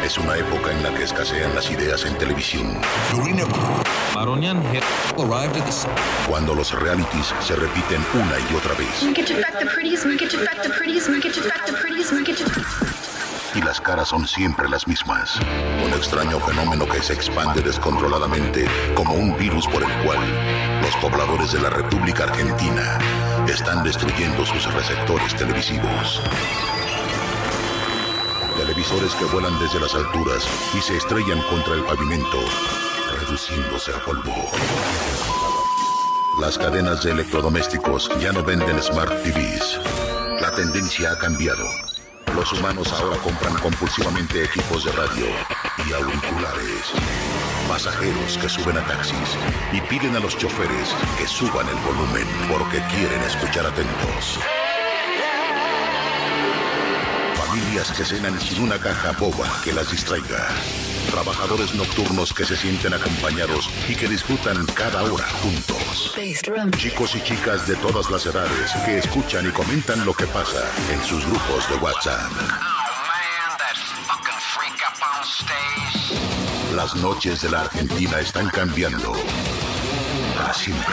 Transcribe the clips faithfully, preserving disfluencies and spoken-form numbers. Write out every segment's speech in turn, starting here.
Es una época en la que escasean las ideas en televisión. Cuando los realities se repiten una y otra vez. Y las caras son siempre las mismas. Un extraño fenómeno que se expande descontroladamente como un virus por el cual los pobladores de la República Argentina están destruyendo sus receptores televisivos. Televisores que vuelan desde las alturas y se estrellan contra el pavimento, reduciéndose a polvo. Las cadenas de electrodomésticos ya no venden Smart T Vs. La tendencia ha cambiado. Los humanos ahora compran compulsivamente equipos de radio y auriculares. Pasajeros que suben a taxis y piden a los choferes que suban el volumen porque quieren escuchar atentos. Familias que cenan sin una caja boba que las distraiga. Trabajadores nocturnos que se sienten acompañados y que disfrutan cada hora juntos. Chicos y chicas de todas las edades que escuchan y comentan lo que pasa en sus grupos de WhatsApp. Las noches de la Argentina están cambiando para siempre.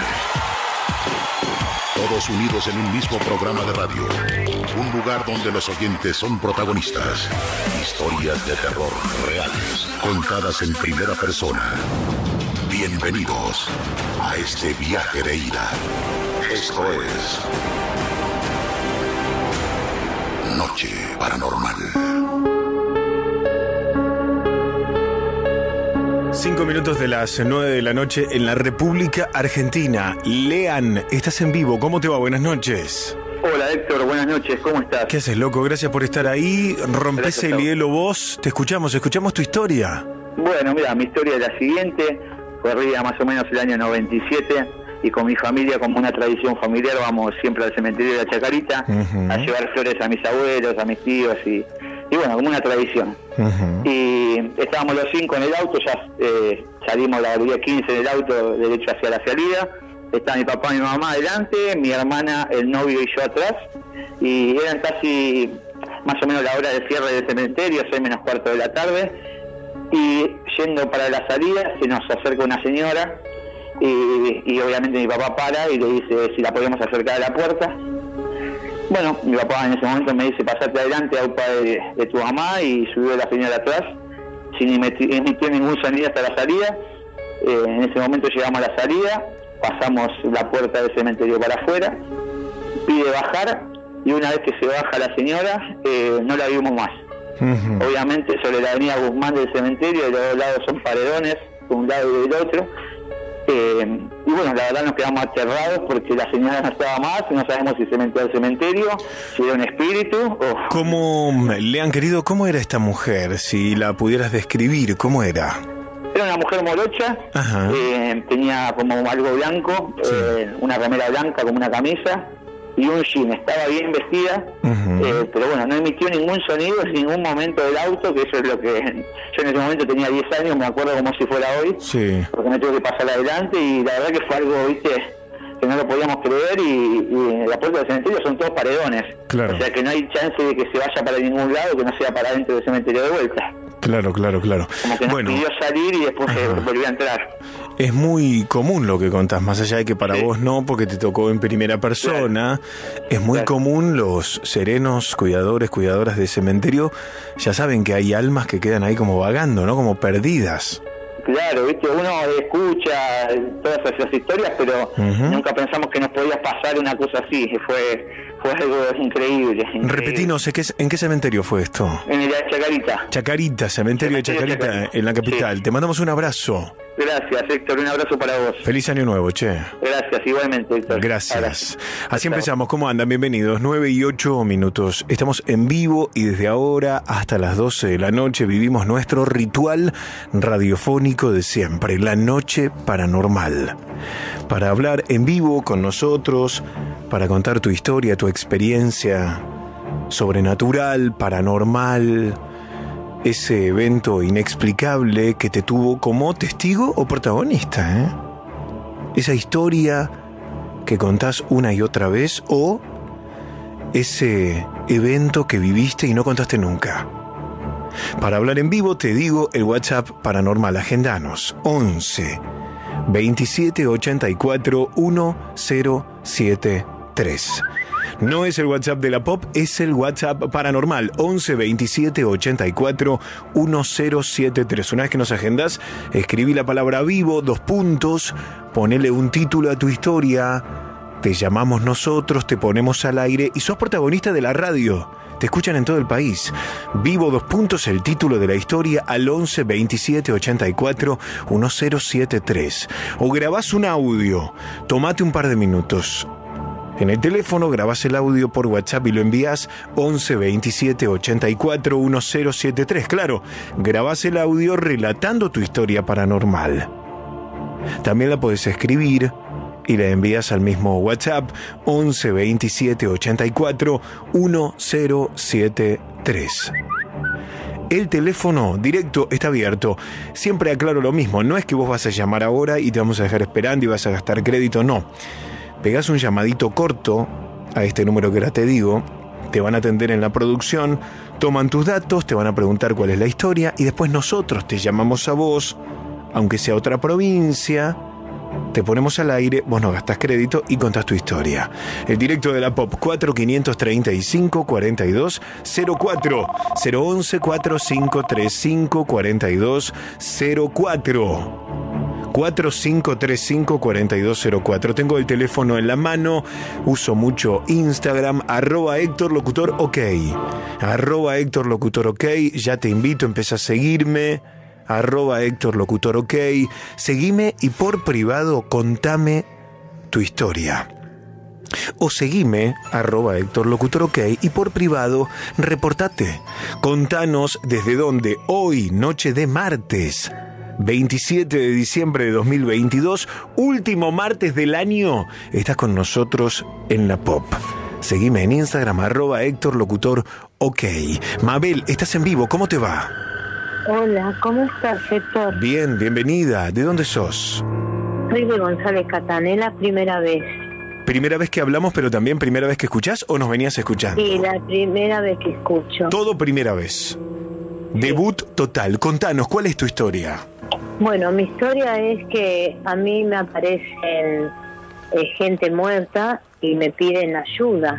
Todos unidos en un mismo programa de radio. Un lugar donde los oyentes son protagonistas. Historias de terror reales, contadas en primera persona. Bienvenidos a este viaje de ida. Esto es Noche Paranormal. Cinco minutos de las nueve de la noche en la República Argentina. Lean, estás en vivo. ¿Cómo te va? Buenas noches. Hola Héctor, buenas noches. ¿Cómo estás? ¿Qué haces, loco? Gracias por estar ahí. Rompes el hielo vos. Te escuchamos, escuchamos tu historia. Bueno, mira, mi historia es la siguiente. Corría más o menos el año noventa y siete y con mi familia, como una tradición familiar, vamos siempre al cementerio de la Chacarita uh-huh. a llevar flores a mis abuelos, a mis tíos y... Y bueno, como una tradición. Uh-huh. Y estábamos los cinco en el auto, ya eh, salimos a la galería quince en el auto, derecho hacia la salida. Está mi papá y mi mamá adelante, mi hermana, el novio y yo atrás. Y eran casi más o menos la hora de cierre del cementerio, seis menos cuarto de la tarde. Y yendo para la salida, se nos acerca una señora. Y, y obviamente mi papá para y le dice si la podemos acercar a la puerta. Bueno, mi papá en ese momento me dice, pasate adelante, aupa de, de tu mamá, y subió la señora atrás, sin emitir, emitir ningún sonido hasta la salida. Eh, en ese momento llegamos a la salida, pasamos la puerta del cementerio para afuera, pide bajar, y una vez que se baja la señora, eh, no la vimos más. Uh-huh. Obviamente sobre la avenida Guzmán del cementerio, de los dos lados son paredones, de un lado y del otro. Eh, y bueno, la verdad nos quedamos aterrados porque la señora no estaba más, no sabemos si se metió al cementerio, si era un espíritu o... ¿Cómo, Lean querido, cómo era esta mujer? Si la pudieras describir, ¿cómo era? Era una mujer morocha, eh, tenía como algo blanco, sí. eh, una remera blanca como una camisa y un jean, estaba bien vestida, uh-huh. eh, pero bueno, no emitió ningún sonido en ningún momento del auto, que eso es lo que... Yo en ese momento tenía diez años, me acuerdo como si fuera hoy, sí. porque me tuve que pasar adelante y la verdad que fue algo, viste, que no lo podíamos creer y, y la puerta del cementerio son todos paredones, claro. O sea que no hay chance de que se vaya para ningún lado, que no sea para dentro del cementerio de vuelta. Claro, claro, claro. Como que nos bueno, pidió salir y después se volvió a entrar. Es muy común lo que contás, más allá de que para sí. vos no, porque te tocó en primera persona. Claro. Es muy claro. común, los serenos cuidadores, cuidadoras de cementerio, ya saben que hay almas que quedan ahí como vagando, ¿no? Como perdidas. Claro, viste, uno escucha todas esas historias, pero uh-huh. nunca pensamos que nos podía pasar una cosa así. Fue fue algo increíble. increíble. Repetinos, ¿en qué, ¿en qué cementerio fue esto? En el de Chacarita. Chacarita, cementerio, cementerio de Chacarita, Chacarita, en la capital. Sí. Te mandamos un abrazo. Gracias, Héctor, un abrazo para vos. Feliz año nuevo, che. Gracias, igualmente, Héctor. Gracias. Gracias. Así empezamos, ¿cómo andan? Bienvenidos, nueve y ocho minutos. Estamos en vivo y desde ahora hasta las doce de la noche vivimos nuestro ritual radiofónico de siempre, la Noche Paranormal. Para hablar en vivo con nosotros, para contar tu historia, tu experiencia sobrenatural, paranormal, ese evento inexplicable que te tuvo como testigo o protagonista, ¿eh? Esa historia que contás una y otra vez o ese evento que viviste y no contaste nunca. Para hablar en vivo te digo el WhatsApp Paranormal. Agendanos once veintisiete ochenta y cuatro mil setenta y tres. No es el WhatsApp de la Pop, es el WhatsApp Paranormal, once veintisiete ochenta y cuatro mil setenta y tres. Una vez que nos agendas, escribí la palabra vivo, dos puntos, ponele un título a tu historia, te llamamos nosotros, te ponemos al aire y sos protagonista de la radio. Te escuchan en todo el país. Vivo, dos puntos, el título de la historia al once veintisiete ochenta y cuatro mil setenta y tres. O grabás un audio, tomate un par de minutos. En el teléfono grabás el audio por WhatsApp y lo envías once veintisiete ochenta y cuatro mil setenta y tres. Claro, grabás el audio relatando tu historia paranormal. También la podés escribir y la envías al mismo WhatsApp once veintisiete ochenta y cuatro mil setenta y tres. El teléfono directo está abierto. Siempre aclaro lo mismo, no es que vos vas a llamar ahora y te vamos a dejar esperando y vas a gastar crédito, no. Pegás un llamadito corto a este número que ahora te digo, te van a atender en la producción, toman tus datos, te van a preguntar cuál es la historia y después nosotros te llamamos a vos, aunque sea otra provincia, te ponemos al aire, vos no gastás crédito y contás tu historia. El directo de la Pop, cuatro cinco tres cinco cuatro dos cero cuatro, cero once cuatro cinco tres cinco cuatro dos cero cuatro. cuatro cinco tres cinco cuatro dos cero cuatro. Tengo el teléfono en la mano, uso mucho Instagram, arroba Héctor Locutor OK. Arroba Héctor Locutor OK, ya te invito, empieza a seguirme, arroba Héctor Locutor OK. Seguime y por privado contame tu historia. O seguime, arroba Héctor Locutor OK, y por privado reportate. Contanos desde dónde hoy, noche de martes veintisiete de diciembre de dos mil veintidós, último martes del año, estás con nosotros en la Pop. Seguime en Instagram, arroba Héctor Locutor OK. Mabel, estás en vivo, ¿cómo te va? Hola, ¿cómo estás, Héctor? Bien, bienvenida. ¿De dónde sos? Soy de González Catanela, primera vez. ¿Primera vez que hablamos, pero también primera vez que escuchás o nos venías escuchando? Sí, la primera vez que escucho. Todo primera vez. Sí. Debut total. Contanos, ¿cuál es tu historia? Bueno, mi historia es que a mí me aparecen eh, gente muerta y me piden ayuda.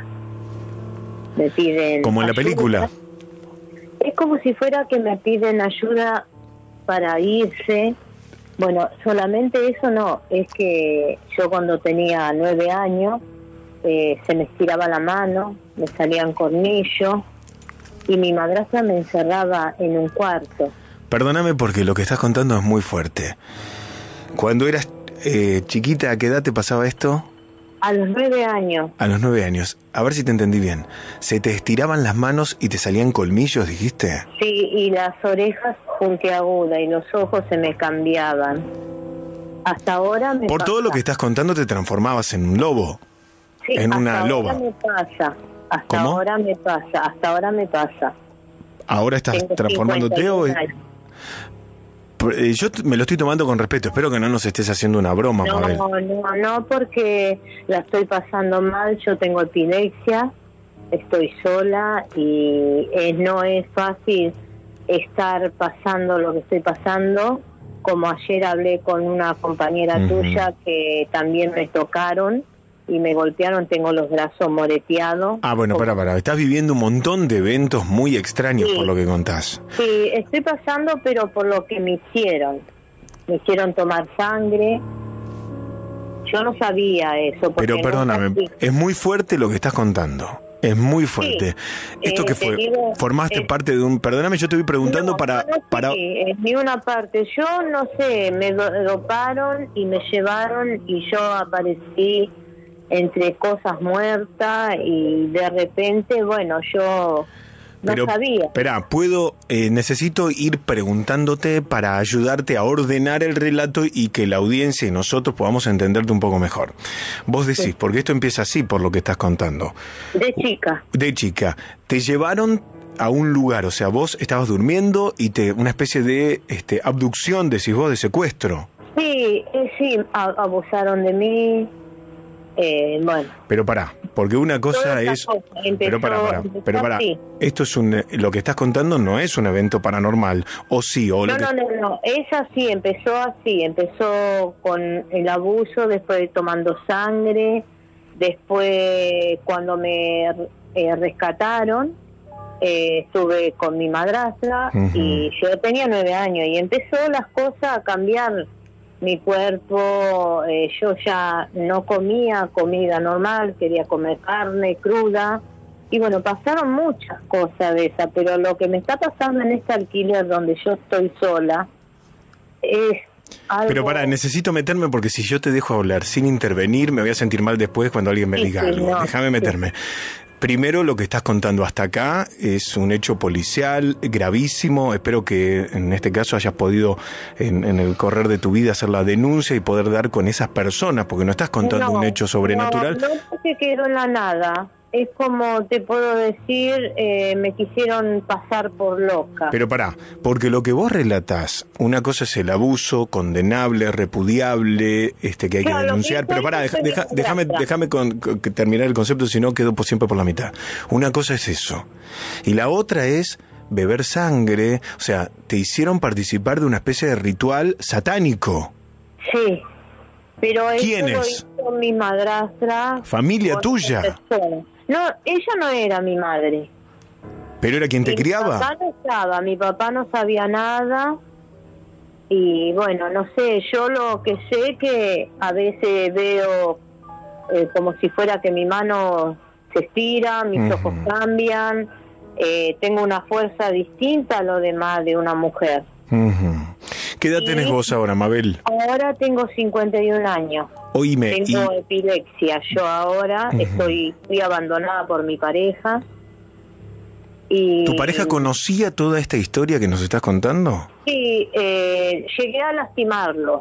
Me piden ¿Como en la ayuda. película? Es como si fuera que me piden ayuda para irse. Bueno, solamente eso no, es que yo cuando tenía nueve años eh, se me estiraba la mano, me salían cornillos y mi madrastra me encerraba en un cuarto. Perdóname porque lo que estás contando es muy fuerte. Cuando eras eh, chiquita, ¿a qué edad te pasaba esto? A los nueve años. A los nueve años. A ver si te entendí bien. ¿Se te estiraban las manos y te salían colmillos, dijiste? Sí, y las orejas puntiagudas y los ojos se me cambiaban. Hasta ahora me Por pasa. todo lo que estás contando te transformabas en un lobo. Sí, en una hasta loba. Ahora me pasa. Hasta ¿Cómo? ahora me pasa. Hasta ahora me pasa. ¿Ahora estás Tengo transformándote o...? cincuenta y un años. Yo me lo estoy tomando con respeto. Espero que no nos estés haciendo una broma, No, Mabel. no, no, porque la estoy pasando mal. Yo tengo epilepsia, estoy sola y eh, no es fácil estar pasando lo que estoy pasando. Como ayer hablé con una compañera Uh-huh. tuya que también me tocaron y me golpearon, tengo los brazos moreteados. Ah, bueno, para, para. Estás viviendo un montón de eventos muy extraños, Sí. por lo que contás. Sí, estoy pasando, pero por lo que me hicieron. Me hicieron tomar sangre. Yo no sabía eso. porque Pero no perdóname, sabía. es muy fuerte lo que estás contando. Es muy fuerte. Sí. ¿Esto Eh, qué te fue? digo, ¿Formaste eh, parte de un...? Perdóname, yo te voy preguntando No, para... no, no, para... sí, eh, ni una parte. Yo no sé, me do- doparon y me llevaron y yo aparecí entre cosas muertas y de repente, bueno, yo no Pero, sabía. espera, puedo, eh, necesito ir preguntándote para ayudarte a ordenar el relato y que la audiencia y nosotros podamos entenderte un poco mejor. Vos decís, Sí. porque esto empieza así por lo que estás contando. De chica. De chica, te llevaron a un lugar, o sea, vos estabas durmiendo y te una especie de este, abducción, decís vos, de secuestro. Sí, eh, sí, a- abusaron de mí. Eh, bueno, Pero pará, Porque una cosa es... Cosa. Empezó, pero para, para, pero para. Así. Esto es un... Lo que estás contando no es un evento paranormal, o sí, o No, lo no, que... no, no, es así, empezó así, empezó con el abuso, después tomando sangre, después cuando me eh, rescataron, eh, estuve con mi madrastra, uh-huh. y yo tenía nueve años y empezó las cosas a cambiar. Mi cuerpo, eh, yo ya no comía comida normal, quería comer carne cruda, y bueno, pasaron muchas cosas de esas, pero lo que me está pasando en este alquiler donde yo estoy sola es algo... Pero pará, necesito meterme porque si yo te dejo hablar sin intervenir me voy a sentir mal después cuando alguien me sí, diga sí, algo. No, Déjame meterme. Sí. Primero, lo que estás contando hasta acá es un hecho policial gravísimo. Espero que en este caso hayas podido, en, en el correr de tu vida, hacer la denuncia y poder dar con esas personas, porque no estás contando no, un hecho sobrenatural. No, no porque quedó en la nada. Es como te puedo decir, eh, me quisieron pasar por loca. Pero pará, porque lo que vos relatás, una cosa es el abuso condenable, repudiable, este que hay claro, que denunciar, pero pará, deja, deja, déjame, déjame con, con, terminar el concepto, si no quedo por siempre por la mitad. Una cosa es eso, y la otra es beber sangre, o sea, te hicieron participar de una especie de ritual satánico. Sí, pero ¿quién eso es? Lo hizo mi madrastra. ¿Familia tuya? Persona. No, ella no era mi madre. ¿Pero era quien te mi criaba? Mi papá no estaba, mi papá no sabía nada. Y bueno, no sé, yo lo que sé que a veces veo eh, como si fuera que mi mano se estira, mis uh-huh. ojos cambian, eh, tengo una fuerza distinta a lo demás de una mujer. Uh-huh. ¿Qué edad y tenés vos ahora, Mabel? Ahora tengo cincuenta y un años. Oíme, tengo y... epilepsia. Yo ahora uh-huh. estoy fui abandonada por mi pareja. Y... ¿Tu pareja conocía toda esta historia que nos estás contando? Sí, eh, llegué a lastimarlo.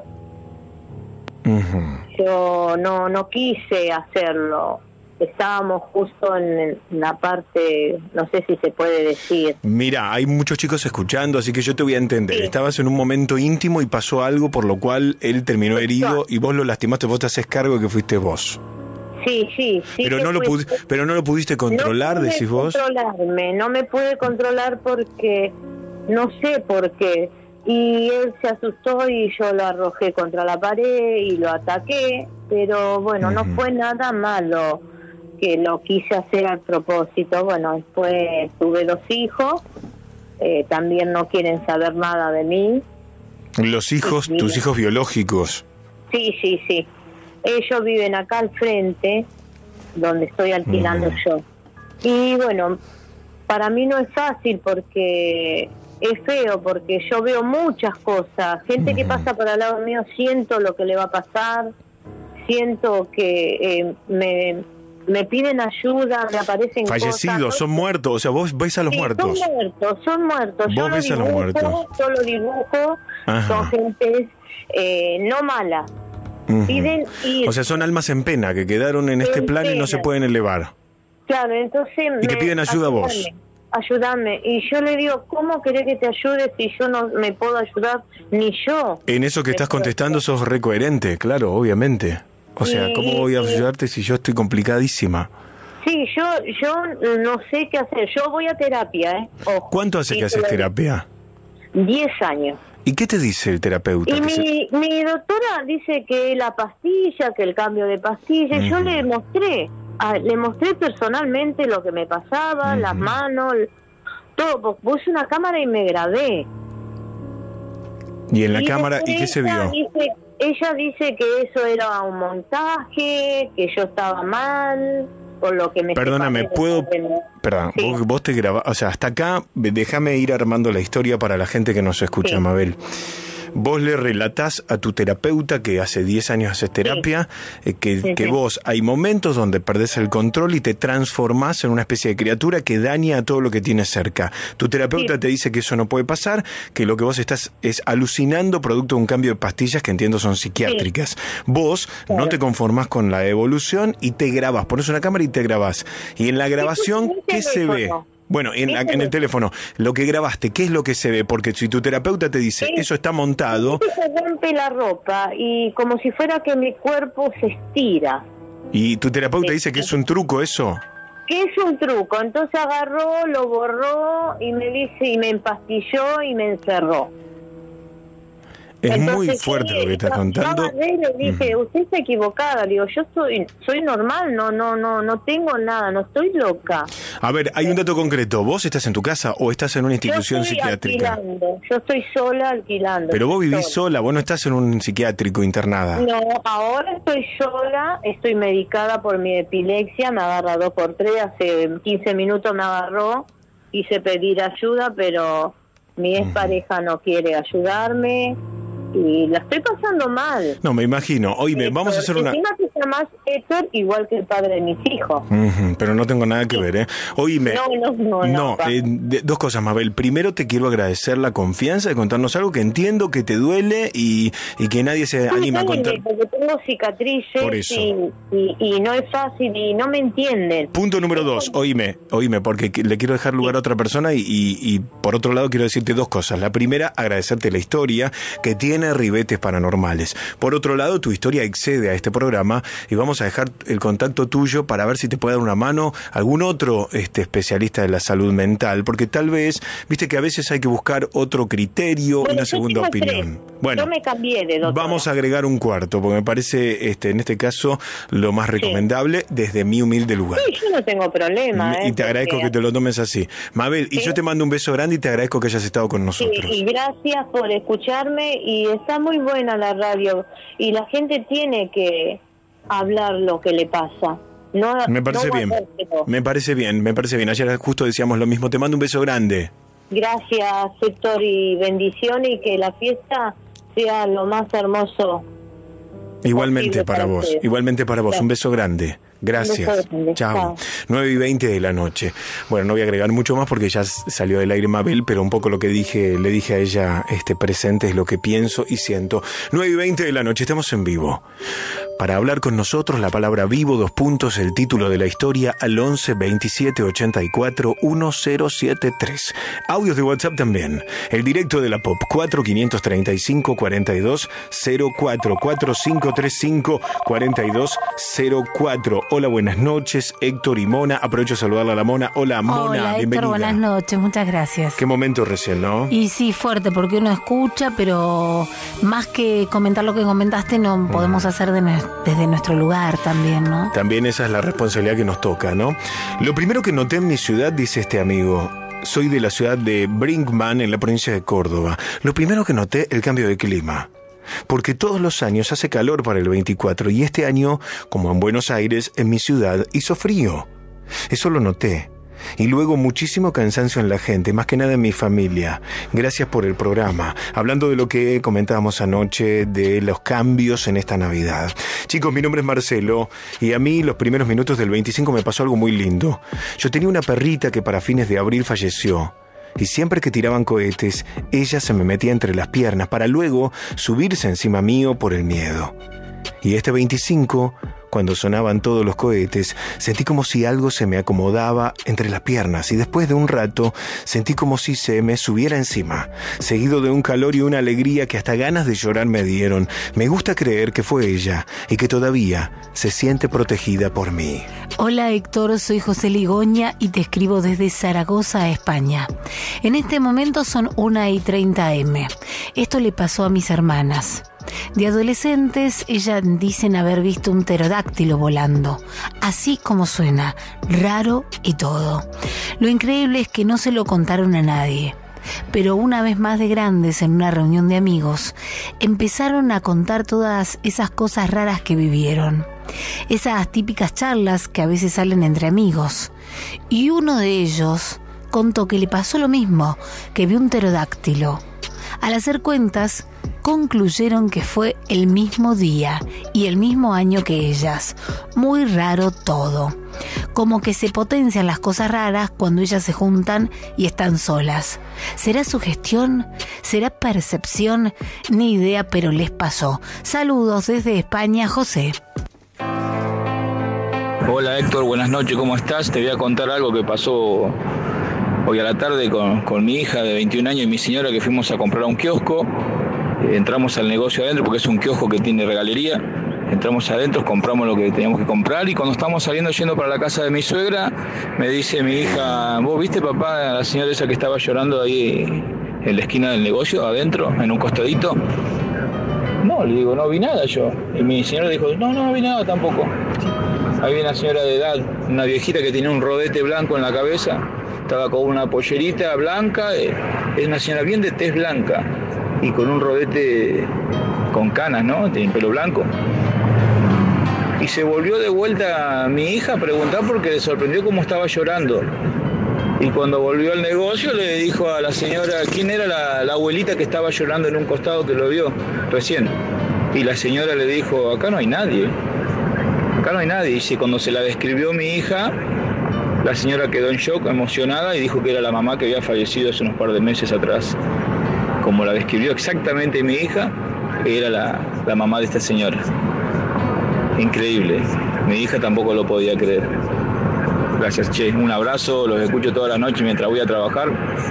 Uh-huh. Yo no no quise hacerlo. Estábamos justo en la parte, no sé si se puede decir. Mira, hay muchos chicos escuchando, así que yo te voy a entender. Sí. Estabas en un momento íntimo y pasó algo por lo cual él terminó herido y vos lo lastimaste, vos te haces cargo de que fuiste vos. Sí, sí, sí. Pero no, lo pudi- pero no lo pudiste controlar, no pude decís vos. controlarme, no me pude controlar porque no sé por qué. Y él se asustó y yo lo arrojé contra la pared y lo ataqué, pero bueno, uh-huh. no fue nada malo, que lo quise hacer al propósito. Bueno, después tuve dos hijos, eh, también no quieren saber nada de mí. ¿Los hijos, sí, tus hijos biológicos? Sí, sí, sí. Ellos viven acá al frente, donde estoy alquilando uh-huh. yo. Y bueno, para mí no es fácil porque es feo, porque yo veo muchas cosas. Gente uh-huh. que pasa por al lado mío, siento lo que le va a pasar, siento que eh, me... me piden ayuda, me aparecen fallecidos, cosas. son muertos, o sea, vos ves a los sí, muertos. Son muertos, son muertos. Vos yo ves lo a los muertos. Yo lo dibujo, Ajá. son gentes eh, no malas. Uh-huh. Piden ir. O sea, son almas en pena que quedaron en este en plano y no se pueden elevar. Claro, entonces... Y me, te piden ayuda a vos. Ayúdame. Y yo le digo, ¿cómo querés que te ayude si yo no me puedo ayudar ni yo? En eso que estás contestando sos re coherente, claro, obviamente. O sea, ¿cómo voy a ayudarte si yo estoy complicadísima? Sí, yo yo no sé qué hacer. Yo voy a terapia, ¿eh? Ojo. ¿Cuánto hace que haces terapia? Diez años. ¿Y qué te dice el terapeuta? Y mi, se... mi doctora dice que la pastilla, que el cambio de pastilla, uh-huh. yo le mostré, a, le mostré personalmente lo que me pasaba, uh-huh. las manos, todo, puse una cámara y me grabé. ¿Y en la y cámara, y qué se vio? Dice, ella dice que eso era un montaje, que yo estaba mal, por lo que me... Perdóname, ¿puedo...? Perdón, sí. vos, vos te grabás... O sea, hasta acá, déjame ir armando la historia para la gente que nos escucha, sí. Mabel. Vos le relatás a tu terapeuta que hace diez años haces terapia, sí. eh, que, sí, que sí. vos hay momentos donde perdés el control y te transformás en una especie de criatura que daña a todo lo que tienes cerca. Tu terapeuta sí. te dice que eso no puede pasar, que lo que vos estás es alucinando producto de un cambio de pastillas que entiendo son psiquiátricas. Sí. Vos claro. no te conformás con la evolución y te grabás, pones una cámara y te grabás. Y en la grabación, sí, ¿qué se ve? Bueno, en, la, en el teléfono, lo que grabaste, ¿qué es lo que se ve? Porque si tu terapeuta te dice, eso está montado... Se rompe la ropa y como si fuera que mi cuerpo se estira. ¿Y tu terapeuta dice que es un truco eso? Que es un truco. Entonces agarró, lo borró y me dice, y me empastilló y me encerró. Es Entonces, muy fuerte ¿qué? lo que estás Yo, contando. Yo agarré y le dije, usted está equivocada. Digo, yo soy soy normal, no no no no tengo nada, no estoy loca. A ver, hay un dato concreto. ¿Vos estás en tu casa o estás en una institución yo estoy psiquiátrica? Alquilando. Yo estoy sola alquilando. Pero vos vivís sola. sola, vos no estás en un psiquiátrico internada. No, ahora estoy sola, estoy medicada por mi epilepsia, me agarra dos por tres, hace quince minutos me agarró, quise pedir ayuda, pero mi expareja no quiere ayudarme y la estoy pasando mal. No, me imagino. Oíme, vamos a hacer una... Encima te llamas Héctor igual que el padre de mis hijos. Uh-huh, pero no tengo nada que ver, ¿eh? Oíme. No, no, no. No, no eh, de, dos cosas, Mabel. Primero, te quiero agradecer la confianza de contarnos algo que entiendo que te duele y, y que nadie se Sí, anima a contar. porque tengo cicatrices Por eso. Y, y, y no es fácil y no me entienden. Punto número dos, oíme, oíme, porque le quiero dejar lugar a otra persona y, y, y por otro lado quiero decirte dos cosas. La primera, agradecerte la historia que tiene ribetes paranormales. Por otro lado, tu historia excede a este programa y vamos a dejar el contacto tuyo para ver si te puede dar una mano algún otro este, especialista de la salud mental, porque tal vez, viste que a veces hay que buscar otro criterio, Bueno, una yo segunda tengo opinión. tres. Bueno, yo me cambié de doctora. vamos a agregar un cuarto, porque me parece este, en este caso lo más recomendable sí. desde mi humilde lugar. Sí, yo no tengo problema. Y ¿eh? te agradezco porque... que te lo tomes así. Mabel, sí. y yo te mando un beso grande y te agradezco que hayas estado con nosotros. Sí, y gracias por escucharme y está muy buena la radio y la gente tiene que hablar lo que le pasa. No, me parece no bien, me parece bien, me parece bien. Ayer justo decíamos lo mismo. Te mando un beso grande. Gracias, Héctor, y bendiciones y que la fiesta sea lo más hermoso. Igualmente para, para vos, ustedes. igualmente para vos. Claro. Un beso grande. Gracias. Chao. Chao. nueve y veinte de la noche. Bueno, no voy a agregar mucho más porque ya salió del aire Mabel, pero un poco lo que dije, le dije a ella este presente es lo que pienso y siento. nueve y veinte de la noche, estamos en vivo. Para hablar con nosotros, la palabra vivo, dos puntos, el título de la historia al once veintisiete ochenta y cuatro mil setenta y tres. Audios de WhatsApp también. El directo de la Pop, cuatro quinientos treinta y cinco cuarenta y dos cero cuatro, cuatro cinco tres cinco cuarenta y dos cero cuatro. Hola, buenas noches, Héctor y Mona. Aprovecho a saludarla a la Mona. Hola, Mona, Hola, Héctor, bienvenida. Buenas noches, muchas gracias. Qué momento recién, ¿no? Y sí, fuerte, porque uno escucha, pero más que comentar lo que comentaste, no mm. podemos hacer de nuestro desde nuestro lugar también, ¿no? También esa es la responsabilidad que nos toca, ¿no? Lo primero que noté en mi ciudad, dice este amigo, soy de la ciudad de Brinkman, en la provincia de Córdoba. Lo primero que noté, el cambio de clima. Porque todos los años hace calor para el veinticuatro y este año, como en Buenos Aires, en mi ciudad, hizo frío. Eso lo noté. Y luego muchísimo cansancio en la gente, más que nada en mi familia. Gracias por el programa. Hablando de lo que comentábamos anoche, de los cambios en esta Navidad. Chicos, mi nombre es Marcelo y a mí los primeros minutos del veinticinco me pasó algo muy lindo. Yo tenía una perrita que para fines de abril falleció. Y siempre que tiraban cohetes, ella se me metía entre las piernas para luego subirse encima mío por el miedo. Y este veinticinco, cuando sonaban todos los cohetes, sentí como si algo se me acomodaba entre las piernas y después de un rato sentí como si se me subiera encima, seguido de un calor y una alegría que hasta ganas de llorar me dieron. Me gusta creer que fue ella y que todavía se siente protegida por mí. Hola Héctor, soy José Ligoña y te escribo desde Zaragoza, España. En este momento son una y treinta eme. Esto le pasó a mis hermanas. De adolescentes, ellas dicen haber visto un pterodáctilo volando, así como suena, raro y todo. Lo increíble es que no se lo contaron a nadie. Pero una vez más de grandes, en una reunión de amigos, empezaron a contar todas esas cosas raras que vivieron. Esas típicas charlas que a veces salen entre amigos. Y uno de ellos contó que le pasó lo mismo, que vio un pterodáctilo. Al hacer cuentas, concluyeron que fue el mismo día y el mismo año que ellas. Muy raro todo. Como que se potencian las cosas raras cuando ellas se juntan y están solas. ¿Será sugestión? ¿Será percepción? Ni idea, pero les pasó. Saludos desde España, José. Hola Héctor, buenas noches, ¿cómo estás? Te voy a contar algo que pasó hoy a la tarde con, con mi hija de veintiún años y mi señora, que fuimos a comprar a un kiosco. Entramos al negocio adentro porque es un kiosco que tiene regalería entramos adentro, compramos lo que teníamos que comprar y cuando estamos saliendo yendo para la casa de mi suegra, me dice mi hija, ¿vos viste, papá, a la señora esa que estaba llorando ahí en la esquina del negocio, adentro, en un costadito? No, le digo, no vi nada yo. Y mi señora dijo, no, no vi nada tampoco. Había una señora de edad, una viejita que tenía un rodete blanco en la cabeza, estaba con una pollerita blanca, es una señora bien de tez blanca y con un rodete con canas, ¿no? Tiene pelo blanco. Y se volvió de vuelta a mi hija a preguntar porque le sorprendió cómo estaba llorando. Y cuando volvió al negocio le dijo a la señora quién era la, la abuelita que estaba llorando en un costado que lo vio recién. Y la señora le dijo, acá no hay nadie. Acá no hay nadie. Y cuando se la describió mi hija, la señora quedó en shock, emocionada, y dijo que era la mamá que había fallecido hace unos par de meses atrás. Como la describió exactamente mi hija, era la, la mamá de esta señora. Increíble. Mi hija tampoco lo podía creer. Gracias, che. Un abrazo, los escucho toda la noche mientras voy a trabajar.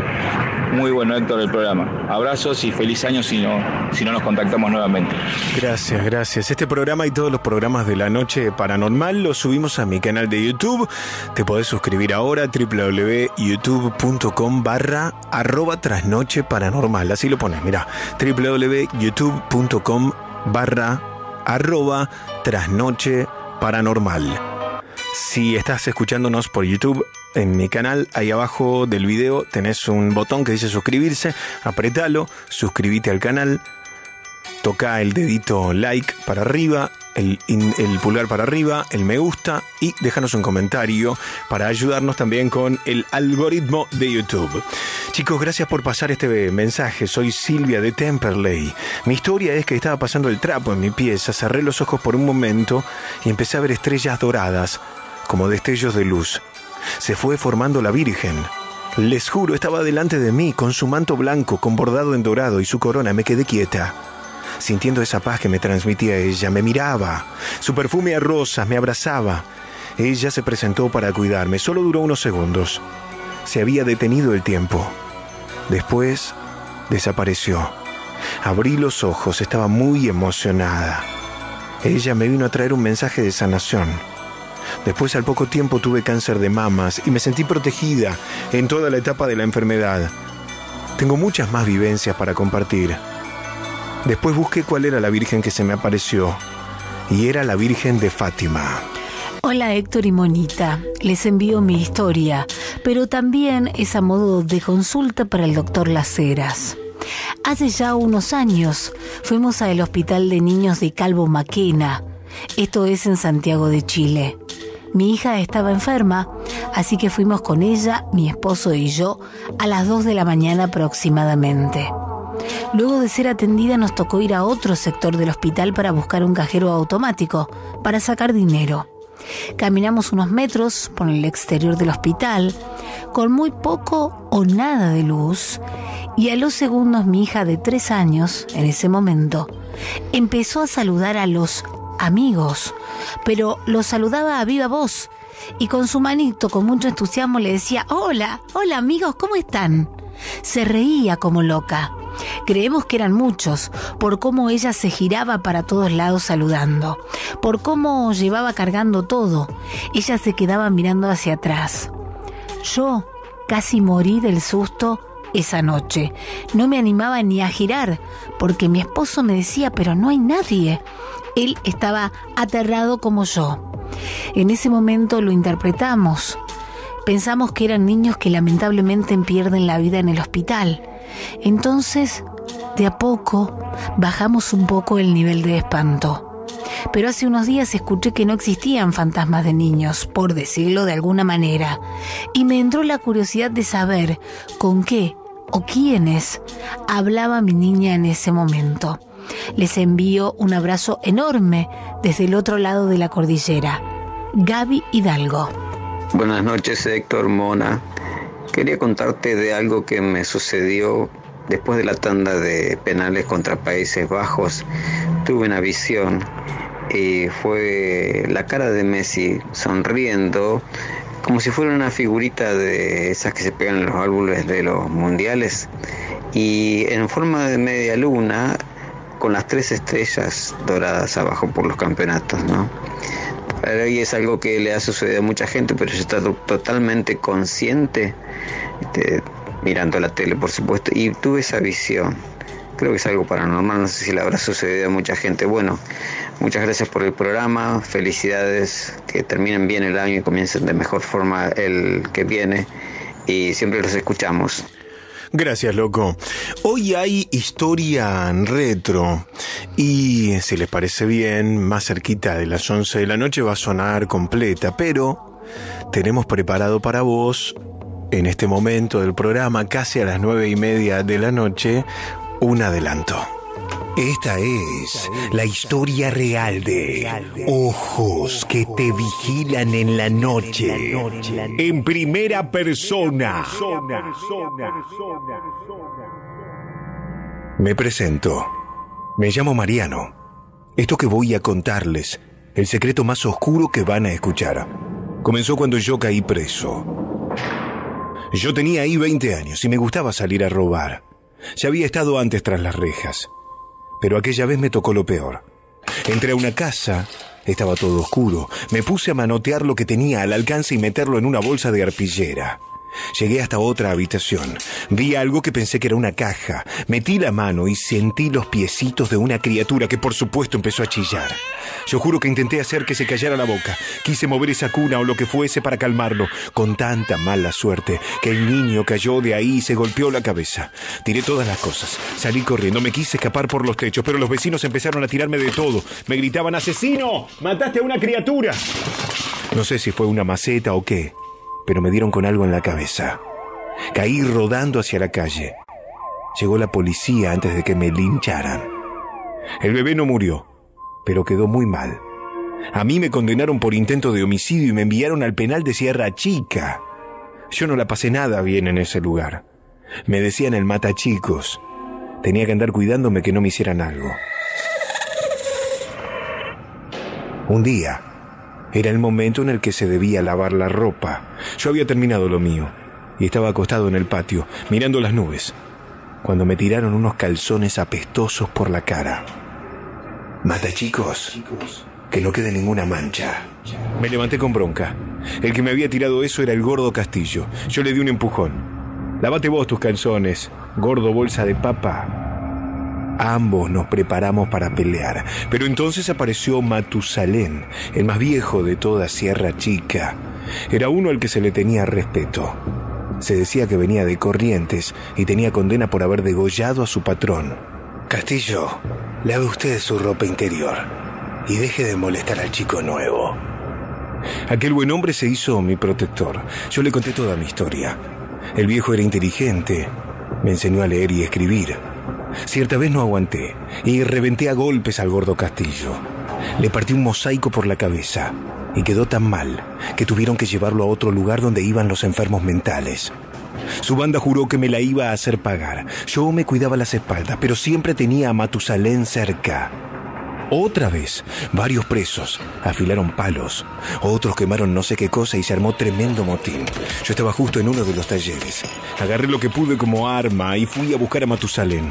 Muy bueno, Héctor, el programa. Abrazos y feliz año si no, si no nos contactamos nuevamente. Gracias, gracias. Este programa y todos los programas de la noche paranormal los subimos a mi canal de YouTube. Te podés suscribir ahora, www.youtube.com barra arroba trasnoche paranormal. Así lo pones, mirá, www.youtube.com barra arroba trasnoche paranormal. Si estás escuchándonos por YouTube, en mi canal, ahí abajo del video tenés un botón que dice suscribirse, apretalo, suscríbete al canal, toca el dedito like para arriba, el, el pulgar para arriba, el me gusta y déjanos un comentario para ayudarnos también con el algoritmo de YouTube. Chicos, gracias por pasar este mensaje. Soy Silvia de Temperley. Mi historia es que estaba pasando el trapo en mi pieza, cerré los ojos por un momento y empecé a ver estrellas doradas, como destellos de luz. Se fue formando la Virgen. Les juro, estaba delante de mí, con su manto blanco, con bordado en dorado y su corona. Me quedé quieta, sintiendo esa paz que me transmitía ella. Me miraba, su perfume a rosas me abrazaba. Ella se presentó para cuidarme. Solo duró unos segundos. Se había detenido el tiempo. Después, desapareció. Abrí los ojos, estaba muy emocionada. Ella me vino a traer un mensaje de sanación. Después, al poco tiempo, tuve cáncer de mamas y me sentí protegida en toda la etapa de la enfermedad. Tengo muchas más vivencias para compartir. Después busqué cuál era la Virgen que se me apareció, y era la Virgen de Fátima. Hola Héctor y Monita, les envío mi historia, pero también es a modo de consulta para el doctor Las Heras. Hace ya unos años fuimos al Hospital de Niños de Calvo Maquena, esto es en Santiago de Chile. Mi hija estaba enferma, así que fuimos con ella, mi esposo y yo, a las dos de la mañana aproximadamente. Luego de ser atendida nos tocó ir a otro sector del hospital para buscar un cajero automático, para sacar dinero. Caminamos unos metros por el exterior del hospital, con muy poco o nada de luz, y a los segundos mi hija de tres años, en ese momento, empezó a saludar a los amigos, pero los saludaba a viva voz, y con su manito, con mucho entusiasmo, le decía, hola, hola amigos, ¿cómo están? Se reía como loca. Creemos que eran muchos, por cómo ella se giraba para todos lados saludando, por cómo llevaba cargando todo. Ella se quedaba mirando hacia atrás. Yo casi morí del susto esa noche. No me animaba ni a girar, porque mi esposo me decía, pero no hay nadie. Él estaba aterrado como yo. En ese momento lo interpretamos. Pensamos que eran niños que lamentablemente pierden la vida en el hospital. Entonces, de a poco, bajamos un poco el nivel de espanto. Pero hace unos días escuché que no existían fantasmas de niños, por decirlo de alguna manera, y me entró la curiosidad de saber con qué o quiénes hablaba mi niña en ese momento. Les envío un abrazo enorme desde el otro lado de la cordillera. Gaby Hidalgo. Buenas noches, Héctor, Mona. Quería contarte de algo que me sucedió después de la tanda de penales contra Países Bajos. Tuve una visión y fue la cara de Messi sonriendo, como si fuera una figurita de esas que se pegan en los álbumes de los mundiales, y en forma de media luna con las tres estrellas doradas abajo por los campeonatos, ¿no? Y es algo que le ha sucedido a mucha gente, pero yo estoy totalmente consciente, este, mirando la tele, por supuesto, y tuve esa visión. Creo que es algo paranormal, no sé si le habrá sucedido a mucha gente. Bueno, muchas gracias por el programa, felicidades, que terminen bien el año y comiencen de mejor forma el que viene, y siempre los escuchamos. Gracias, loco. Hoy hay historia en retro y, si les parece bien, más cerquita de las once de la noche va a sonar completa, pero tenemos preparado para vos, en este momento del programa, casi a las nueve y media de la noche, un adelanto. Esta es la historia real de Ojos que te vigilan en la noche, en primera persona. Me presento. Me llamo Mariano. Esto que voy a contarles, el secreto más oscuro que van a escuchar, comenzó cuando yo caí preso. Yo tenía ahí veinte años y me gustaba salir a robar. Ya había estado antes tras las rejas. Pero aquella vez me tocó lo peor. Entré a una casa, estaba todo oscuro. Me puse a manotear lo que tenía al alcance y meterlo en una bolsa de arpillera. Llegué hasta otra habitación. Vi algo que pensé que era una caja. Metí la mano y sentí los piecitos de una criatura que por supuesto empezó a chillar. Yo juro que intenté hacer que se callara la boca. Quise mover esa cuna o lo que fuese para calmarlo, con tanta mala suerte que el niño cayó de ahí y se golpeó la cabeza. Tiré todas las cosas. Salí corriendo. Me quise escapar por los techos, pero los vecinos empezaron a tirarme de todo. Me gritaban: ¡asesino! ¡Mataste a una criatura! No sé si fue una maceta o qué, pero me dieron con algo en la cabeza. Caí rodando hacia la calle. Llegó la policía antes de que me lincharan. El bebé no murió, pero quedó muy mal. A mí me condenaron por intento de homicidio y me enviaron al penal de Sierra Chica. Yo no la pasé nada bien en ese lugar. Me decían el matachicos. Tenía que andar cuidándome que no me hicieran algo. Un día, era el momento en el que se debía lavar la ropa. Yo había terminado lo mío y estaba acostado en el patio, mirando las nubes, cuando me tiraron unos calzones apestosos por la cara. Mata, chicos, que no quede ninguna mancha. Me levanté con bronca. El que me había tirado eso era el gordo Castillo. Yo le di un empujón. Lávate vos tus calzones, gordo bolsa de papa. Ambos nos preparamos para pelear, pero entonces apareció Matusalén, el más viejo de toda Sierra Chica. Era uno al que se le tenía respeto. Se decía que venía de Corrientes y tenía condena por haber degollado a su patrón. Castillo, lave usted su ropa interior y deje de molestar al chico nuevo. Aquel buen hombre se hizo mi protector. Yo le conté toda mi historia. El viejo era inteligente, me enseñó a leer y escribir. Cierta vez no aguanté y reventé a golpes al gordo Castillo. Le partí un mosaico por la cabeza y quedó tan mal que tuvieron que llevarlo a otro lugar donde iban los enfermos mentales. Su banda juró que me la iba a hacer pagar. Yo me cuidaba las espaldas, pero siempre tenía a Matusalén cerca. Otra vez, varios presos afilaron palos, otros quemaron no sé qué cosa y se armó tremendo motín. Yo estaba justo en uno de los talleres. Agarré lo que pude como arma y fui a buscar a Matusalén.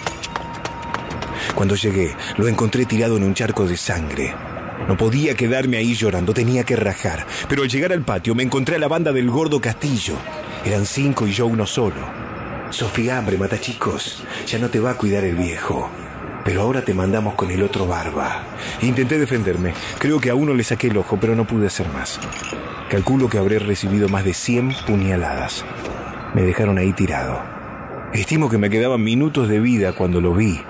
Cuando llegué, lo encontré tirado en un charco de sangre. No podía quedarme ahí llorando, tenía que rajar. Pero al llegar al patio me encontré a la banda del gordo Castillo. Eran cinco y yo uno solo. Sofía, hambre, mata chicos. Ya no te va a cuidar el viejo. Pero ahora te mandamos con el otro barba. Intenté defenderme. Creo que a uno le saqué el ojo, pero no pude hacer más. Calculo que habré recibido más de cien puñaladas. Me dejaron ahí tirado. Estimo que me quedaban minutos de vida cuando lo vi.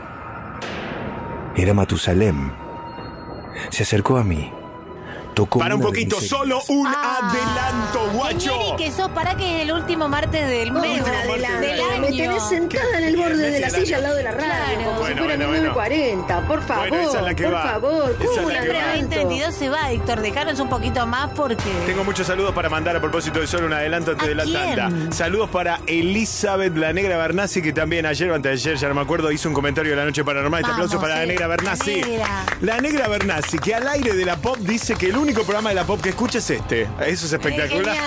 Era Matusalén. Se acercó a mí. Tocó Para un poquito, solo un ah, adelanto, guacho. Señor, que sos para que es el último martes del mes del año. Me tenés sentada en el borde de la silla al lado de la radio, claro, como bueno, si fuera bueno, nueve cuarenta. Por favor, bueno, esa es la que por va. favor. ¿Cómo una veinte veintidós se va, Héctor? Dejaros un poquito más porque... Tengo muchos saludos para mandar a propósito de solo un adelanto antes de la quién? tanda. Saludos para Elizabeth, la negra Bernasi, que también ayer o antes de ayer, ya no me acuerdo, hizo un comentario de la noche paranormal. Este aplauso para sí, la negra Bernasi. La negra. la negra Bernasi, que al aire de la pop dice que el único programa de la pop que escucha es este. Eso es espectacular.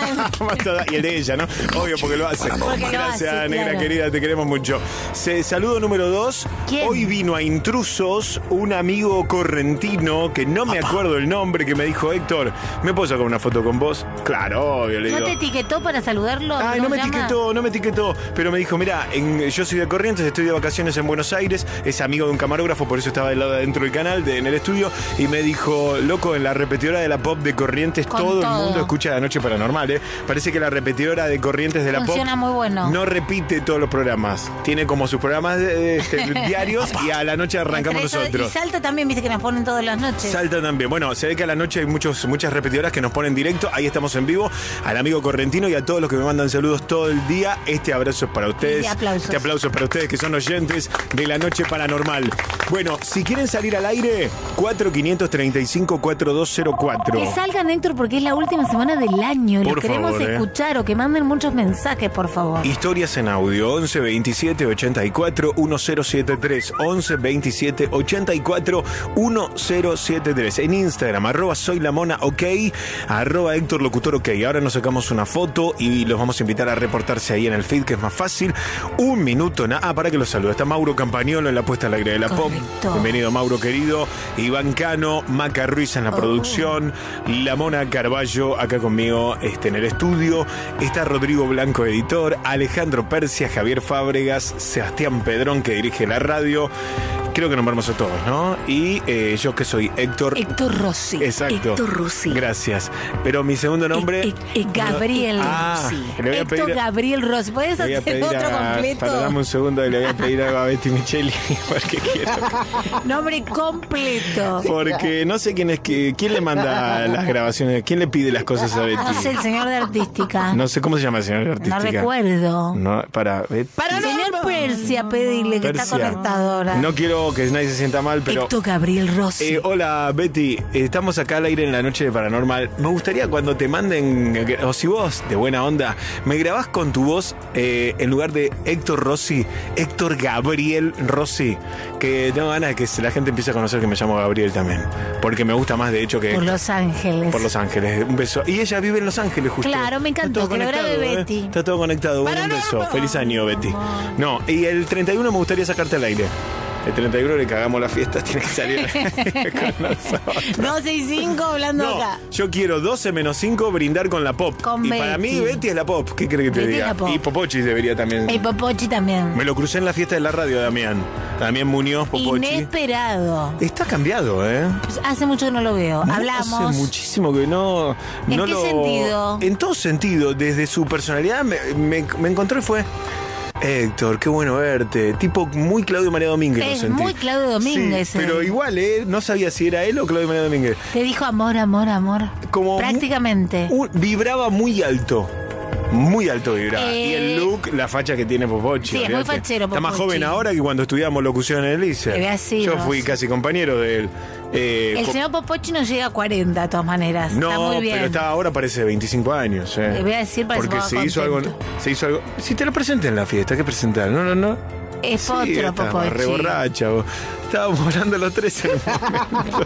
Y el de ella, ¿no? Obvio, porque lo hace. Porque lo Gracias, hace, negra claro. querida, te queremos mucho. Se, saludo número dos. ¿Quién? Hoy vino a Intrusos un amigo correntino que no me acuerdo el nombre, que me dijo, Héctor, ¿me puedo sacar una foto con vos? Claro, obvio, le digo. ¿No te etiquetó para saludarlo? Ay, no ¿Cómo me llama? etiquetó, no me etiquetó, pero me dijo, mira, yo soy de Corrientes, estoy de vacaciones en Buenos Aires, es amigo de un camarógrafo, por eso estaba del lado de adentro del canal, de, en el estudio, y me dijo, loco, en la repetidora de la pop de Corrientes, Con todo, todo. el mundo escucha La Noche Paranormal, ¿eh? Parece que la repetidora de Corrientes de la Funciona pop muy bueno. no repite todos los programas, tiene como sus programas de, de, este, diarios, y a la noche arrancamos Entre eso- nosotros. Y Salta también, viste que nos ponen todas las noches. Salta también. Bueno, se ve que a la noche hay muchos, muchas repetidoras que nos ponen directo. Ahí estamos en vivo. Al amigo correntino y a todos los que me mandan saludos todo el día. Este abrazo es para ustedes. Y aplausos. Este aplauso es para ustedes que son oyentes de La Noche Paranormal. Bueno, si quieren salir al aire, cuatro cinco tres cinco, cuatro dos cero cuatro. Que salgan, Héctor, porque es la última semana del año. Por Los queremos favor, eh. escuchar o que manden muchos mensajes, por favor. Historias en audio, once veintisiete ochenta y cuatro mil setenta y tres, once veintisiete ochenta y cuatro mil setenta y tres. En Instagram, arroba soy la mona ok, arroba Héctor Locutor ok. Ahora nos sacamos una foto y los vamos a invitar a reportarse ahí en el feed, que es más fácil. Un minuto, nada. Ah, para que los salude. Está Mauro Campagnolo en la puesta al aire de la Correcto. pop. Bienvenido, Mauro querido. Iván Cano, Maca Ruiz en la Oh. producción, La Mona Carballo acá conmigo este, en el estudio. Está Rodrigo Blanco, editor, Alejandro Persia, Javier Fábregas, Sebastián Pedrón, que dirige la radio. Creo que nombramos a todos, ¿no? Y eh, yo que soy Héctor. Héctor Rossi. Exacto. Héctor Rossi. Gracias. Pero mi segundo nombre. Eh, eh, Gabriel Ah, Rossi. le voy a Héctor pedir- Gabriel Rossi. ¿Puedes Le voy a hacer pedir otro a- completo? Para darme un segundo, le voy a pedir algo a Betty Micheli, porque quiero. Nombre completo. Porque no sé quién es que, quién le manda las grabaciones, quién le pide las cosas a Betty. No sé, el señor de artística. No sé cómo se llama el señor de No artística. recuerdo. No, para Betty. Señor Persia, pedile que está Persia. conectado ahora. No quiero que nadie se sienta mal, pero. Héctor Gabriel Rossi. Eh, hola Betty, estamos acá al aire en la noche de Paranormal. Me gustaría cuando te manden, o si vos, de buena onda, me grabás con tu voz eh, en lugar de Héctor Rossi, Héctor Gabriel Rossi, que tengo ganas de que la gente empiece a conocer que me llamo Gabriel también, porque me gusta más de hecho que Por Héctor. Los Ángeles. Por Los Ángeles, un beso. Y ella vive en Los Ángeles justo. Claro, me encantó, Está todo que lo grabe conectado, ¿eh? Betty. Está todo conectado, bueno, un beso. Feliz año, Betty. No, y el treinta y uno me gustaría sacarte al aire. El treinta y uno le cagamos la fiesta, tiene que salir con nosotros. doce y cinco hablando No, acá. yo quiero doce menos cinco brindar con la pop. Con y para Betty. mí Betty es la pop. ¿Qué crees que te Betty es diga? la pop. Y Popochi debería también. Y Popochi también. Me lo crucé en la fiesta de la radio, Damián. Damián Muñoz, Popochi. Inesperado. Está cambiado, ¿eh? Pues hace mucho que no lo veo. No, Hablamos. Hace muchísimo que no. ¿En no qué lo- sentido? En todo sentido. Desde su personalidad me, me- me encontró y fue. Héctor, qué bueno verte. Tipo muy Claudio María Domínguez. lo Es sentí. muy Claudio Domínguez, Sí, eh. pero igual, ¿eh? No sabía si era él o Claudio María Domínguez. Te dijo amor, amor, amor. Como Prácticamente. un- vibraba muy alto. Muy alto vibraba. Eh, y el look, la facha que tiene Popochi. Sí, es muy olvídate. fachero, Está más Popochi. joven ahora que cuando estudiamos locución en el liceo. Que vea así, Yo ¿no? fui casi compañero de él. Eh, El co- señor Popochi no llega a cuarenta, de todas maneras. Está No, muy bien. pero está ahora parece veinticinco años. Eh. Le voy a decir para que Porque se se ponga hizo algo. contento. Se hizo algo. Si te lo presenté en la fiesta, ¿qué presentar? No, no, no. Es Sí, otro estaba Popochi. re borracha, vos. Estábamos hablando los tres en el momento.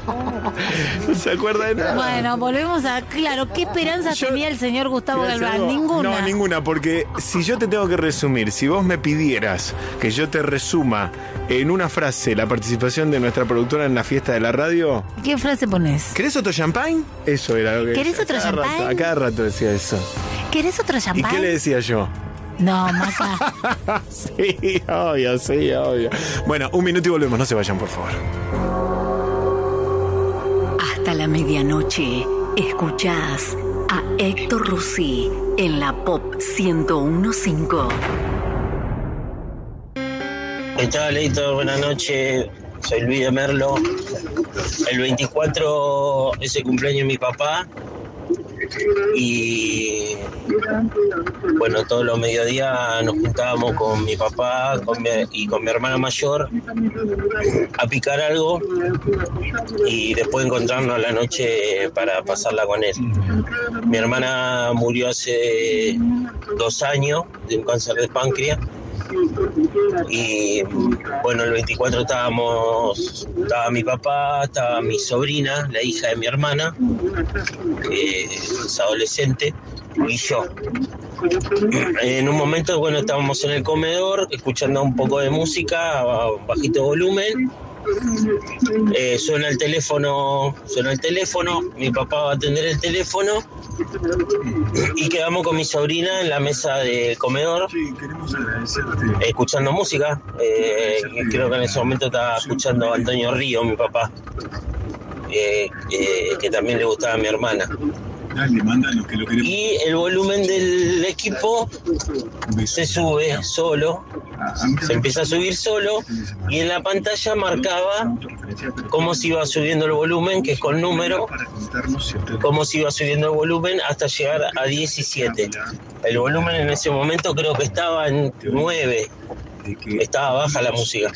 No se acuerda de nada. Bueno, volvemos a. Claro, ¿qué esperanza Yo- tenía el señor Gustavo ¿Quieres decir Galván? algo? Ninguna. No, ninguna, porque si yo te tengo que resumir, si vos me pidieras que yo te resuma en una frase la participación de nuestra productora en la fiesta de la radio, ¿Qué frase pones? ¿querés otro champagne? Eso era lo que ¿Querés decía. otro A cada rato- champagne? a cada rato decía eso. ¿Querés otro ¿Y champán? qué le decía yo? No, Maca. Sí, obvio, sí, obvio. Bueno, un minuto y volvemos, no se vayan, por favor. Hasta la medianoche, escuchás a Héctor Rossi en la Pop ciento uno punto cinco. ¿Qué tal, Héctor? Buenas noches. Soy Luis de Merlo. El veinticuatro es el cumpleaños de mi papá. Y bueno, todos los mediodías nos juntábamos con mi papá con mi- y con mi hermana mayor a picar algo y después encontrarnos a la noche para pasarla con él. Mi hermana murió hace dos años de un cáncer de páncreas. Y bueno, el veinticuatro estábamos, estaba mi papá, estaba mi sobrina, la hija de mi hermana, que es adolescente, y yo. En un momento, bueno, estábamos en el comedor escuchando un poco de música a bajito volumen. Eh, suena el teléfono, suena el teléfono, mi papá va a atender el teléfono y quedamos con mi sobrina en la mesa del comedor escuchando música. Eh, creo que en ese momento estaba escuchando a Antonio Río, mi papá, eh, eh, que también le gustaba a mi hermana. Y el volumen del equipo se sube solo, se empieza a subir solo, y en la pantalla marcaba cómo se iba subiendo el volumen, que es con número, cómo se iba subiendo el volumen hasta llegar a diecisiete. El volumen en ese momento creo que estaba en nueve. Estaba baja la música.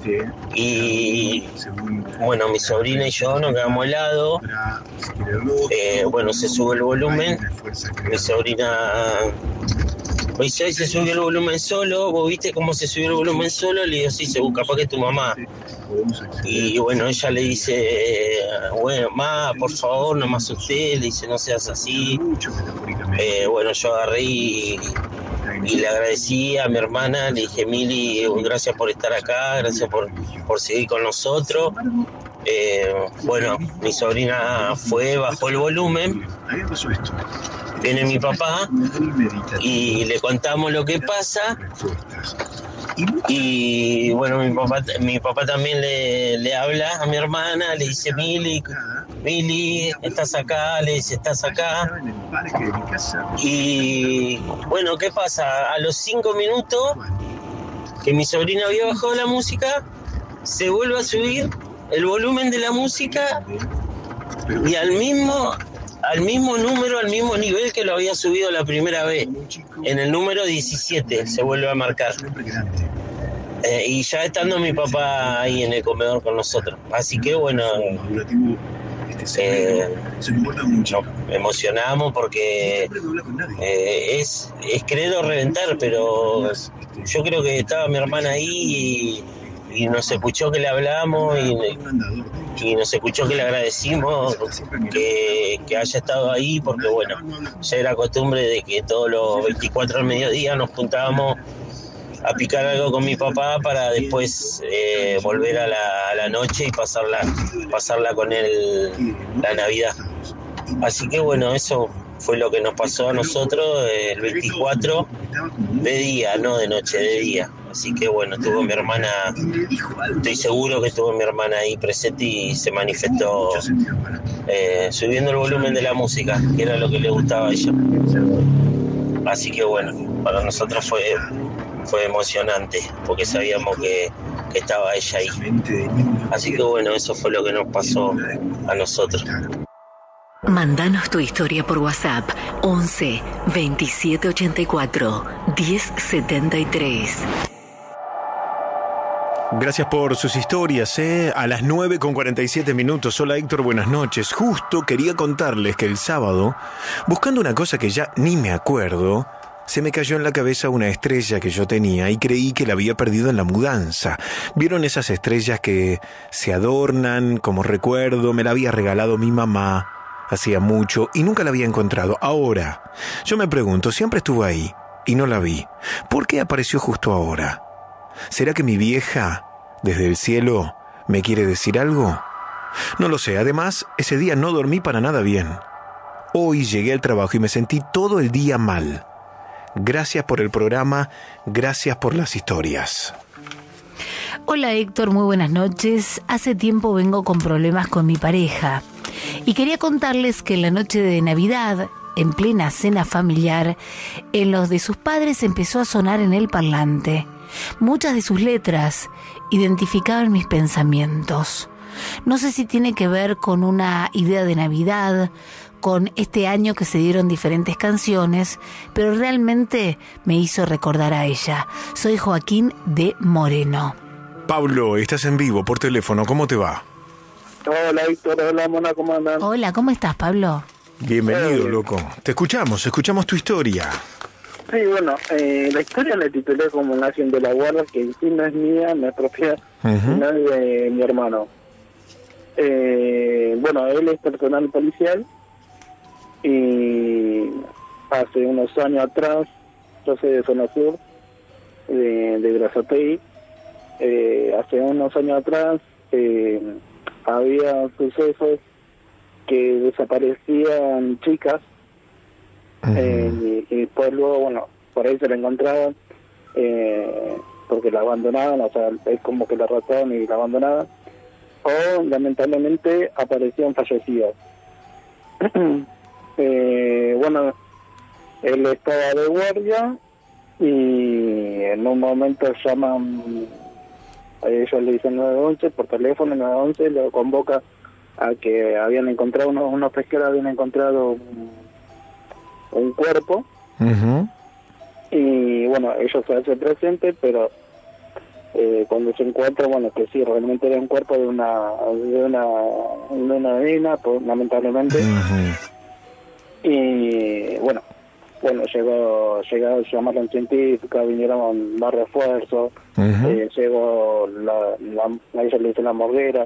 Y bueno, mi sobrina y yo nos quedamos helados. Eh, bueno, se sube el volumen. Mi sobrina me dice, ay, se subió el volumen solo. ¿Vos viste cómo se subió el volumen solo? Le digo, sí, se busca, capaz que tu mamá. Y bueno, ella le dice, bueno, ma, por favor, no me asusté. Le dice, no seas así. Eh, bueno, yo agarré y y le agradecí a mi hermana, le dije, Mili, gracias por estar acá, gracias por, por seguir con nosotros. Eh, bueno, mi sobrina fue, bajó el volumen, viene mi papá y le contamos lo que pasa. Y bueno, mi papá mi papá también le, le habla a mi hermana, le dice, Mili, Mili, estás acá, le dice, estás acá. Y bueno, ¿qué pasa? A los cinco minutos que mi sobrina había bajado la música, se vuelve a subir el volumen de la música y al mismo, al mismo número, al mismo nivel que lo había subido la primera vez. En el número diecisiete se vuelve a marcar. Eh, y ya estando mi papá ahí en el comedor con nosotros. Así que bueno, eh, nos emocionamos porque eh, es, es querer o reventar, pero yo creo que estaba mi hermana ahí y, y nos escuchó que le hablamos y, y nos escuchó que le agradecimos que, que haya estado ahí, porque bueno, ya era costumbre de que todos los veinticuatro al mediodía nos juntábamos a picar algo con mi papá para después eh, volver a la, a la noche y pasarla pasarla con él la Navidad. Así que bueno, eso fue lo que nos pasó a nosotros eh, el veinticuatro de día, no de noche, de día. Así que bueno, tuvo mi hermana, estoy seguro que tuvo mi hermana ahí presente y se manifestó eh, subiendo el volumen de la música, que era lo que le gustaba a ella. Así que bueno, para nosotros fue fue emocionante porque sabíamos que, que estaba ella ahí. Así que bueno, eso fue lo que nos pasó a nosotros. Mándanos tu historia por WhatsApp once veintisiete ochenta y cuatro diez setenta y tres. Gracias por sus historias, ¿eh? A las nueve con cuarenta y siete minutos. Hola Héctor, buenas noches. Justo quería contarles que el sábado, buscando una cosa que ya ni me acuerdo, se me cayó en la cabeza una estrella que yo tenía y creí que la había perdido en la mudanza. ¿Vieron esas estrellas que se adornan como recuerdo? Me la había regalado mi mamá hacía mucho y nunca la había encontrado. Ahora, yo me pregunto, siempre estuvo ahí y no la vi. ¿Por qué apareció justo ahora? ¿Será que mi vieja, desde el cielo, me quiere decir algo? No lo sé. Además, ese día no dormí para nada bien. Hoy llegué al trabajo y me sentí todo el día mal. Gracias por el programa, gracias por las historias. Hola Héctor, muy buenas noches. Hace tiempo vengo con problemas con mi pareja y quería contarles que en la noche de Navidad, en plena cena familiar, en los de sus padres empezó a sonar en el parlante. Muchas de sus letras identificaban mis pensamientos. No sé si tiene que ver con una idea de Navidad, con este año que se dieron diferentes canciones, pero realmente me hizo recordar a ella. Soy Joaquín de Moreno. Pablo, estás en vivo por teléfono, ¿cómo te va? Hola Víctor, hola Mona, ¿cómo andan? Hola, ¿cómo estás, Pablo? Bienvenido, loco. Te escuchamos, escuchamos tu historia. Sí, bueno, eh, la historia la titulé como Nación de la Guardia, que en sí no es mía, no es propia, uh-huh. sino de mi hermano. Eh, bueno, él es personal policial y hace unos años atrás, yo soy de zona sur, de, de Brazatei, eh, hace unos años atrás eh, había sucesos que desaparecían chicas, uh-huh. eh, y, y después luego, bueno, por ahí se la encontraban, eh, porque la abandonaban, o sea, es como que la arrastraban y la abandonaban, o lamentablemente aparecían fallecidas. eh, bueno, él estaba de guardia y en un momento llaman, ellos le dicen nueve once por teléfono, nueve once lo convoca a que habían encontrado, unos, unos pesqueros habían encontrado un, un cuerpo, uh-huh. y bueno, ellos se hacen presentes, pero eh, cuando se encuentra, bueno, que sí, realmente era un cuerpo de una de una, de una nena, pues, lamentablemente, uh-huh. y bueno, bueno, llegó, llegó, llamaron científica, vinieron más refuerzos, uh-huh. eh, llegó la, la, a ellos le dicen la morguera.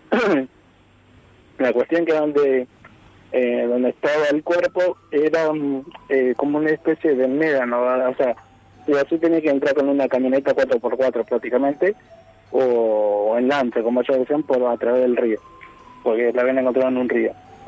La cuestión que donde eh, donde estaba el cuerpo era eh, como una especie de médano, o sea, y así tenía que entrar con una camioneta cuatro por cuatro prácticamente, o, o en lancha, como ellos decían, por a través del río, porque la habían encontrado en un río.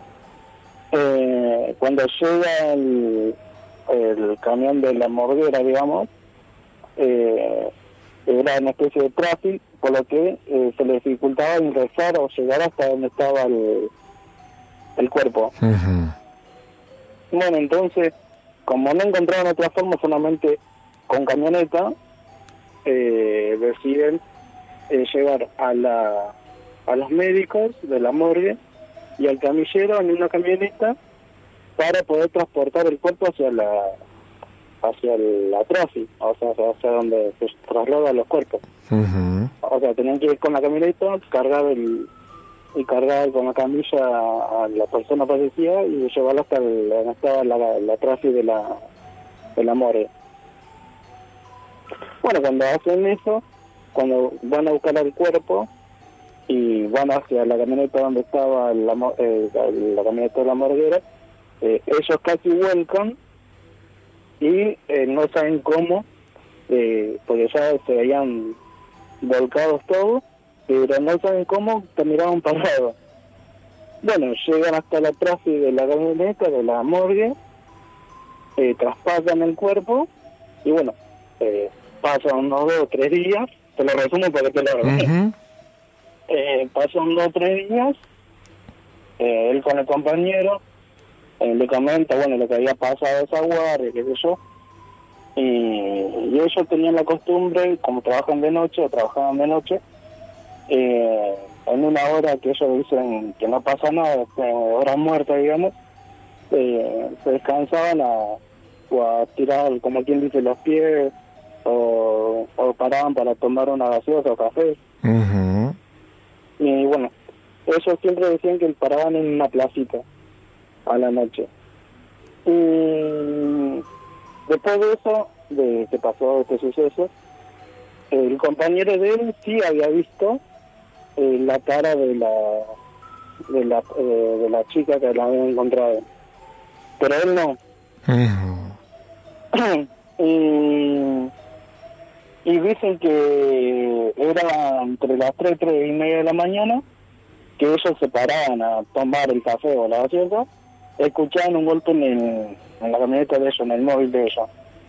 Eh, cuando llega el, el camión de la morguera, digamos, eh, era una especie de tráfico, por lo que eh, se le dificultaba ingresar o llegar hasta donde estaba el, el cuerpo. Uh-huh. Bueno, entonces, como no encontraron otra forma, solamente con camioneta, eh, deciden eh, llevar a la a los médicos de la morgue y al camillero en una camioneta para poder transportar el cuerpo hacia la hacia la tráfico, o sea, hacia donde se trasladan los cuerpos. Uh-huh. O sea, tenían que ir con la camioneta, cargar el y cargar con la camilla a la persona fallecida y llevarla hasta el, donde estaba la, la, la tráfico de la de la morgue. Bueno, cuando hacen eso, cuando van a buscar el cuerpo y van hacia la camioneta donde estaba la, eh, la, la camioneta de la morguera, eh, ellos casi vuelcan y eh, no saben cómo, eh, porque ya se habían volcados todos, pero no saben cómo terminaron parados. Bueno, llegan hasta la tráfico de la camioneta, de la morgue, eh, traspasan el cuerpo y bueno, eh, pasan unos dos o tres días, te lo resumo porque te lo resumo. Uh-huh. eh, pasan dos o tres días, eh, él con el compañero, Eh, le comenta, bueno, lo que había pasado esa guardia, qué sé yo, y, y ellos tenían la costumbre, como trabajan de noche, o trabajaban de noche, eh, en una hora que ellos dicen que no pasa nada, eh, hora muerta, digamos, eh, se descansaban a, o a tirar, como quien dice, los pies, o, o paraban para tomar una gaseosa o café. Uh-huh. Y bueno, ellos siempre decían que paraban en una placita a la noche. Y después de eso, de que pasó este suceso, el compañero de él sí había visto eh, la cara de la de la eh, de la chica que la habían encontrado, pero él no. Uh-huh. y, y dicen que era entre las tres, tres y media de la mañana que ellos se paraban a tomar el café o la gaseosa, escuchaban un golpe en, el, en la camioneta de ellos, en el móvil de ellos.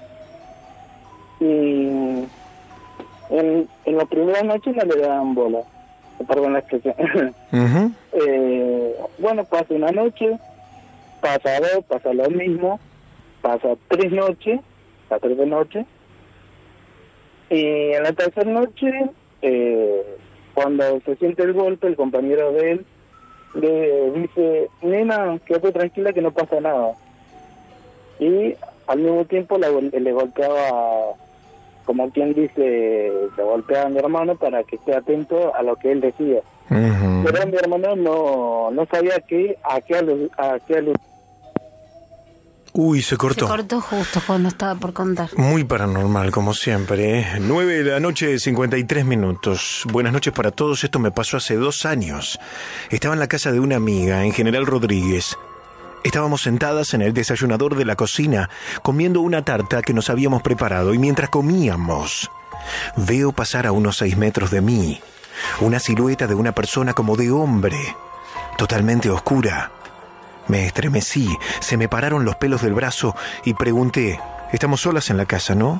Y en, en las primeras noches no le daban bola, perdón la expresión. Uh-huh. eh, bueno, pasa una noche, pasa dos, pasa lo mismo, pasa tres noches, la tercera noche, y en la tercera noche, eh, cuando se siente el golpe, el compañero de él le dice, nena, quédate tranquila que no pasa nada. Y al mismo tiempo le, le golpeaba, como quien dice, le golpeaba a mi hermano para que esté atento a lo que él decía. Uh-huh. Pero mi hermano no no sabía que, a qué alu- a qué alu- Uy, se cortó. Se cortó justo cuando estaba por contar. Muy paranormal, como siempre, ¿eh? nueve de la noche, cincuenta y tres minutos. Buenas noches para todos. Esto me pasó hace dos años. Estaba en la casa de una amiga, en General Rodríguez. Estábamos sentadas en el desayunador de la cocina, comiendo una tarta que nos habíamos preparado, y mientras comíamos, veo pasar a unos seis metros de mí una silueta de una persona como de hombre, totalmente oscura. Me estremecí, se me pararon los pelos del brazo y pregunté, ¿estamos solas en la casa, no?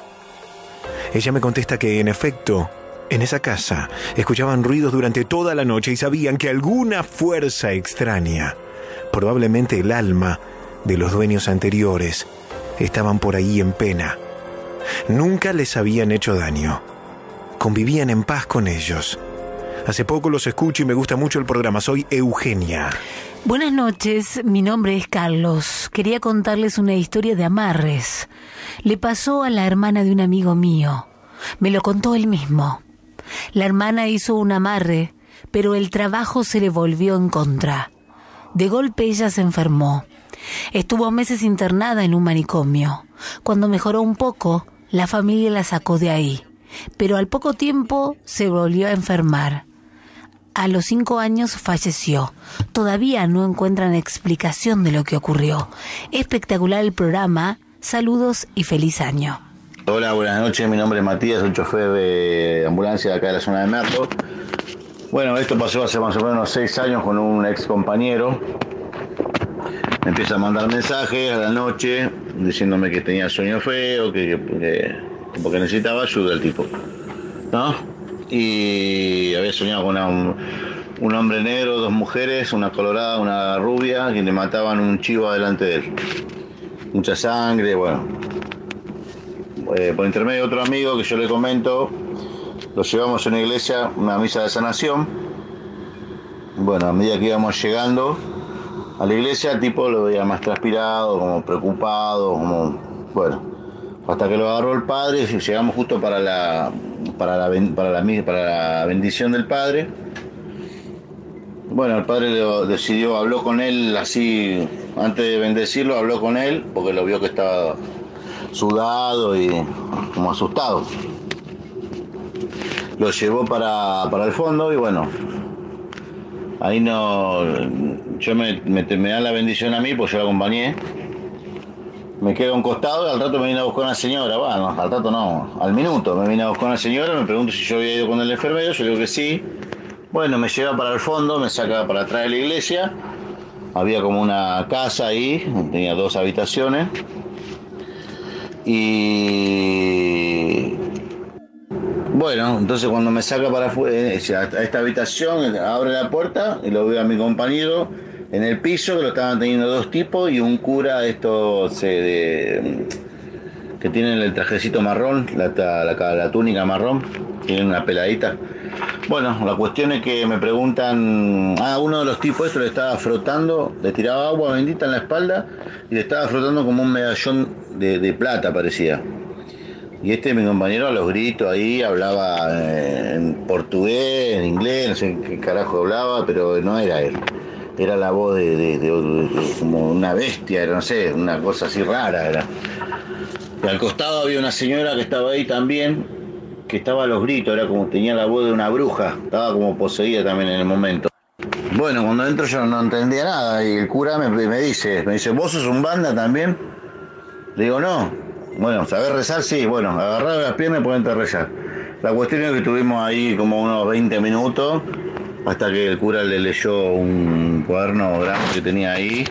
Ella me contesta que, en efecto, en esa casa escuchaban ruidos durante toda la noche y sabían que alguna fuerza extraña, probablemente el alma de los dueños anteriores, estaban por ahí en pena. Nunca les habían hecho daño. Convivían en paz con ellos. Hace poco los escucho y me gusta mucho el programa. Soy Eugenia. Buenas noches, mi nombre es Carlos. Quería contarles una historia de amarres. Le pasó a la hermana de un amigo mío. Me lo contó él mismo. La hermana hizo un amarre, pero el trabajo se le volvió en contra. De golpe ella se enfermó. Estuvo meses internada en un manicomio. Cuando mejoró un poco, la familia la sacó de ahí. Pero al poco tiempo se volvió a enfermar. A los cinco años falleció. Todavía no encuentran explicación de lo que ocurrió. Espectacular el programa. Saludos y feliz año. Hola, buenas noches. Mi nombre es Matías, soy chofer de ambulancia de acá de la zona de Merlo. Bueno, esto pasó hace más o menos seis años con un ex compañero. Me empieza a mandar mensajes a la noche diciéndome que tenía sueño feo, que, que porque necesitaba ayuda el tipo, ¿no? Y había soñado con una, un, un hombre negro, dos mujeres, una colorada, una rubia, que le mataban un chivo delante de él. Mucha sangre, bueno. Eh, por intermedio de otro amigo que yo le comento, lo llevamos a una iglesia, una misa de sanación. Bueno, a medida que íbamos llegando a la iglesia, el tipo lo veía más transpirado, como preocupado, como, bueno, hasta que lo agarró el padre. Llegamos justo para la para la para la, para la bendición del padre. Bueno, el padre lo decidió, habló con él así, antes de bendecirlo, habló con él, porque lo vio que estaba sudado y como asustado. Lo llevó para, para el fondo y bueno, ahí no, yo me, me, me dan la bendición a mí, pues yo la acompañé. Me quedo a un costado y al rato me vine a buscar una señora. Bueno, al rato no, al minuto me vine a buscar una señora, me pregunto si yo había ido con el enfermero, yo digo que sí. Bueno, me lleva para el fondo, me saca para atrás de la iglesia. Había como una casa ahí, tenía dos habitaciones. Y bueno, entonces cuando me saca para afuera, a esta habitación, abre la puerta y lo veo a mi compañero en el piso, que lo estaban teniendo dos tipos y un cura, estos eh, de, que tienen el trajecito marrón, la, la, la, la túnica marrón, tienen una peladita. Bueno, la cuestión es que me preguntan, ah, uno de los tipos estos le estaba frotando, le tiraba agua bendita en la espalda y le estaba frotando como un medallón de, de plata, parecía. Y este, mi compañero, a los gritos ahí, hablaba eh, en portugués, en inglés, no sé qué carajo hablaba, pero no era él. Era la voz de, de, de, de, de como una bestia, no sé, una cosa así rara era. Y al costado había una señora que estaba ahí también, que estaba a los gritos, era como, tenía la voz de una bruja, estaba como poseída también en el momento. Bueno, cuando entro yo no entendía nada y el cura me, me dice, me dice, ¿vos sos un banda también? Le digo, no. Bueno, ¿sabés rezar? Sí, bueno, agarrar las piernas y ponerte a rezar. La cuestión es que estuvimos ahí como unos veinte minutos, hasta que el cura le leyó un cuaderno grande que tenía ahí.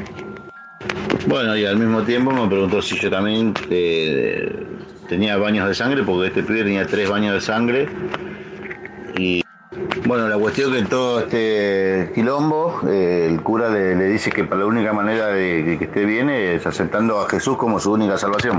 Bueno, y al mismo tiempo me preguntó si yo también eh, tenía baños de sangre, porque este pibe tenía tres baños de sangre. Y bueno, la cuestión es que en todo este quilombo, eh, el cura le, le dice que para la única manera de, de que esté bien es aceptando a Jesús como su única salvación.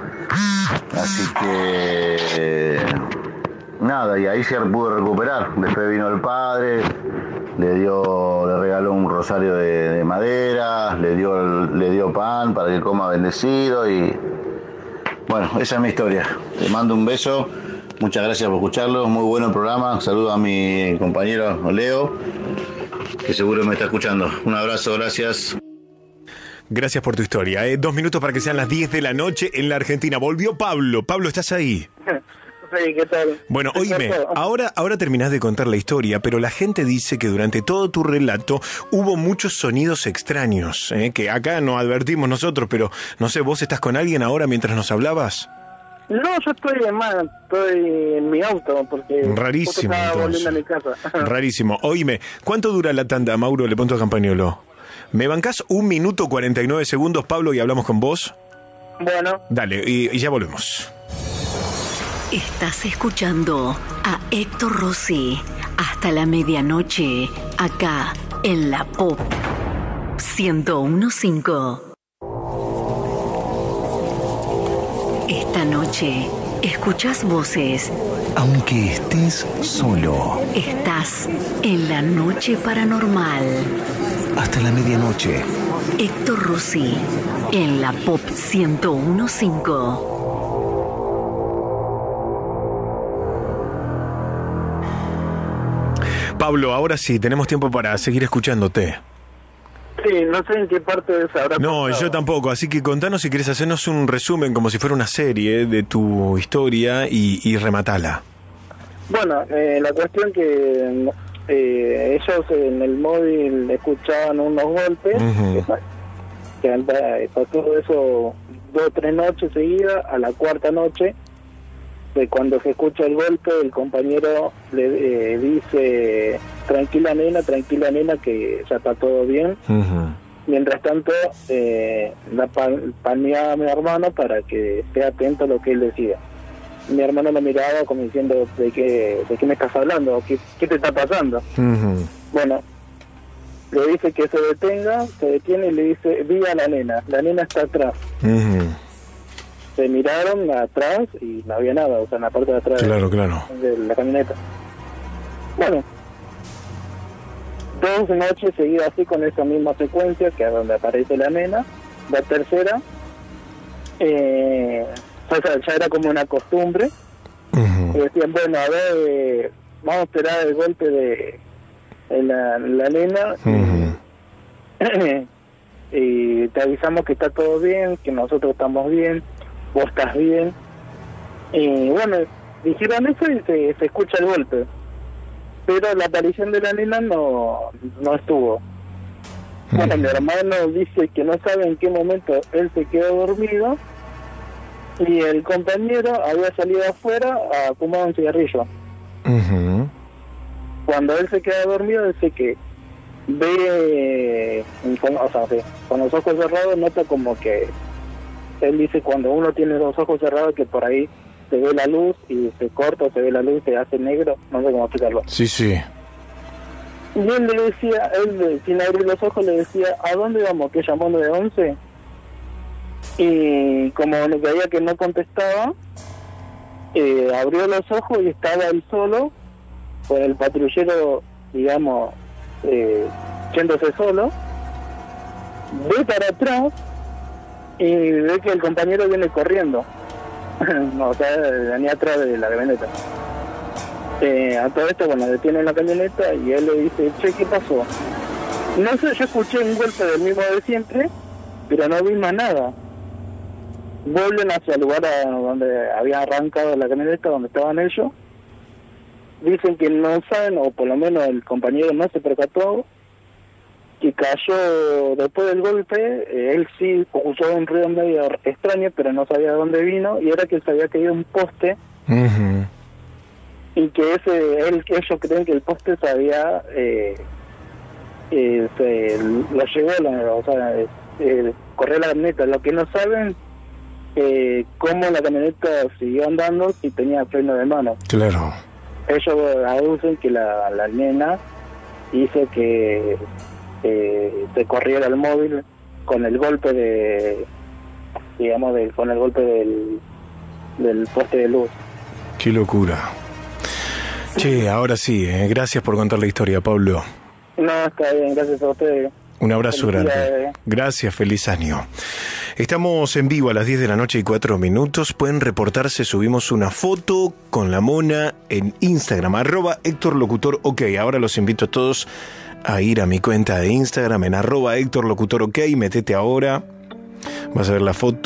Así que eh, nada, y ahí se pudo recuperar. Después vino el padre, le dio, le regaló un rosario de, de madera, le dio, le dio pan para que coma bendecido y bueno, esa es mi historia. Te mando un beso, muchas gracias por escucharlo, muy bueno el programa. Saludo a mi compañero Leo, que seguro me está escuchando. Un abrazo, gracias. Gracias por tu historia. Eh, dos minutos para que sean las diez de la noche en la Argentina. Volvió Pablo. Pablo, ¿estás ahí? Rosy, ¿qué tal? Bueno, oíme, ahora, ahora terminás de contar la historia, pero la gente dice que durante todo tu relato hubo muchos sonidos extraños, ¿eh? Que acá no advertimos nosotros, pero no sé, ¿vos estás con alguien ahora mientras nos hablabas? No, yo estoy en más, estoy en mi auto, porque rarísimo, estaba volviendo a mi casa. Rarísimo. Oíme, ¿cuánto dura la tanda, Mauro? Le pongo a Campañolo. ¿Me bancás un minuto cuarenta y nueve segundos, Pablo, y hablamos con vos? Bueno. Dale, y, y ya volvemos. Estás escuchando a Héctor Rossi hasta la medianoche, acá en la Pop ciento uno punto cinco. Esta noche escuchás voces. Aunque estés solo. Estás en la noche paranormal. Hasta la medianoche. Héctor Rossi en la Pop ciento uno punto cinco. Pablo, ahora sí, tenemos tiempo para seguir escuchándote. Sí, no sé en qué parte de esa habrá No, pasado. Yo tampoco, así que contanos si querés hacernos un resumen como si fuera una serie de tu historia y, y rematala. Bueno, eh, la cuestión que eh, ellos en el móvil escuchaban unos golpes, uh-huh. que, que pasó eso dos o tres noches seguidas. A la cuarta noche, de cuando se escucha el golpe, el compañero le eh, dice: tranquila nena, tranquila nena, que ya está todo bien. Uh-huh. Mientras tanto, eh, la pan, paneaba a mi hermano para que esté atento a lo que él decía. Mi hermano lo miraba como diciendo: ¿de qué, de qué me estás hablando? ¿Qué, qué te está pasando? Uh-huh. Bueno, le dice que se detenga, se detiene y le dice: vi a la nena, la nena está atrás. Uh-huh. Se miraron atrás y no había nada, o sea, en la parte de atrás claro, de, claro. de la camioneta. Bueno, dos noches seguidas así con esa misma secuencia, que es donde aparece la nena. La tercera, eh, o sea, ya era como una costumbre. Uh-huh. Y decían: bueno, a ver, eh, vamos a esperar el golpe de, de la, la nena. Uh-huh. y, y te avisamos que está todo bien, que nosotros estamos bien, vos estás bien. Y bueno, dijeron eso y se, se escucha el golpe. Pero la aparición de la nena no, no estuvo. Uh-huh. Bueno, mi hermano dice que no sabe en qué momento él se quedó dormido y el compañero había salido afuera a fumar un cigarrillo. Uh-huh. Cuando él se queda dormido, dice que ve, con, o sea, ve, con los ojos cerrados, nota como que él dice cuando uno tiene los ojos cerrados que por ahí se ve la luz y se corta, se ve la luz y se hace negro, no sé cómo explicarlo. Sí, sí. Y él le decía, él sin abrir los ojos le decía: ¿a dónde vamos? ¿Que llamó nueve once? Y como le veía que no contestaba, eh, abrió los ojos y estaba él solo, con el patrullero, digamos, eh, yéndose solo. Ve para atrás y ve que el compañero viene corriendo. No, o sea, venía atrás de la camioneta. Eh, a todo esto, bueno, detiene la camioneta y él le dice: che, ¿qué pasó? No sé, yo escuché un golpe del mismo de siempre, pero no vi más nada. Vuelven hacia el lugar a donde había arrancado la camioneta, donde estaban ellos. Dicen que no saben, o por lo menos el compañero no se percató, que cayó después del golpe. Eh, él sí escuchó un ruido medio extraño, pero no sabía de dónde vino, y era que se había caído un poste. Uh-huh. Y que ese él, ellos creen que el poste se había eh, eh, se, lo llevó, la, o sea, eh, corrió la camioneta. Lo que no saben, eh, cómo la camioneta siguió andando si tenía freno de mano. Claro. Ellos aducen que la, la nena hizo que eh, se corriera el móvil con el golpe de, digamos, de, con el golpe del, del poste de luz. Qué locura. Che, ahora sí, eh, gracias por contar la historia, Pablo. No, está bien, gracias a ustedes. Un abrazo Feliz grande. día. Gracias, feliz año. Estamos en vivo a las diez de la noche y cuatro minutos. Pueden reportarse, subimos una foto con la mona en Instagram, arroba Héctor Locutor OK. Ahora los invito a todos a ir a mi cuenta de Instagram en arroba Héctor Locutor OK. Metete ahora, vas a ver la foto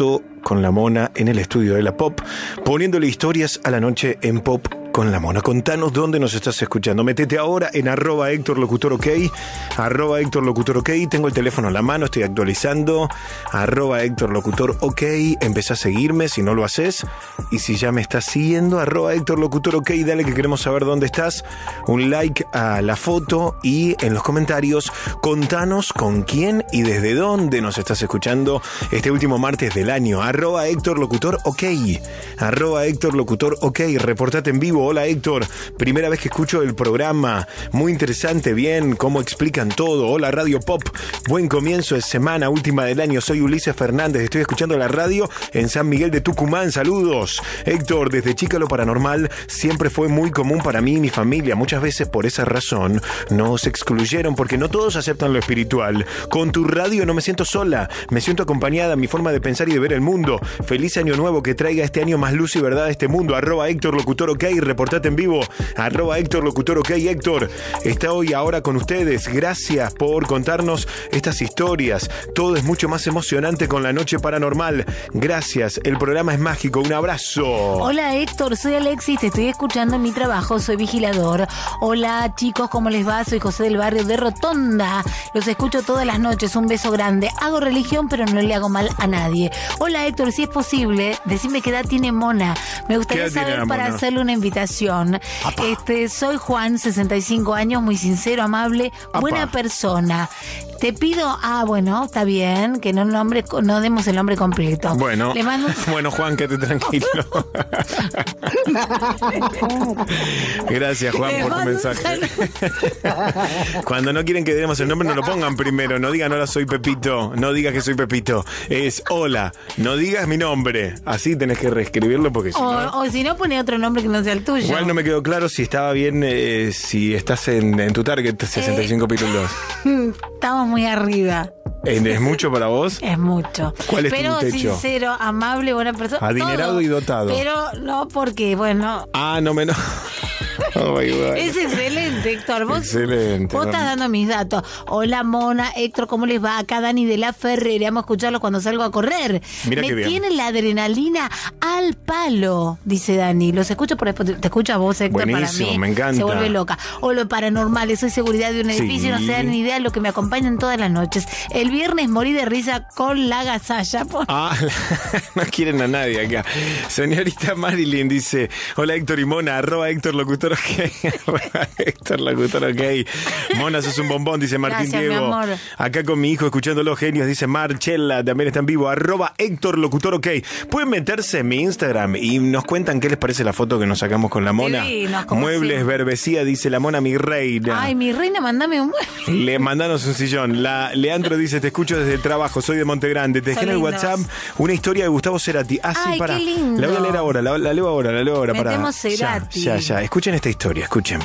con la Mona en el estudio de la Pop, poniéndole historias a la noche en Pop con la Mona. Contanos dónde nos estás escuchando. Metete ahora en arroba Héctor Locutor OK, arroba Héctor Locutor OK. Tengo el teléfono en la mano, estoy actualizando. Arroba Héctor Locutor OK. Empezá a seguirme si no lo haces. Y si ya me estás siguiendo, arroba Héctor Locutor OK. Dale que queremos saber dónde estás. Un like a la foto y en los comentarios contanos con quién y desde dónde nos estás escuchando este último martes del año. Arroba Héctor Locutor OK. Arroba Héctor Locutor OK. Reportate en vivo. Hola Héctor, primera vez que escucho el programa, muy interesante, bien, cómo explican todo. Hola Radio Pop, buen comienzo de semana, última del año. Soy Ulises Fernández, estoy escuchando la radio en San Miguel de Tucumán. Saludos Héctor, desde chica lo paranormal siempre fue muy común para mí y mi familia. Muchas veces por esa razón nos excluyeron, porque no todos aceptan lo espiritual. Con tu radio no me siento sola, me siento acompañada. Mi forma de pensar y de ver el mundo. Feliz año nuevo, que traiga este año más luz y verdad a este mundo. Arroba Héctor Locutor OK. Reportate en vivo, arroba Héctor Locutor OK. Héctor está hoy ahora con ustedes. Gracias por contarnos estas historias. Todo es mucho más emocionante con la noche paranormal. Gracias, el programa es mágico. Un abrazo. Hola Héctor, soy Alexis, te estoy escuchando en mi trabajo, soy vigilador. Hola chicos, ¿cómo les va? Soy José del barrio de Rotonda. Los escucho todas las noches, un beso grande. Hago religión, pero no le hago mal a nadie. Hola Héctor, si es posible, decime qué edad tiene Mona. Me gustaría saber para hacerle una invitación. Este, soy Juan, sesenta y cinco años, muy sincero, amable, Apa. buena persona. Te pido, ah, bueno, está bien, que no nombre, no demos el nombre completo. Bueno, Le mando un... bueno, Juan, quédate tranquilo. Gracias, Juan, Le por tu mensaje. Cuando no quieren que demos el nombre, no lo pongan primero. No digan, hola, soy Pepito. No digas que soy Pepito. Es hola, no digas mi nombre. Así tenés que reescribirlo porque si o, no... O si no, pone otro nombre que no sea el tuyo. Igual no me quedó claro si estaba bien, eh, si estás en, en tu target, sesenta y cinco eh, pílulas. Estamos muy arriba. ¿Es mucho para vos? Es mucho. ¿Cuál es pero tu techo? Pero sincero, amable, buena persona. Adinerado todo, y dotado. Pero no porque, bueno... Ah, no me... No. Oh, bueno. Es excelente, Héctor. Vos, excelente. Vos estás dando mis datos. Hola, Mona, Héctor, ¿cómo les va? Acá Dani de la Ferrera. Vamos a escucharlo cuando salgo a correr. Mira Me qué bien. tiene la adrenalina al palo, dice Dani. Los escucho por Spotify. Te escucha vos, Héctor. Buenísimo, para mí. Me encanta. Se vuelve loca. O lo paranormal, soy seguridad de un edificio. Sí. No se dan ni idea de lo que me acompañan todas las noches. El viernes morí de risa con la gasalla. Por... Ah, no quieren a nadie acá. Señorita Marilyn dice: hola Héctor y Mona, arroba Héctor Locutor OK. Héctor Locutor OK. Mona, sos un bombón, dice Martín Gracias, Diego. Mi amor. Acá con mi hijo escuchando Los Genios, dice Marchella, también está en vivo, arroba Héctor Locutor OK. Pueden meterse en mi Instagram y nos cuentan qué les parece la foto que nos sacamos con la Mona. Sí, Muebles, Berbecía, dice la Mona, mi reina. Ay, mi reina, mandame un mueble. Le mandanos un sillón. La Leandro dice: te escucho desde el trabajo, soy de Montegrande. Te dejé en el WhatsApp una historia de Gustavo Cerati. Ah, sí, Ay, para. qué lindo. La voy a leer ahora, la, la leo ahora, la leo ahora. Metemos para. Cerati. Ya, ya, ya. Escuchen esta historia, escuchen.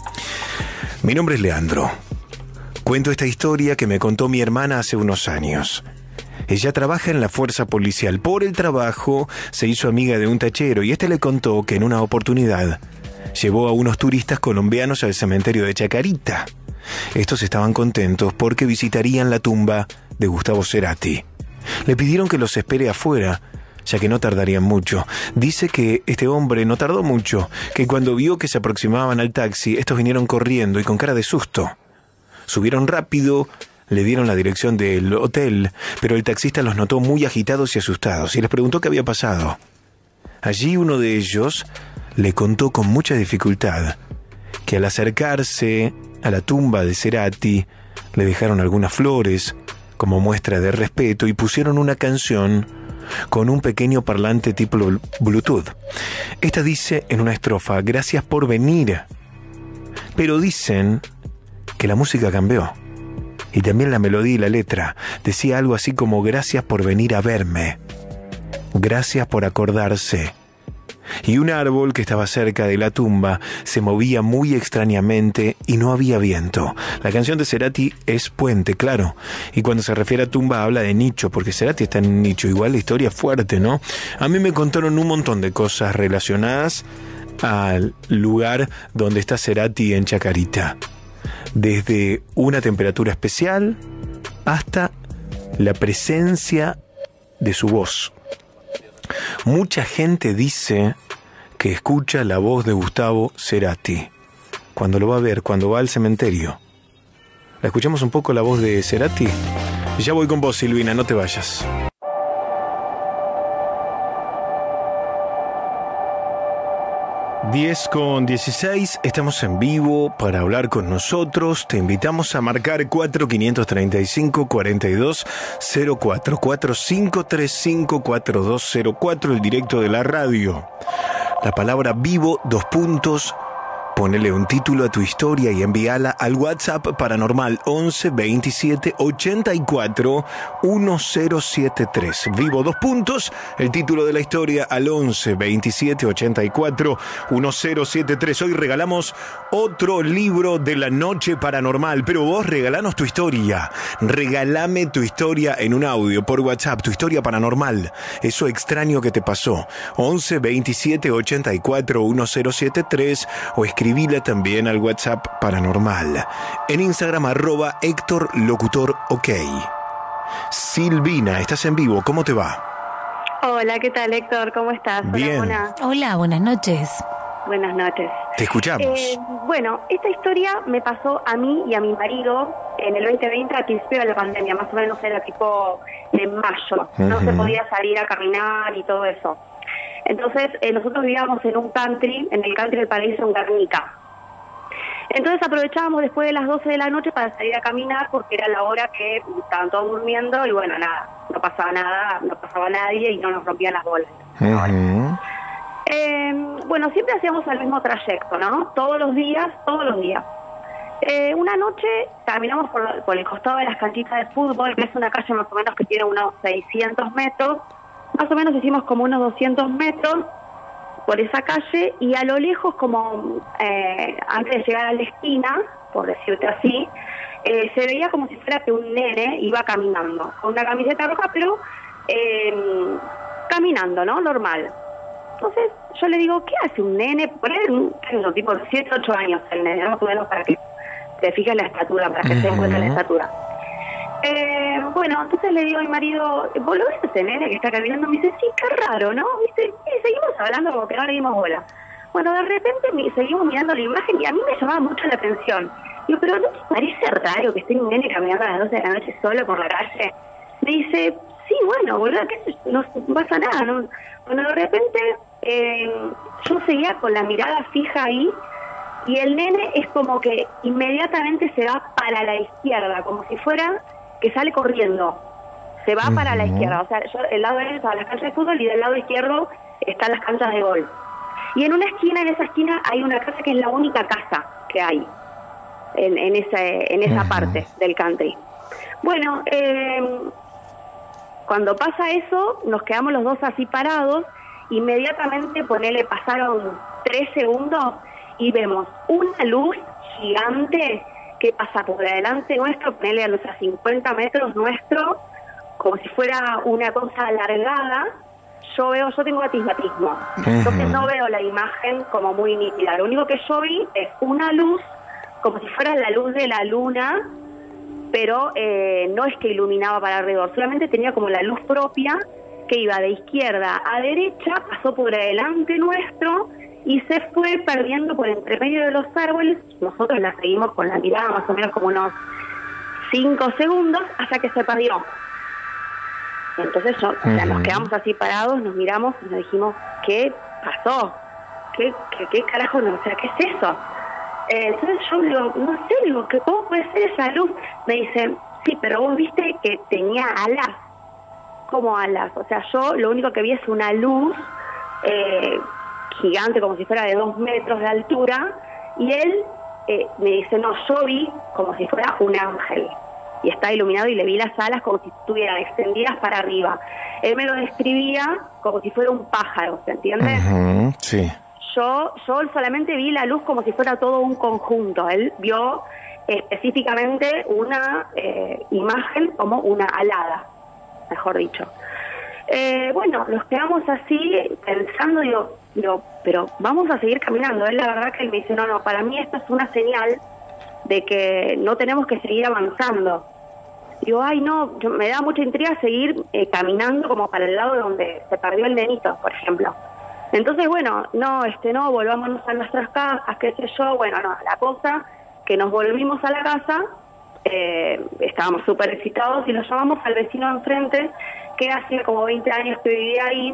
Mi nombre es Leandro. Cuento esta historia que me contó mi hermana hace unos años. Ella trabaja en la fuerza policial. Por el trabajo se hizo amiga de un tachero y este le contó que en una oportunidad llevó a unos turistas colombianos al cementerio de Chacarita. Estos estaban contentos porque visitarían la tumba de Gustavo Cerati. Le pidieron que los espere afuera, ya que no tardarían mucho. Dice que este hombre no tardó mucho, que cuando vio que se aproximaban al taxi, estos vinieron corriendo y con cara de susto. Subieron rápido, le dieron la dirección del hotel, pero el taxista los notó muy agitados y asustados y les preguntó qué había pasado. Allí uno de ellos le contó con mucha dificultad que al acercarse a la tumba de Cerati le dejaron algunas flores como muestra de respeto y pusieron una canción con un pequeño parlante tipo Bluetooth. Esta dice en una estrofa: gracias por venir. Pero dicen que la música cambió y también la melodía y la letra. Decía algo así como: gracias por venir a verme, gracias por acordarse. Y un árbol que estaba cerca de la tumba se movía muy extrañamente y no había viento. La canción de Cerati es Puente, claro. Y cuando se refiere a tumba habla de nicho, porque Cerati está en un nicho. Igual la historia es fuerte, ¿no? A mí me contaron un montón de cosas relacionadas al lugar donde está Cerati en Chacarita. Desde una temperatura especial hasta la presencia de su voz. Mucha gente dice que escucha la voz de Gustavo Cerati cuando lo va a ver, cuando va al cementerio. ¿La escuchamos un poco la voz de Cerati? Ya voy con vos, Silvina, no te vayas. diez con dieciséis, estamos en vivo para hablar con nosotros. Te invitamos a marcar cuatro cinco tres cinco, cuatro dos cero cuatro, cuatro cinco tres cinco, cuatro dos cero cuatro, el directo de la radio. La palabra vivo, dos puntos. Ponele un título a tu historia y envíala al WhatsApp paranormal once veintisiete ochenta y cuatro diecisiete tres. Vivo, dos puntos, el título de la historia al once veintisiete ochenta y cuatro diecisiete tres. Hoy regalamos otro libro de la noche paranormal, pero vos regalanos tu historia. Regalame tu historia en un audio por WhatsApp, tu historia paranormal, eso extraño que te pasó. once veintisiete ochenta y cuatro diecisiete tres o escribí Escribila también al WhatsApp paranormal. En Instagram, arroba Héctor Locutor OK. Silvina, estás en vivo, ¿cómo te va? Hola, ¿qué tal, Héctor? ¿Cómo estás? Bien. Hola, Hola, buenas noches. buenas noches. Te escuchamos. Eh, bueno, esta historia me pasó a mí y a mi marido en el veinte veinte, al principio de la pandemia, más o menos era tipo en mayo. No Ujú. se podía salir a caminar y todo eso. Entonces, eh, nosotros vivíamos en un country, en el country del paraíso en Guernica. Entonces aprovechábamos después de las doce de la noche para salir a caminar porque era la hora que estaban todos durmiendo y bueno, nada, no pasaba nada, no pasaba nadie y no nos rompían las bolas. Uh-huh. Eh, bueno, siempre hacíamos el mismo trayecto, ¿no? Todos los días, todos los días. Eh, una noche caminamos por, por el costado de las canchitas de fútbol, que es una calle más o menos que tiene unos seiscientos metros. Más o menos hicimos como unos doscientos metros por esa calle y a lo lejos, como eh, antes de llegar a la esquina, por decirte así, eh, se veía como si fuera que un nene iba caminando, con una camiseta roja, pero eh, caminando, ¿no? Normal. Entonces yo le digo, ¿qué hace un nene? Por ahí, un tipo de siete, ocho años el nene, más o menos para que te fijes la estatura, para que se den cuenta la estatura. Eh, bueno, entonces le digo a mi marido, ¿vos lo ves ese nene que está caminando? Me dice, sí, qué raro, ¿no? ¿Viste? Y seguimos hablando como que no le dimos bola. Bueno, de repente mi, seguimos mirando la imagen y a mí me llamaba mucho la atención. Digo, ¿pero no te parece raro que esté un nene caminando a las doce de la noche solo por la calle? Me dice, sí, bueno, boludo, que no pasa nada, ¿no? Bueno, de repente eh, yo seguía con la mirada fija ahí y el nene es como que inmediatamente se va para la izquierda, como si fuera que sale corriendo, se va uh-huh. para la izquierda, o sea, yo, el lado derecho están las canchas de fútbol y del lado izquierdo están las canchas de golf. Y en una esquina, en esa esquina, hay una casa que es la única casa que hay en, en, ese, en esa uh-huh. parte del country. Bueno, eh, cuando pasa eso, nos quedamos los dos así parados, inmediatamente, ponele, pasaron tres segundos y vemos una luz gigante que pasa por delante nuestro, ponele a los cincuenta metros nuestro, como si fuera una cosa alargada. Yo veo, yo tengo atismatismo, entonces no veo la imagen como muy nítida. Lo único que yo vi es una luz, como si fuera la luz de la luna, pero eh, no es que iluminaba para alrededor, solamente tenía como la luz propia que iba de izquierda a derecha, pasó por delante nuestro y se fue perdiendo por entre medio de los árboles. Nosotros la seguimos con la mirada más o menos como unos cinco segundos hasta que se perdió. Entonces yo, uh-huh. o sea, nos quedamos así parados, nos miramos y nos dijimos, ¿qué pasó? ¿Qué, qué, qué carajo? No? O sea, ¿qué es eso? Eh, entonces yo digo, no sé, digo, ¿cómo puede ser esa luz? Me dice, sí, pero vos viste que tenía alas. ¿Cómo alas? O sea, yo lo único que vi es una luz eh, gigante, como si fuera de dos metros de altura, y él eh, me dice, no, yo vi como si fuera un ángel, y está iluminado y le vi las alas como si estuvieran extendidas para arriba. Él me lo describía como si fuera un pájaro, ¿se entiende? Uh-huh, sí. Yo, yo solamente vi la luz como si fuera todo un conjunto. Él vio específicamente una eh, imagen como una alada, mejor dicho. Eh, bueno, nos quedamos así pensando, digo, digo, pero vamos a seguir caminando. Él, la verdad que él me dice, no, no, para mí esto es una señal de que no tenemos que seguir avanzando. Digo, ay, no, yo, me da mucha intriga seguir eh, caminando como para el lado donde se perdió el nenito, por ejemplo. Entonces, bueno, no, este, no, volvámonos a nuestras casas, qué sé yo. Bueno, no, la cosa que nos volvimos a la casa, eh, estábamos súper excitados y lo llamamos al vecino de enfrente, que hacía como veinte años que vivía ahí,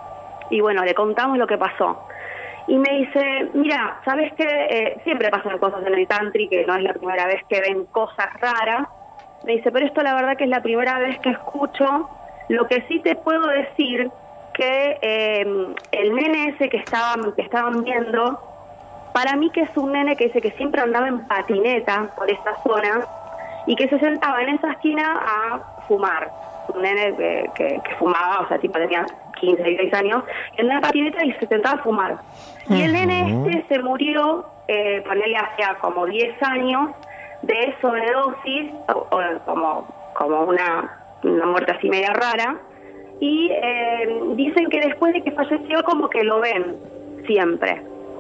y bueno, le contamos lo que pasó. Y me dice, mira, ¿sabes qué? Eh, siempre pasan cosas en el country, que no es la primera vez que ven cosas raras. Me dice, pero esto la verdad que es la primera vez que escucho. Lo que sí te puedo decir que eh, el nene ese que estaban, que estaban viendo, para mí que es un nene que dice que siempre andaba en patineta por esa zona y que se sentaba en esa esquina a fumar. Un nene que, que, que fumaba, o sea, tipo tenía quince, dieciséis años, y andaba en patineta y se sentaba a fumar. Y el nene este se murió, eh, ponele hacía como diez años, de sobredosis, o, o, como, como una, una muerte así media rara, y eh, dicen que después de que falleció como que lo ven siempre.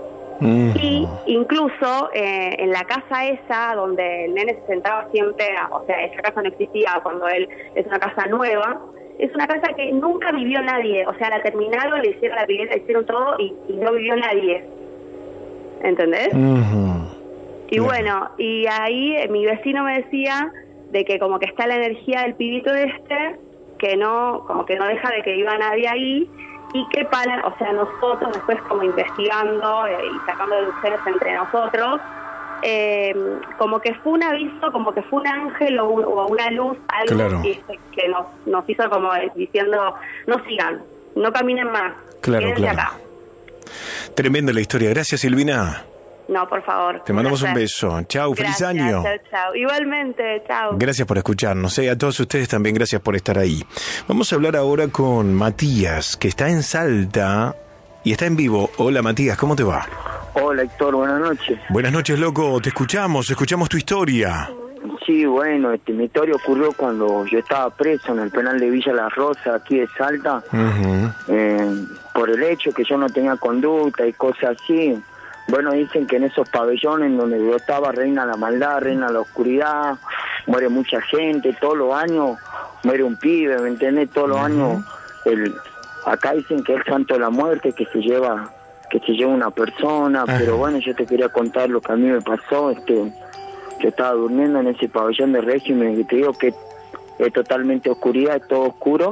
Mm. Y incluso eh, en la casa esa donde el nene se sentaba siempre, o sea, esa casa no existía cuando él, es una casa nueva, es una casa que nunca vivió nadie, o sea, la terminaron, le hicieron la pileta, le hicieron todo y, y no vivió nadie, ¿entendés? Mm-hmm. Y bueno, y ahí eh, mi vecino me decía de que como que está la energía del pibito este, que no, como que no deja de que viva nadie ahí, y que para, o sea, nosotros después como investigando eh, y sacando deducciones entre nosotros, eh, como que fue un aviso, como que fue un ángel o, un, o una luz, algo claro. que, que nos, nos hizo como diciendo, no sigan, no caminen más, claro, quédense claro. acá. Tremenda la historia, gracias Silvina. No, por favor. Te mandamos un beso. Chau, feliz año. Chau, chau. Igualmente, chau. Gracias por escucharnos. ¿eh? A todos ustedes también, gracias por estar ahí. Vamos a hablar ahora con Matías, que está en Salta y está en vivo. Hola, Matías, ¿cómo te va? Hola, Héctor, buenas noches. Buenas noches, loco. Te escuchamos, escuchamos tu historia. Sí, bueno, este, mi historia ocurrió cuando yo estaba preso en el penal de Villa La Rosa, aquí de Salta, uh-huh. eh, por el hecho que yo no tenía conducta y cosas así. Bueno, dicen que en esos pabellones donde yo estaba reina la maldad, reina la oscuridad, muere mucha gente, todos los años muere un pibe, ¿me entendés? Todos los uh-huh. años, el, acá dicen que es el santo de la muerte, que se lleva que se lleva una persona, uh-huh. pero bueno, yo te quería contar lo que a mí me pasó. este Yo estaba durmiendo en ese pabellón de régimen, y te digo que es totalmente oscuridad, es todo oscuro.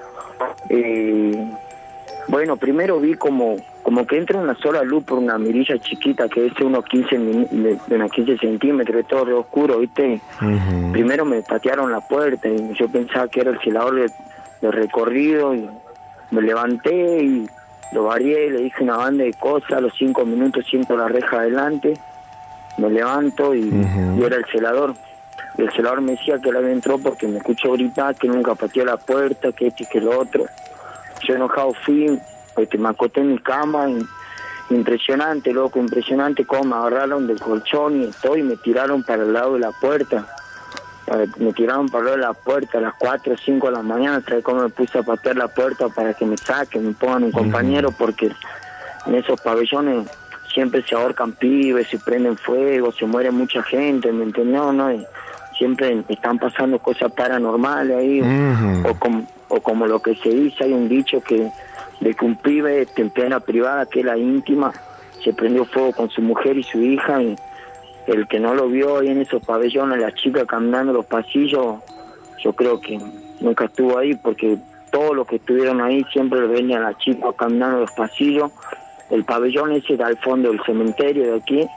Eh, bueno, primero vi como como que entra una sola luz por una mirilla chiquita que es de unos quince, de, de unos quince centímetros, todo re oscuro, ¿viste? Uh-huh. Primero me patearon la puerta y yo pensaba que era el celador de, de recorrido, y me levanté y lo varié, le dije una banda de cosas, a los cinco minutos siento la reja adelante, me levanto y, uh-huh. y era el celador. Y el celador me decía que él había entrado porque me escuchó gritar, que nunca pateó la puerta, que esto y que lo otro. Yo enojado fui, este, me acosté en mi cama, y, impresionante, loco, impresionante cómo me agarraron del colchón y todo, y me tiraron para el lado de la puerta. Me tiraron para el lado de la puerta a las cuatro o cinco de la mañana, ¿sabes cómo me puse a patear la puerta para que me saquen, me pongan un compañero? Porque en esos pabellones siempre se ahorcan pibes, se prenden fuego, se muere mucha gente, ¿me entendió? ¿No? Y siempre están pasando cosas paranormales ahí, uh-huh. o, como, o como lo que se dice, hay un dicho que de que un pibe en plena privada, que es la íntima, se prendió fuego con su mujer y su hija, y el que no lo vio ahí en esos pabellones, la chica caminando los pasillos, yo creo que nunca estuvo ahí, porque todos los que estuvieron ahí siempre venían a la chica caminando los pasillos. El pabellón ese está al fondo del cementerio de aquí,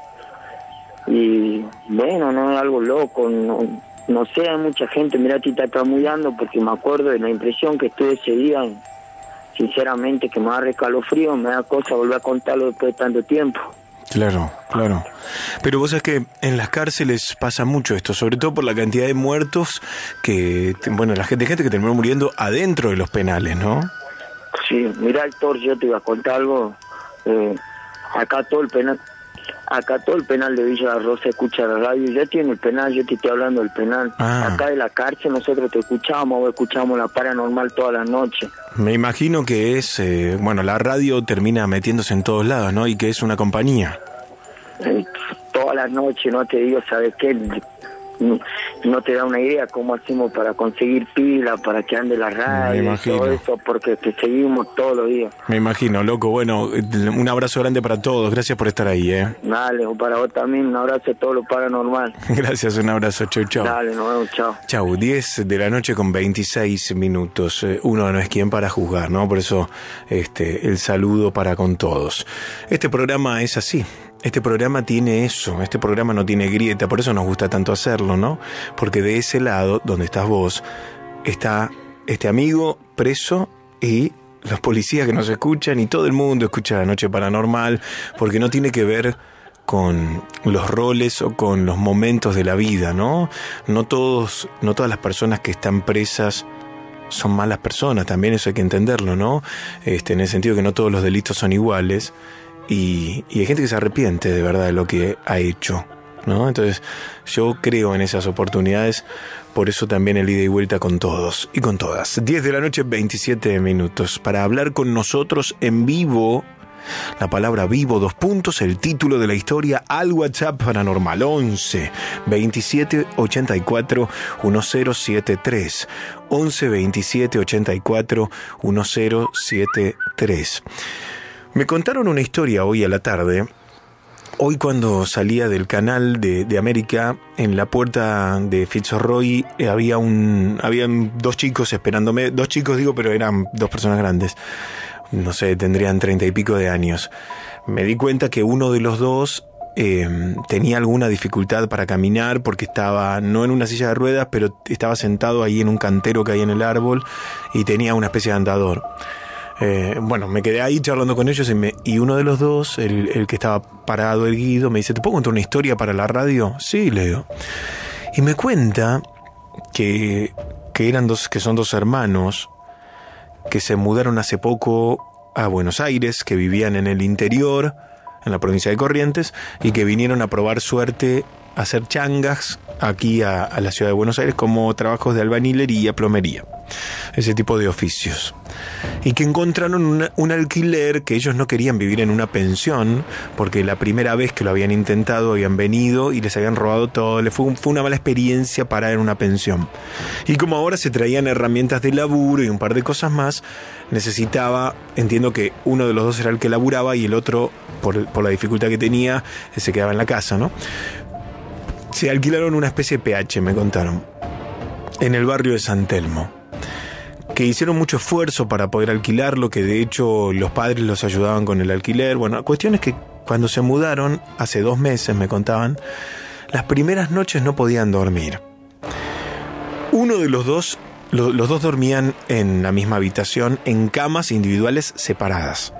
y bueno, no es algo loco, no, no sé, hay mucha gente, mira, a ti te está mudando, porque me acuerdo de la impresión que estuve ese día, y sinceramente que me da recalofrío, me da cosa volver a contarlo después de tanto tiempo. Claro, claro. Pero vos sabés que en las cárceles pasa mucho esto, sobre todo por la cantidad de muertos que, bueno, la gente, gente que terminó muriendo adentro de los penales, ¿no? Sí, mira, Héctor, yo te iba a contar algo. Eh, acá todo el penal, acá todo el penal de Villa La Rosa escucha la radio. Yo estoy en el penal, yo te estoy hablando del penal. Ah. Acá de la cárcel nosotros te escuchamos, o escuchamos la paranormal toda la noche. Me imagino que es, eh, bueno, la radio termina metiéndose en todos lados, ¿no? Y que es una compañía. Eh, toda la noche, no te digo, ¿sabes qué? no, no te da una idea cómo hacemos para conseguir pila, para que ande la radio y todo eso, porque te seguimos todos los días. Me imagino, loco. Bueno, un abrazo grande para todos. Gracias por estar ahí, ¿eh? Dale, para vos también, un abrazo a todo lo paranormal. Gracias, un abrazo. Chau, chau. Dale, nos vemos, chau. Chau, diez de la noche con veintiséis minutos. Uno no es quien para juzgar, ¿no? Por eso este, el saludo para con todos. Este programa es así. Este programa tiene eso, este programa no tiene grieta, por eso nos gusta tanto hacerlo, ¿no? Porque de ese lado, donde estás vos, está este amigo preso y los policías que nos escuchan y todo el mundo escucha La Noche Paranormal, porque no tiene que ver con los roles o con los momentos de la vida, ¿no? No todos, no todas las personas que están presas son malas personas, también eso hay que entenderlo, ¿no? Este, en el sentido que no todos los delitos son iguales. Y, y hay gente que se arrepiente de verdad de lo que ha hecho, ¿no? Entonces yo creo en esas oportunidades, por eso también el ida y vuelta con todos y con todas. diez de la noche, veintisiete minutos. Para hablar con nosotros en vivo, la palabra vivo, dos puntos, el título de la historia al WhatsApp Paranormal once veintisiete ochenta y cuatro diez setenta y tres. once veintisiete ochenta y cuatro diez setenta y tres. Me contaron una historia hoy a la tarde, hoy cuando salía del canal de, de América, en la puerta de Fitzroy eh, había un, habían dos chicos esperándome, dos chicos digo, pero eran dos personas grandes, no sé, tendrían treinta y pico de años. Me di cuenta que uno de los dos eh, tenía alguna dificultad para caminar porque estaba no en una silla de ruedas, pero estaba sentado ahí en un cantero que hay en el árbol y tenía una especie de andador. Eh, bueno, me quedé ahí charlando con ellos y, me, y uno de los dos, el, el que estaba parado erguido, me dice, ¿te puedo contar una historia para la radio? Sí, le digo. Y me cuenta que, que, eran dos, que son dos hermanos que se mudaron hace poco a Buenos Aires, que vivían en el interior, en la provincia de Corrientes, y que vinieron a probar suerte a hacer changas aquí a, a la ciudad de Buenos Aires como trabajos de albañilería, plomería, ese tipo de oficios. Y que encontraron una, un alquiler, que ellos no querían vivir en una pensión, porque la primera vez que lo habían intentado habían venido y les habían robado todo, le fue, fue una mala experiencia parar en una pensión. Y como ahora se traían herramientas de laburo y un par de cosas más, necesitaba, entiendo que uno de los dos era el que laburaba y el otro, por, por la dificultad que tenía, se quedaba en la casa, ¿no? Se alquilaron una especie de P H, me contaron, en el barrio de San Telmo, que hicieron mucho esfuerzo para poder alquilarlo, que de hecho los padres los ayudaban con el alquiler. Bueno, la cuestión es que cuando se mudaron, hace dos meses me contaban, las primeras noches no podían dormir. Uno de los dos, lo, los dos dormían en la misma habitación, en camas individuales separadas.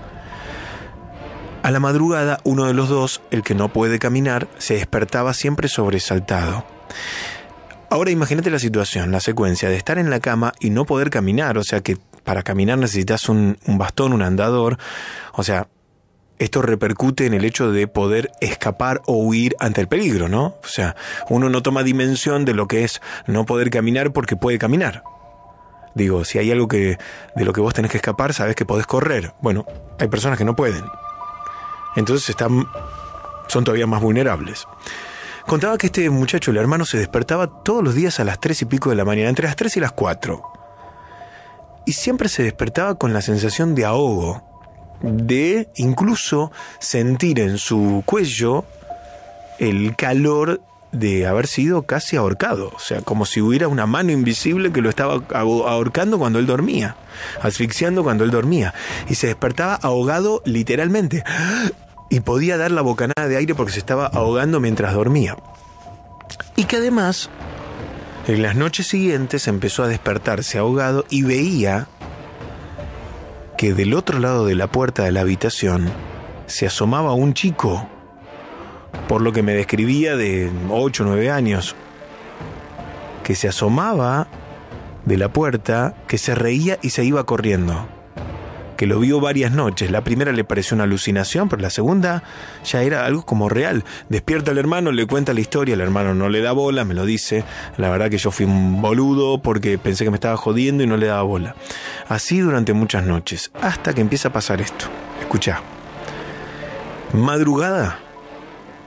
A la madrugada, uno de los dos, el que no puede caminar, se despertaba siempre sobresaltado. Ahora imagínate la situación, la secuencia de estar en la cama y no poder caminar, o sea que para caminar necesitas un, un bastón, un andador, o sea, esto repercute en el hecho de poder escapar o huir ante el peligro, ¿no? O sea, uno no toma dimensión de lo que es no poder caminar porque puede caminar. Digo, si hay algo que de lo que vos tenés que escapar, sabés que podés correr. Bueno, hay personas que no pueden. Entonces están, son todavía más vulnerables. Contaba que este muchacho, el hermano, se despertaba todos los días a las tres y pico de la mañana, entre las tres y las cuatro. Y siempre se despertaba con la sensación de ahogo, de incluso sentir en su cuello el calor de haber sido casi ahorcado. O sea, como si hubiera una mano invisible que lo estaba ahorcando cuando él dormía, asfixiando cuando él dormía. Y se despertaba ahogado literalmente. Y podía dar la bocanada de aire porque se estaba ahogando mientras dormía. Y que además, en las noches siguientes empezó a despertarse ahogado y veía que del otro lado de la puerta de la habitación se asomaba un chico, por lo que me describía, de ocho o nueve años, que se asomaba de la puerta, que se reía y se iba corriendo. Que lo vio varias noches. La primera le pareció una alucinación, pero la segunda ya era algo como real. Despierta el hermano, le cuenta la historia, el hermano no le da bola, me lo dice. La verdad que yo fui un boludo porque pensé que me estaba jodiendo y no le daba bola. Así durante muchas noches, hasta que empieza a pasar esto. Escuchá. Madrugada,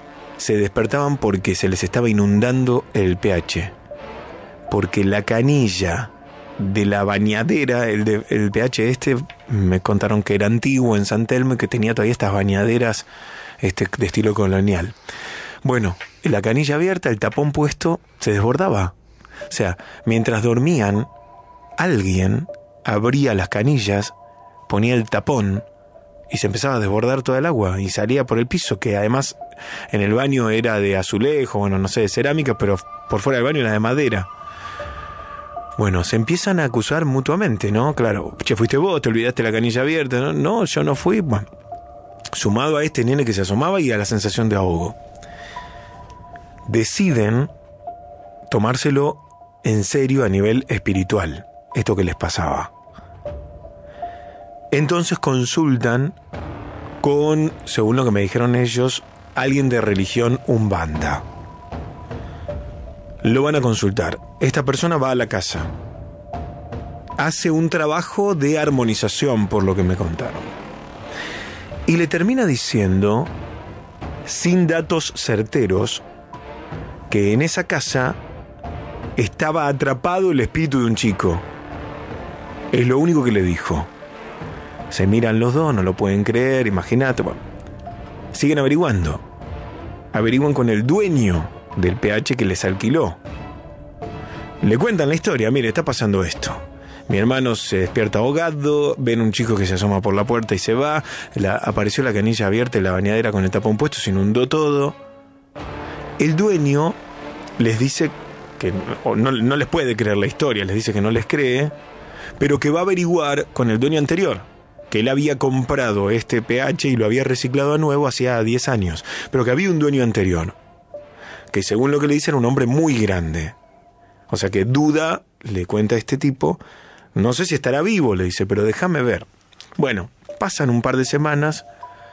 se despertaban porque se les estaba inundando el pH. Porque la canilla de la bañadera, el, de, el pH este, me contaron que era antiguo en San Telmo y que tenía todavía estas bañaderas este, de estilo colonial. Bueno, la canilla abierta, el tapón puesto, se desbordaba. O sea, mientras dormían, alguien abría las canillas, ponía el tapón y se empezaba a desbordar toda el agua y salía por el piso, que además en el baño era de azulejo, bueno, no sé, de cerámica, pero por fuera del baño era de madera. Bueno, se empiezan a acusar mutuamente, ¿no? Claro, che, fuiste vos, te olvidaste la canilla abierta, ¿no? No, yo no fui. Bueno, sumado a este nene que se asomaba y a la sensación de ahogo, deciden tomárselo en serio a nivel espiritual, esto que les pasaba. Entonces consultan con, según lo que me dijeron ellos, alguien de religión umbanda. Lo van a consultar. Esta persona va a la casa. Hace un trabajo de armonización, por lo que me contaron. Y le termina diciendo, sin datos certeros, que en esa casa estaba atrapado el espíritu de un chico. Es lo único que le dijo. Se miran los dos, no lo pueden creer, imagínate. Bueno, siguen averiguando. Averiguan con el dueño del pH que les alquiló. Le cuentan la historia. Mire, está pasando esto. Mi hermano se despierta ahogado, ven un chico que se asoma por la puerta y se va. La, apareció la canilla abierta y la bañadera con el tapón puesto, se inundó todo. El dueño les dice que no, no les puede creer la historia, les dice que no les cree, pero que va a averiguar con el dueño anterior, que él había comprado este pH y lo había reciclado a nuevo hacía diez años, pero que había un dueño anterior, que según lo que le dice era un hombre muy grande. O sea que duda, le cuenta a este tipo, no sé si estará vivo, le dice, pero déjame ver. Bueno, pasan un par de semanas,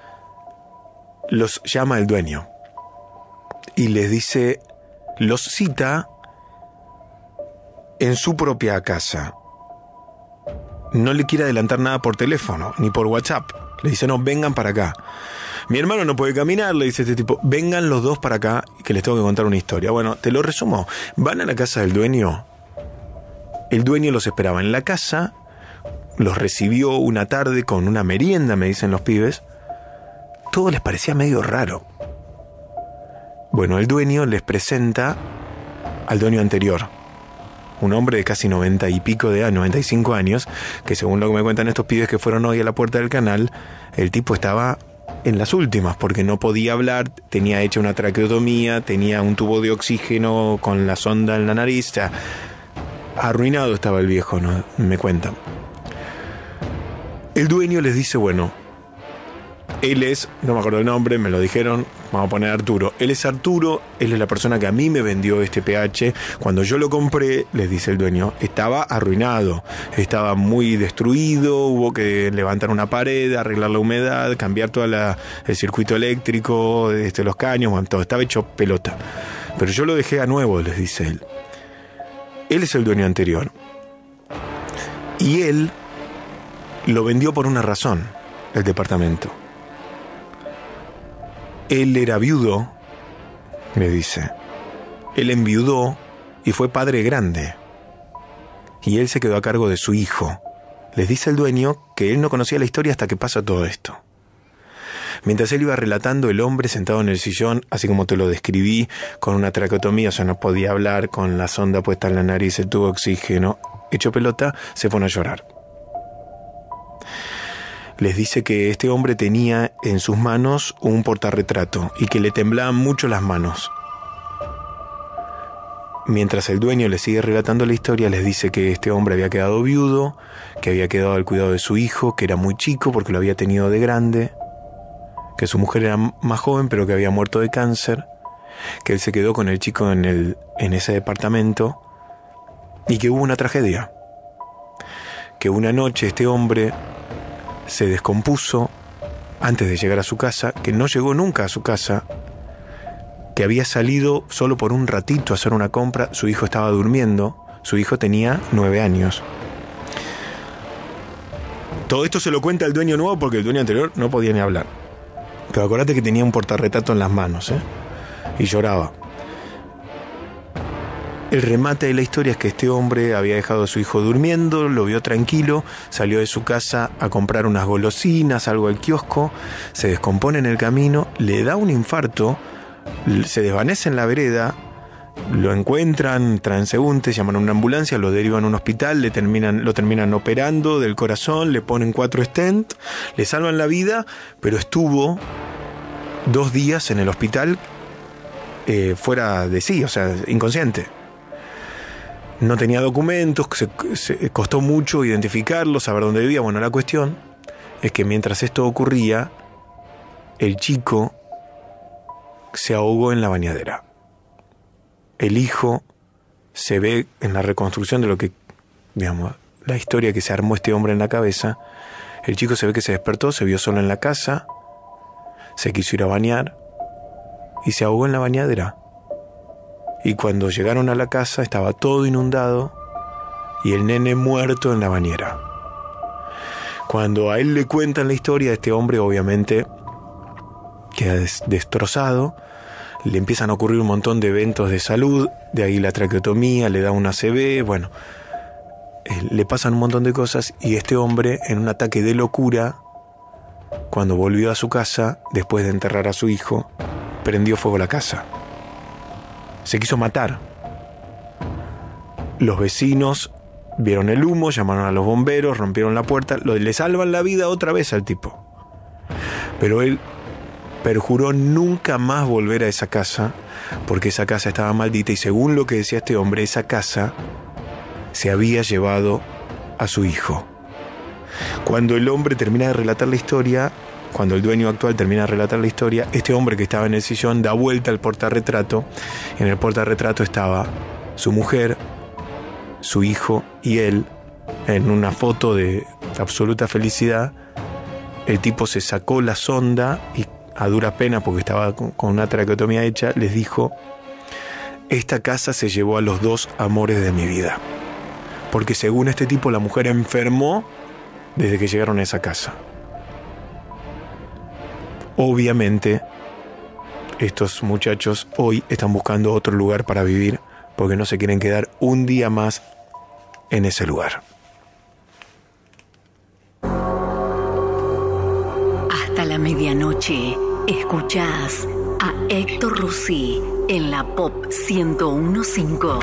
los llama el dueño y les dice, los cita en su propia casa. No le quiere adelantar nada por teléfono, ni por WhatsApp. Le dice, no, vengan para acá. Mi hermano no puede caminar, le dice este tipo, vengan los dos para acá, que les tengo que contar una historia. Bueno, te lo resumo. Van a la casa del dueño. El dueño los esperaba en la casa, los recibió una tarde con una merienda, me dicen los pibes. Todo les parecía medio raro. Bueno, el dueño les presenta al dueño anterior, un hombre de casi noventa y pico de años, noventa y cinco años, que según lo que me cuentan estos pibes que fueron hoy a la puerta del canal, el tipo estaba en las últimas, porque no podía hablar, tenía hecha una traqueotomía, tenía un tubo de oxígeno con la sonda en la nariz, o sea, arruinado estaba el viejo, ¿no? Me cuentan. El dueño les dice, bueno, él es, no me acuerdo el nombre, me lo dijeron, vamos a poner Arturo. Él es Arturo, él es la persona que a mí me vendió este pH. Cuando yo lo compré, les dice el dueño, estaba arruinado, estaba muy destruido, hubo que levantar una pared, arreglar la humedad, cambiar todo la, el circuito eléctrico, este, los caños, bueno, todo, estaba hecho pelota. Pero yo lo dejé a nuevo, les dice él. Él es el dueño anterior. Y él lo vendió por una razón, el departamento. Él era viudo, me dice. Él enviudó y fue padre grande. Y él se quedó a cargo de su hijo. Les dice el dueño que él no conocía la historia hasta que pasa todo esto. Mientras él iba relatando, el hombre sentado en el sillón, así como te lo describí, con una traqueotomía, o sea, no podía hablar, con la sonda puesta en la nariz, el tubo de oxígeno, hecho pelota, se pone a llorar. Les dice que este hombre tenía en sus manos un portarretrato y que le temblaban mucho las manos. Mientras el dueño le sigue relatando la historia, les dice que este hombre había quedado viudo, que había quedado al cuidado de su hijo, que era muy chico porque lo había tenido de grande, que su mujer era más joven pero que había muerto de cáncer, que él se quedó con el chico en, el, en ese departamento y que hubo una tragedia. Que una noche este hombre se descompuso antes de llegar a su casa, que no llegó nunca a su casa, que había salido solo por un ratito a hacer una compra, su hijo estaba durmiendo, su hijo tenía nueve años. Todo esto se lo cuenta el dueño nuevo porque el dueño anterior no podía ni hablar. Pero acordate que tenía un portarretrato en las manos, ¿eh? y lloraba. El remate de la historia es que este hombre había dejado a su hijo durmiendo, lo vio tranquilo, salió de su casa a comprar unas golosinas, algo al kiosco, se descompone en el camino, le da un infarto, se desvanece en la vereda, lo encuentran transeúntes, llaman a una ambulancia, lo derivan a un hospital, le terminan, lo terminan operando del corazón, le ponen cuatro stent, le salvan la vida, pero estuvo dos días en el hospital eh, fuera de sí, o sea, inconsciente. No tenía documentos, se, se costó mucho identificarlo, saber dónde vivía. Bueno, la cuestión es que mientras esto ocurría, el chico se ahogó en la bañadera. El hijo se ve en la reconstrucción de lo que, digamos, la historia que se armó este hombre en la cabeza. El chico se ve que se despertó, se vio solo en la casa, se quiso ir a bañar y se ahogó en la bañadera. Y cuando llegaron a la casa estaba todo inundado y el nene muerto en la bañera. Cuando a él le cuentan la historia, este hombre obviamente queda des- destrozado, le empiezan a ocurrir un montón de eventos de salud, de ahí la traqueotomía, le da una A C V, bueno, eh, le pasan un montón de cosas y este hombre, en un ataque de locura, cuando volvió a su casa, después de enterrar a su hijo, prendió fuego a la casa. Se quiso matar. Los vecinos vieron el humo, llamaron a los bomberos, rompieron la puerta, lo, le salvan la vida otra vez al tipo. Pero él perjuró nunca más volver a esa casa, porque esa casa estaba maldita y según lo que decía este hombre, esa casa se había llevado a su hijo. Cuando el hombre termina de relatar la historia, cuando el dueño actual termina de relatar la historia, este hombre que estaba en el sillón da vuelta al portarretrato. En el portarretrato estaba su mujer, su hijo y él, en una foto de absoluta felicidad. El tipo se sacó la sonda y a dura pena, porque estaba con una traqueotomía hecha, les dijo: esta casa se llevó a los dos amores de mi vida. Porque según este tipo, la mujer enfermó desde que llegaron a esa casa. Obviamente, estos muchachos hoy están buscando otro lugar para vivir porque no se quieren quedar un día más en ese lugar. Hasta la medianoche, escuchás a Héctor Rossi en la Pop ciento uno punto cinco.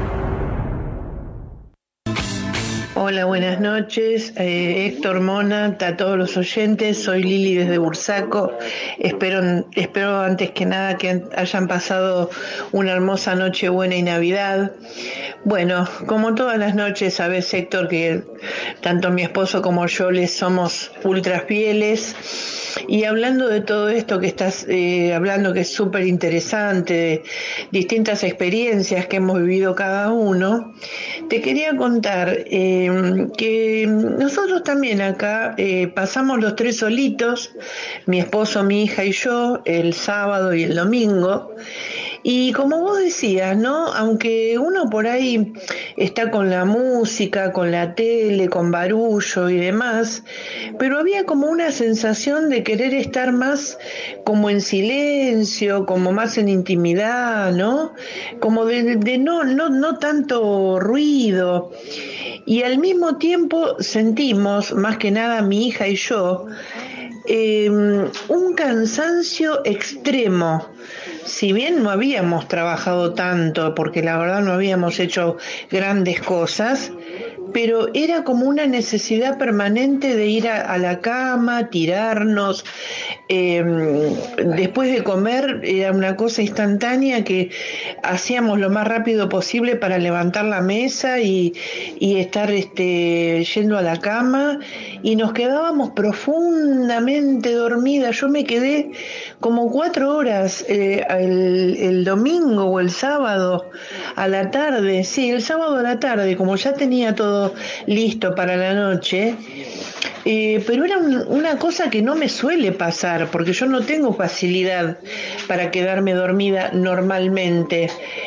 Hola, buenas noches, eh, Héctor, Mona, a todos los oyentes, soy Lili desde Bursaco. Espero, espero antes que nada que hayan pasado una hermosa noche buena y Navidad. Bueno, como todas las noches, sabes, Héctor, que tanto mi esposo como yo les somos ultras fieles. Y hablando de todo esto que estás eh, hablando, que es súper interesante, de distintas experiencias que hemos vivido cada uno, te quería contar eh, que nosotros también acá eh, pasamos los tres solitos, mi esposo, mi hija y yo, el sábado y el domingo. Y como vos decías, ¿no? Aunque uno por ahí está con la música, con la tele, con barullo y demás, pero había como una sensación de querer estar más como en silencio, como más en intimidad, ¿no? Como de, de no, no, no tanto ruido. Y al mismo tiempo sentimos, más que nada mi hija y yo, eh, un cansancio extremo. Si bien no habíamos trabajado tanto, porque la verdad no habíamos hecho grandes cosas, pero era como una necesidad permanente de ir a, a la cama, tirarnos. Eh, después de comer era una cosa instantánea que hacíamos lo más rápido posible para levantar la mesa y, y estar este, yendo a la cama, y nos quedábamos profundamente dormidas. Yo me quedé como cuatro horas eh, el, el domingo o el sábado a la tarde, sí, el sábado a la tarde, como ya tenía todo listo para la noche. Eh, pero era un, una cosa que no me suele pasar, porque yo no tengo facilidad para quedarme dormida normalmente.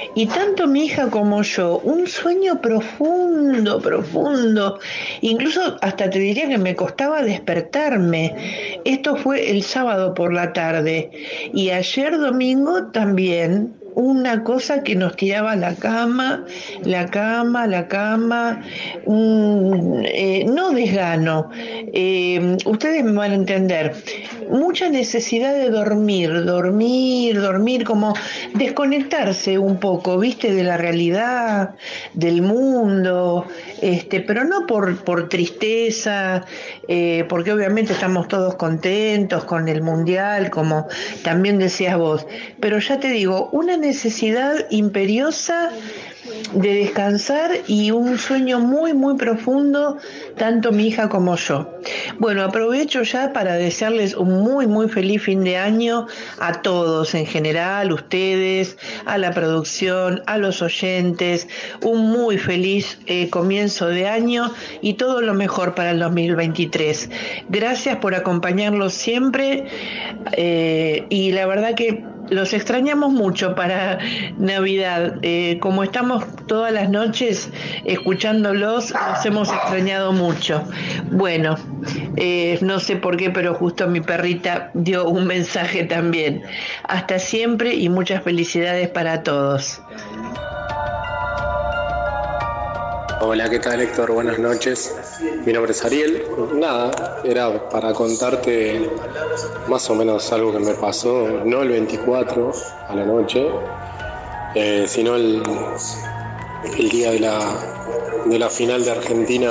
Y tanto mi hija como yo, un sueño profundo, profundo. Incluso hasta te diría que me costaba despertarme. Esto fue el sábado por la tarde. Y ayer domingo también, una cosa que nos tiraba la cama, la cama, la cama, un, eh, no desgano, eh, ustedes me van a entender, mucha necesidad de dormir, dormir, dormir, como desconectarse un poco, viste, de la realidad, del mundo, este, pero no por, por tristeza, eh, porque obviamente estamos todos contentos con el mundial, como también decías vos, pero ya te digo, una necesidad imperiosa de descansar y un sueño muy muy profundo, tanto mi hija como yo. Bueno, aprovecho ya para desearles un muy muy feliz fin de año a todos en general, ustedes, a la producción, a los oyentes, un muy feliz eh, comienzo de año y todo lo mejor para el dos mil veintitrés. Gracias por acompañarlos siempre eh, y la verdad que los extrañamos mucho para Navidad. Eh, como estamos todas las noches escuchándolos, los hemos extrañado mucho. Bueno, eh, no sé por qué, pero justo mi perrita dio un mensaje también. Hasta siempre y muchas felicidades para todos. Hola, ¿qué tal, Héctor? Buenas noches. Mi nombre es Ariel. Nada, era para contarte más o menos algo que me pasó, no el veinticuatro a la noche, eh, sino el, el día de la, de la final de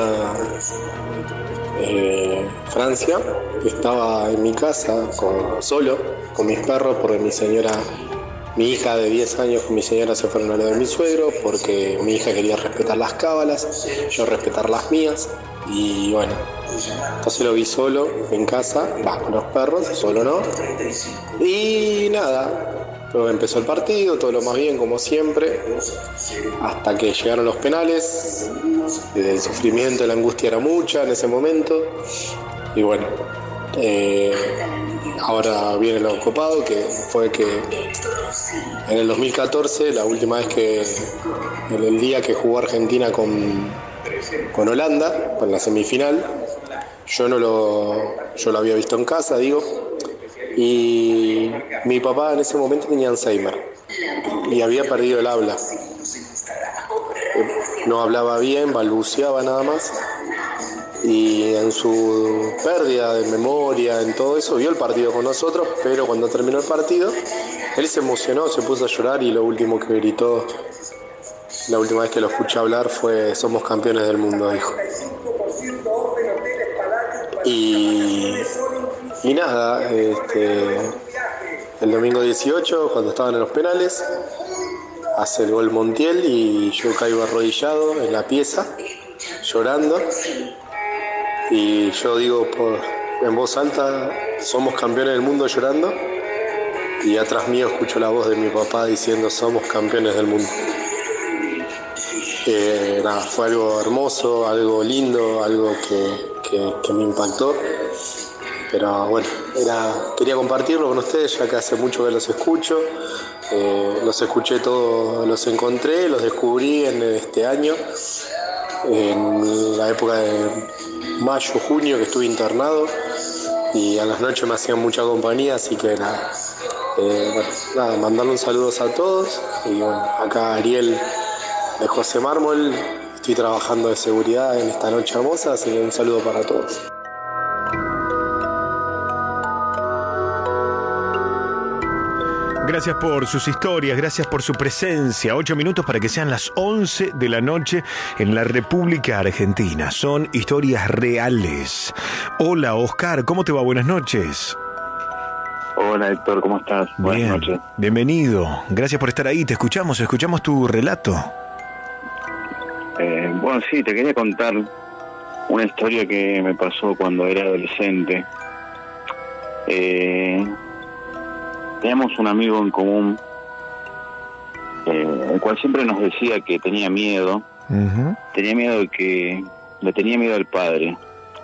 Argentina-Francia. Eh, Estaba en mi casa con, solo, con mis perros, porque mi señora... Mi hija de diez años con mi señora se fueron a lo de mi suegro porque mi hija quería respetar las cábalas, yo respetar las mías y bueno, entonces lo vi solo en casa, va con los perros, solo no. Y nada, luego empezó el partido, todo lo más bien como siempre, hasta que llegaron los penales, el sufrimiento, la angustia era mucha en ese momento y bueno, eh, ahora viene lo copado, que fue que en el dos mil catorce, la última vez que, en el día que jugó Argentina con, con Holanda, en la semifinal, yo no lo, yo lo había visto en casa, digo, y mi papá en ese momento tenía Alzheimer y había perdido el habla. No hablaba bien, balbuceaba nada más. Y en su pérdida de memoria, en todo eso, vio el partido con nosotros, pero cuando terminó el partido, él se emocionó, se puso a llorar y lo último que gritó, la última vez que lo escuché hablar fue: somos campeones del mundo, dijo. Y, y nada, este, el domingo dieciocho, cuando estaban en los penales, hace el gol Montiel y yo caigo arrodillado en la pieza, llorando. Y yo digo por, en voz alta: somos campeones del mundo, llorando. Y atrás mío escucho la voz de mi papá diciendo: somos campeones del mundo. Eh, nada, fue algo hermoso, algo lindo, algo que, que, que me impactó. Pero bueno, era, quería compartirlo con ustedes ya que hace mucho que los escucho. Eh, los escuché todos, los encontré, los descubrí en este año, en la época de mayo, junio, que estuve internado y a las noches me hacían mucha compañía, así que nada, eh, bueno, nada, mandarle un saludo a todos y bueno, acá Ariel de José Mármol, estoy trabajando de seguridad en esta noche hermosa, así que un saludo para todos. Gracias por sus historias, gracias por su presencia. Ocho minutos para que sean las once de la noche en la República Argentina. Son historias reales. Hola, Oscar, ¿cómo te va? Buenas noches. Hola, Héctor, ¿cómo estás? Buenas Bien, noches. Bienvenido. Gracias por estar ahí. Te escuchamos, escuchamos tu relato. Eh, bueno, sí, te quería contar una historia que me pasó cuando era adolescente. Eh... Teníamos un amigo en común, eh, el cual siempre nos decía que tenía miedo, uh-huh. tenía miedo de que, le tenía miedo al padre.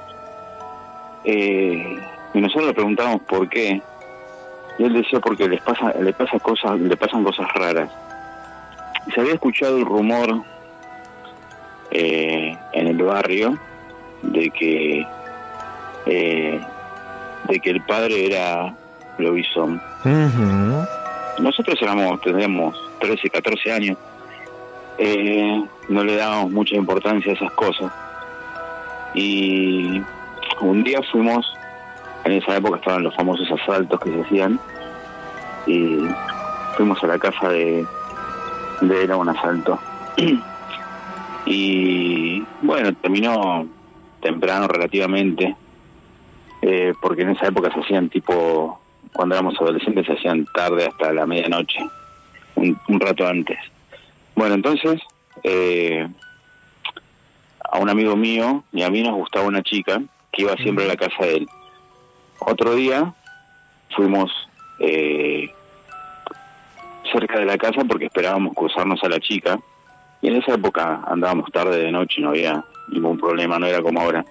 Eh, y nosotros le preguntábamos por qué, y él decía porque les pasa, le pasa cosas, le pasan cosas raras. se había escuchado el rumor eh, en el barrio de que eh, de que el padre era lobizón. Uh-huh. Nosotros éramos, tendríamos trece, catorce años, eh, no le dábamos mucha importancia a esas cosas. Y un día fuimos, en esa época estaban los famosos asaltos que se hacían, y fuimos a la casa de, de él a un asalto. Y bueno, terminó temprano relativamente, eh, porque en esa época se hacían tipo, cuando éramos adolescentes se hacían tarde hasta la medianoche, un, un rato antes. Bueno, entonces, eh, a un amigo mío y a mí nos gustaba una chica que iba siempre a la casa de él. Otro día fuimos eh, cerca de la casa porque esperábamos cruzarnos a la chica, y en esa época andábamos tarde de noche, no había ningún problema, no era como ahora.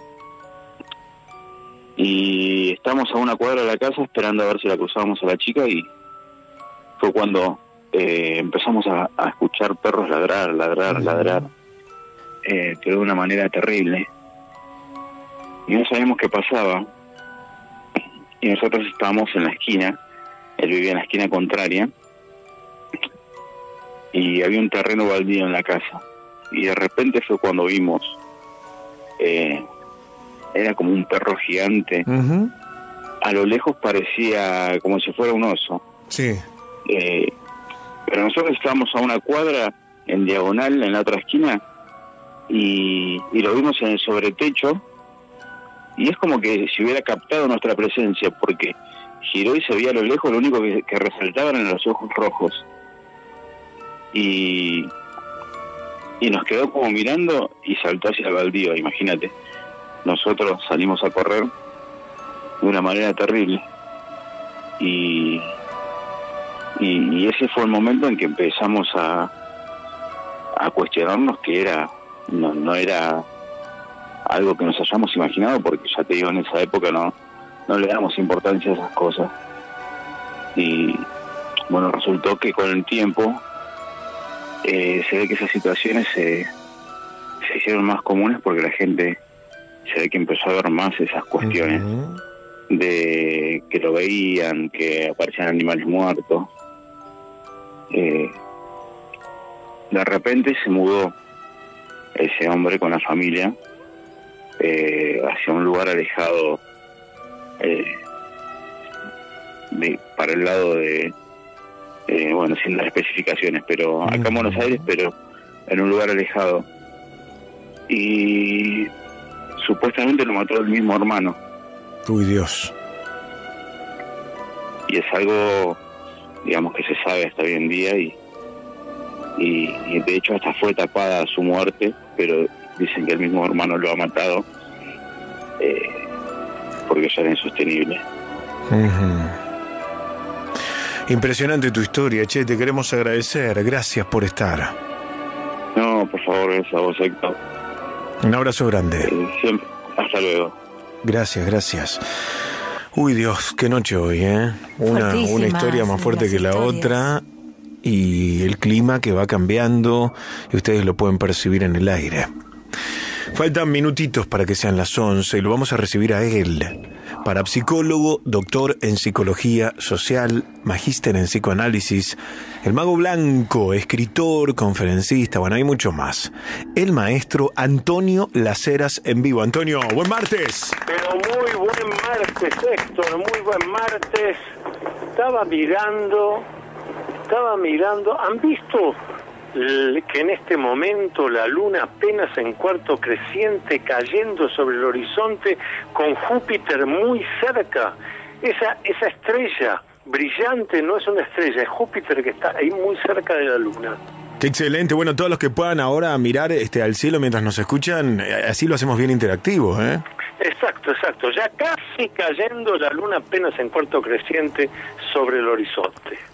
Y estamos a una cuadra de la casa esperando a ver si la cruzábamos a la chica, y fue cuando eh, empezamos a, a escuchar perros ladrar, ladrar, uh-huh. ladrar, eh, pero de una manera terrible. Y no sabíamos qué pasaba, y nosotros estábamos en la esquina, él vivía en la esquina contraria, y había un terreno baldío en la casa, y de repente fue cuando vimos, eh, era como un perro gigante, uh-huh. a lo lejos parecía como si fuera un oso. Sí. Eh, pero nosotros estábamos a una cuadra en diagonal en la otra esquina, y, y lo vimos en el sobretecho, y es como que si hubiera captado nuestra presencia, porque giró y se veía a lo lejos, lo único que, que resaltaban eran los ojos rojos. Y, y nos quedó como mirando y saltó hacia el baldío, imagínate. Nosotros salimos a correr de una manera terrible, y, y, y ese fue el momento en que empezamos a, a cuestionarnos que era no, no era algo que nos hayamos imaginado, porque ya te digo, en esa época no, no le damos importancia a esas cosas. Y bueno, resultó que con el tiempo Eh, se ve que esas situaciones se, se hicieron más comunes, porque la gente se ve que empezó a ver más esas cuestiones, uh-huh. de que lo veían, que aparecían animales muertos. Eh, de repente se mudó ese hombre con la familia eh, hacia un lugar alejado, eh, de, para el lado de Eh, bueno, sin las especificaciones, pero acá en Buenos Aires, pero en un lugar alejado. Y supuestamente lo mató el mismo hermano. Uy, Dios. Y es algo, digamos, que se sabe hasta hoy en día, y, y, y de hecho hasta fue tapada su muerte, pero dicen que el mismo hermano lo ha matado, eh, porque ya era insostenible. Uh-huh. Impresionante tu historia, che, te queremos agradecer, gracias por estar. No, por favor, gracias a vos, Héctor. Un abrazo grande. Eh, siempre, hasta luego. Gracias, gracias. Uy, Dios, qué noche hoy, ¿eh? Una, una historia más fuerte que la historias. otra, y el clima que va cambiando, y ustedes lo pueden percibir en el aire. Faltan minutitos para que sean las once, y lo vamos a recibir a él. Parapsicólogo, doctor en psicología social, magíster en psicoanálisis, el mago blanco, escritor, conferencista, bueno, hay mucho más. El maestro Antonio Las Heras en vivo. Antonio, buen martes. Pero muy buen martes, Héctor, muy buen martes. Estaba mirando, estaba mirando, ¿han visto que en este momento la luna apenas en cuarto creciente cayendo sobre el horizonte con Júpiter muy cerca? Esa, esa estrella brillante no es una estrella, es Júpiter que está ahí muy cerca de la luna. Qué excelente. Bueno, todos los que puedan ahora mirar este al cielo mientras nos escuchan, así lo hacemos bien interactivo, ¿eh? Exacto, exacto. Ya casi cayendo la luna apenas en cuarto creciente sobre el horizonte.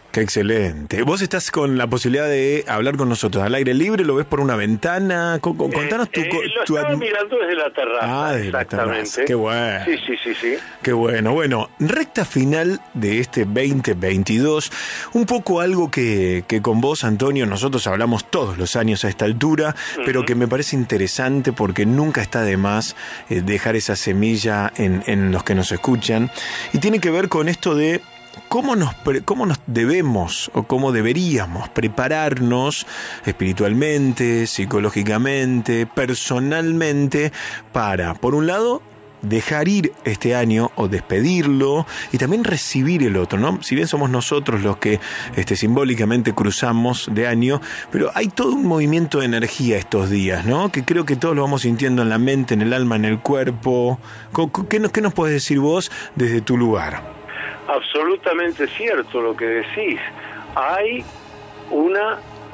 Qué excelente. Vos estás con la posibilidad de hablar con nosotros al aire libre, ¿lo ves por una ventana? Contanos tu... Eh, eh, lo estaba mirando desde la terraza. Ah, desde exactamente. la terraza. Qué bueno. Sí, sí, sí, sí. Qué bueno. Bueno, recta final de este veinte veintidós, un poco algo que, que con vos, Antonio, nosotros hablamos todos los años a esta altura, uh-huh. pero que me parece interesante porque nunca está de más eh, dejar esa semilla en, en los que nos escuchan, y tiene que ver con esto de ¿Cómo nos, ¿Cómo nos debemos o cómo deberíamos prepararnos espiritualmente, psicológicamente, personalmente para, por un lado, dejar ir este año o despedirlo y también recibir el otro, ¿no? Si bien somos nosotros los que este, simbólicamente cruzamos de año, pero hay todo un movimiento de energía estos días, ¿no? Que creo que todos lo vamos sintiendo en la mente, en el alma, en el cuerpo. ¿Qué nos, qué nos podés decir vos desde tu lugar? Absolutamente cierto lo que decís. Hay una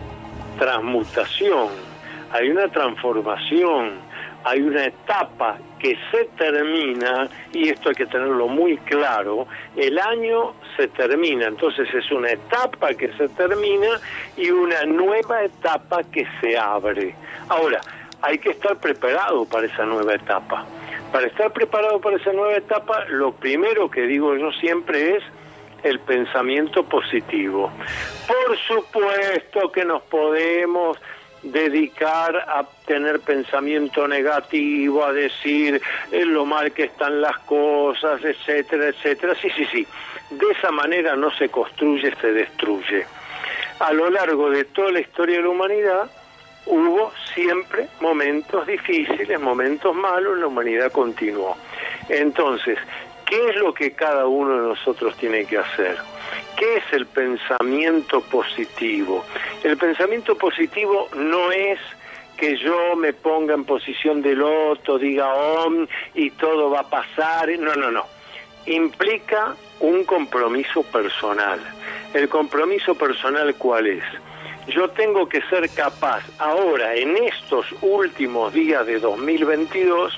transmutación, hay una transformación, hay una etapa que se termina, y esto hay que tenerlo muy claro, el año se termina, entonces es una etapa que se termina y una nueva etapa que se abre. Ahora, hay que estar preparado para esa nueva etapa. Para estar preparado para esa nueva etapa, lo primero que digo yo siempre es el pensamiento positivo. Por supuesto que nos podemos dedicar a tener pensamiento negativo, a decir eh, lo mal que están las cosas, etcétera, etcétera. Sí, sí, sí. De esa manera no se construye, se destruye. A lo largo de toda la historia de la humanidad, hubo siempre momentos difíciles, momentos malos, la humanidad continuó. Entonces, ¿qué es lo que cada uno de nosotros tiene que hacer? ¿Qué es el pensamiento positivo? El pensamiento positivo no es que yo me ponga en posición de loto, diga om y todo va a pasar. No, no, no. Implica un compromiso personal. ¿El compromiso personal cuál es? Yo tengo que ser capaz ahora, en estos últimos días de dos mil veintidós,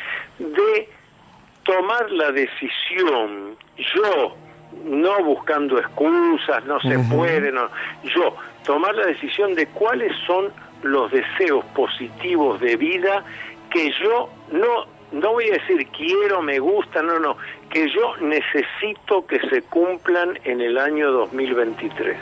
de tomar la decisión, yo, no buscando excusas, no se uh-huh. puede, no, yo, tomar la decisión de cuáles son los deseos positivos de vida que yo no, no voy a decir quiero, me gusta, no, no, que yo necesito que se cumplan en el año dos mil veintitrés.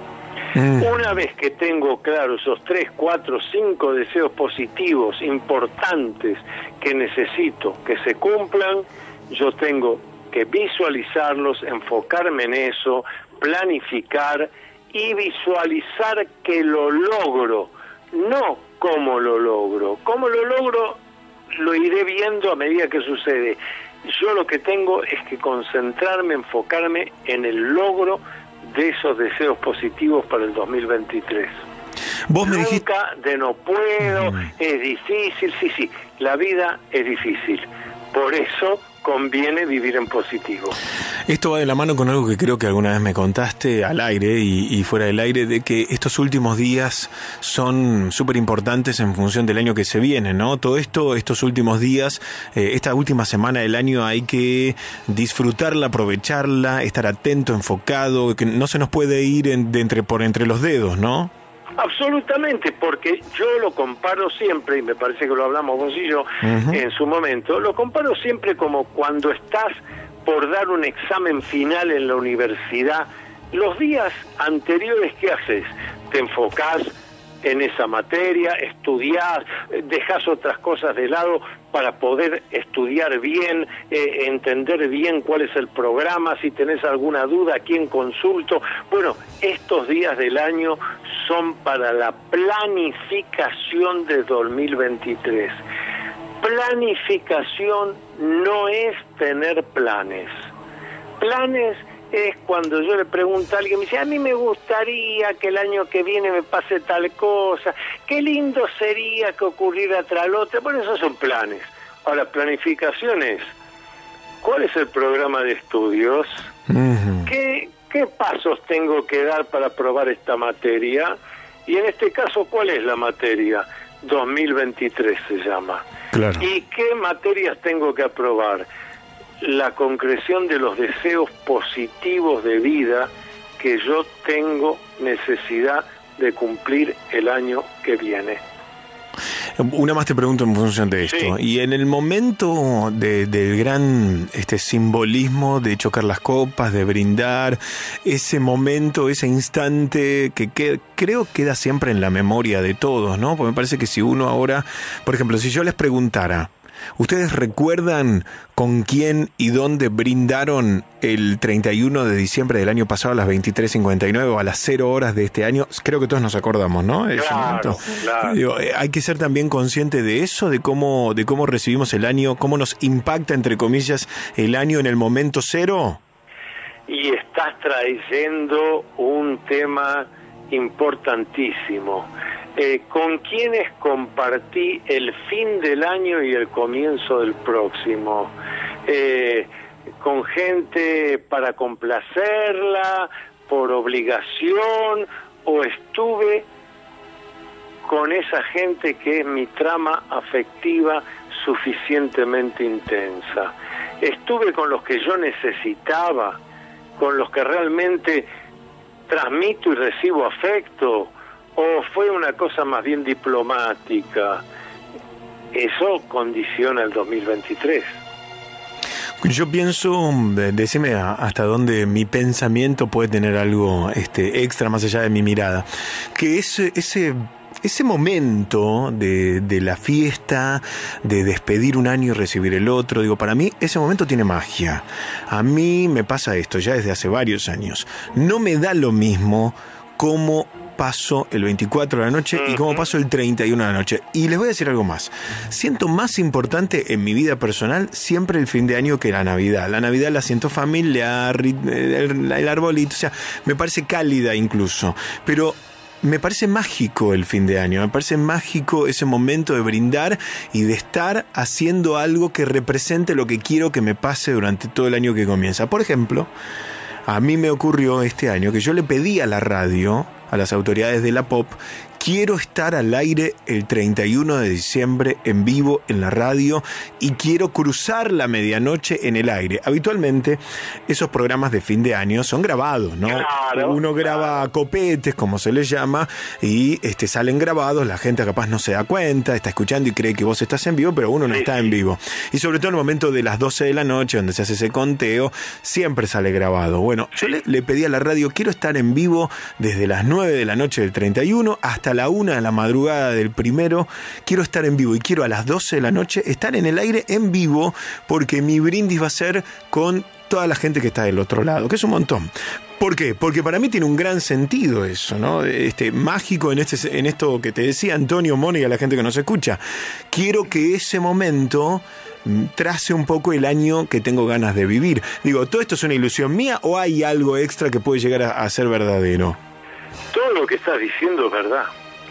Una vez que tengo claro esos tres, cuatro, cinco deseos positivos importantes que necesito que se cumplan, yo tengo que visualizarlos, enfocarme en eso, planificar y visualizar que lo logro, no cómo lo logro. Cómo lo logro lo iré viendo a medida que sucede. Yo lo que tengo es que concentrarme, enfocarme en el logro de esos deseos positivos para el dos mil veintitrés. Vos me Nunca dijiste... de no puedo, mm. es difícil, sí, sí, la vida es difícil. Por eso conviene vivir en positivo. Esto va de la mano con algo que creo que alguna vez me contaste al aire y, y fuera del aire, de que estos últimos días son súper importantes en función del año que se viene, ¿no? Todo esto, estos últimos días, eh, esta última semana del año hay que disfrutarla, aprovecharla, estar atento, enfocado, que no se nos puede ir en, de entre, por entre los dedos, ¿no? Absolutamente, porque yo lo comparo siempre, y me parece que lo hablamos vos y yo uh-huh. en su momento, lo comparo siempre como cuando estás por dar un examen final en la universidad. Los días anteriores, ¿qué haces? Te enfocás en esa materia, estudiás, dejás otras cosas de lado para poder estudiar bien, eh, entender bien cuál es el programa, si tenés alguna duda, a quién consulto. Bueno, estos días del año son para la planificación de dos mil veintitrés. Planificación no es tener planes. Planes es cuando yo le pregunto a alguien, me dice, a mí me gustaría que el año que viene me pase tal cosa, qué lindo sería que ocurriera tal otra. Bueno, esos son planes. Ahora, planificación es, ¿cuál es el programa de estudios? Uh-huh. ¿Qué, qué pasos tengo que dar para aprobar esta materia? Y en este caso, ¿cuál es la materia? dos mil veintitrés se llama. Claro. ¿Y qué materias tengo que aprobar? La concreción de los deseos positivos de vida que yo tengo necesidad de cumplir el año que viene. Una más te pregunto en función de esto. Sí. Y en el momento de, del gran este simbolismo de chocar las copas, de brindar, ese momento, ese instante que, que creo queda siempre en la memoria de todos, ¿no? Porque me parece que si uno ahora, por ejemplo, si yo les preguntara, ¿ustedes recuerdan con quién y dónde brindaron el treinta y uno de diciembre del año pasado a las veintitrés cincuenta y nueve o a las cero horas de este año? Creo que todos nos acordamos, ¿no? Ese claro, momento. claro. Digo, hay que ser también consciente de eso, de cómo, de cómo recibimos el año, cómo nos impacta, entre comillas, el año en el momento cero. Y estás trayendo un tema importantísimo. Eh, ¿Con quiénes compartí el fin del año y el comienzo del próximo? Eh, ¿Con gente para complacerla, por obligación, o estuve con esa gente que es mi trama afectiva suficientemente intensa? ¿Estuve con los que yo necesitaba, con los que realmente transmito y recibo afecto? ¿O fue una cosa más bien diplomática? Eso condiciona el dos mil veintitrés. Yo pienso, decime hasta dónde mi pensamiento puede tener algo este, extra más allá de mi mirada, que ese, ese, ese momento de, de la fiesta, de despedir un año y recibir el otro, digo, para mí ese momento tiene magia. A mí me pasa esto ya desde hace varios años. No me da lo mismo como paso el veinticuatro de la noche y cómo paso el treinta y uno de la noche. Y les voy a decir algo más. Siento más importante en mi vida personal siempre el fin de año que la Navidad. La Navidad la siento familiar, el, el arbolito, o sea, me parece cálida incluso. Pero me parece mágico el fin de año, me parece mágico ese momento de brindar y de estar haciendo algo que represente lo que quiero que me pase durante todo el año que comienza. Por ejemplo, a mí me ocurrió este año que yo le pedí a la radio, a las autoridades de la Pop, quiero estar al aire el treinta y uno de diciembre en vivo en la radio y quiero cruzar la medianoche en el aire. Habitualmente esos programas de fin de año son grabados, ¿no? Claro, Uno graba claro. copetes, como se les llama, y este, salen grabados, la gente capaz no se da cuenta, está escuchando y cree que vos estás en vivo, pero uno no sí. está en vivo. Y sobre todo en el momento de las doce de la noche, donde se hace ese conteo, siempre sale grabado. Bueno, yo le, le pedí a la radio, quiero estar en vivo desde las nueve de la noche del treinta y uno hasta la una de la madrugada del primero, quiero estar en vivo y quiero a las doce de la noche estar en el aire en vivo, porque mi brindis va a ser con toda la gente que está del otro lado, que es un montón. ¿Por qué? Porque para mí tiene un gran sentido eso, ¿no? Este, mágico en, este, en esto que te decía Antonio, Moni, y a la gente que nos escucha. Quiero que ese momento trace un poco el año que tengo ganas de vivir. Digo, ¿todo esto es una ilusión mía o hay algo extra que puede llegar a, a ser verdadero? Todo lo que estás diciendo es verdad.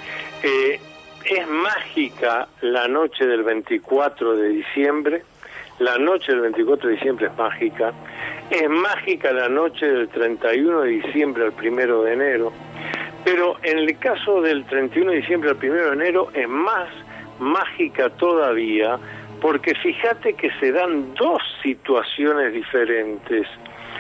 Eh, es mágica la noche del veinticuatro de diciembre, la noche del veinticuatro de diciembre es mágica, es mágica la noche del treinta y uno de diciembre al primero de enero, pero en el caso del treinta y uno de diciembre al primero de enero es más mágica todavía, porque fíjate que se dan dos situaciones diferentes.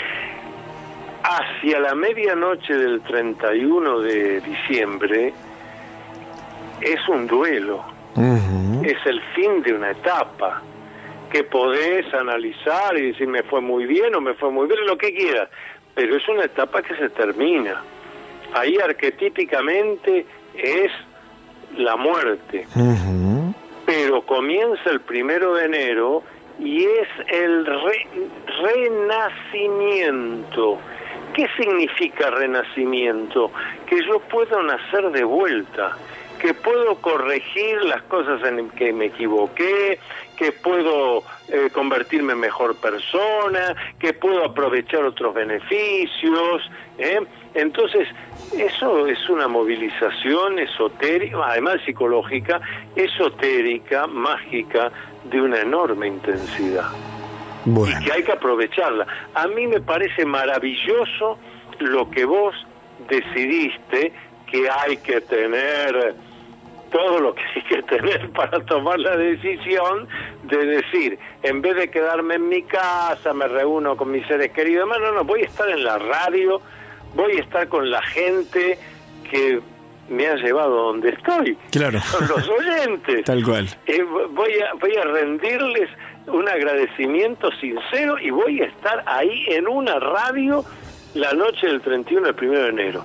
Hacia la medianoche del treinta y uno de diciembre es un duelo, uh-huh. es el fin de una etapa que podés analizar y decir me fue muy bien o me fue muy bien, lo que quieras, pero es una etapa que se termina. Ahí arquetípicamente es la muerte, uh-huh. pero comienza el primero de enero y es el re- renacimiento. ¿Qué significa renacimiento? Que yo puedo nacer de vuelta, que puedo corregir las cosas en que me equivoqué, que puedo eh, convertirme en mejor persona, que puedo aprovechar otros beneficios, ¿eh? Entonces, eso es una movilización esotérica, además psicológica, esotérica, mágica, de una enorme intensidad. Bueno. Y que hay que aprovecharla. A mí me parece maravilloso lo que vos decidiste, que hay que tener todo lo que hay que tener para tomar la decisión de decir, en vez de quedarme en mi casa, me reúno con mis seres queridos, no, no, voy a estar en la radio, voy a estar con la gente que me ha llevado donde estoy. Claro. Son los oyentes. Tal cual. Eh, voy a voy a rendirles un agradecimiento sincero y voy a estar ahí en una radio la noche del treinta y uno al primero de enero.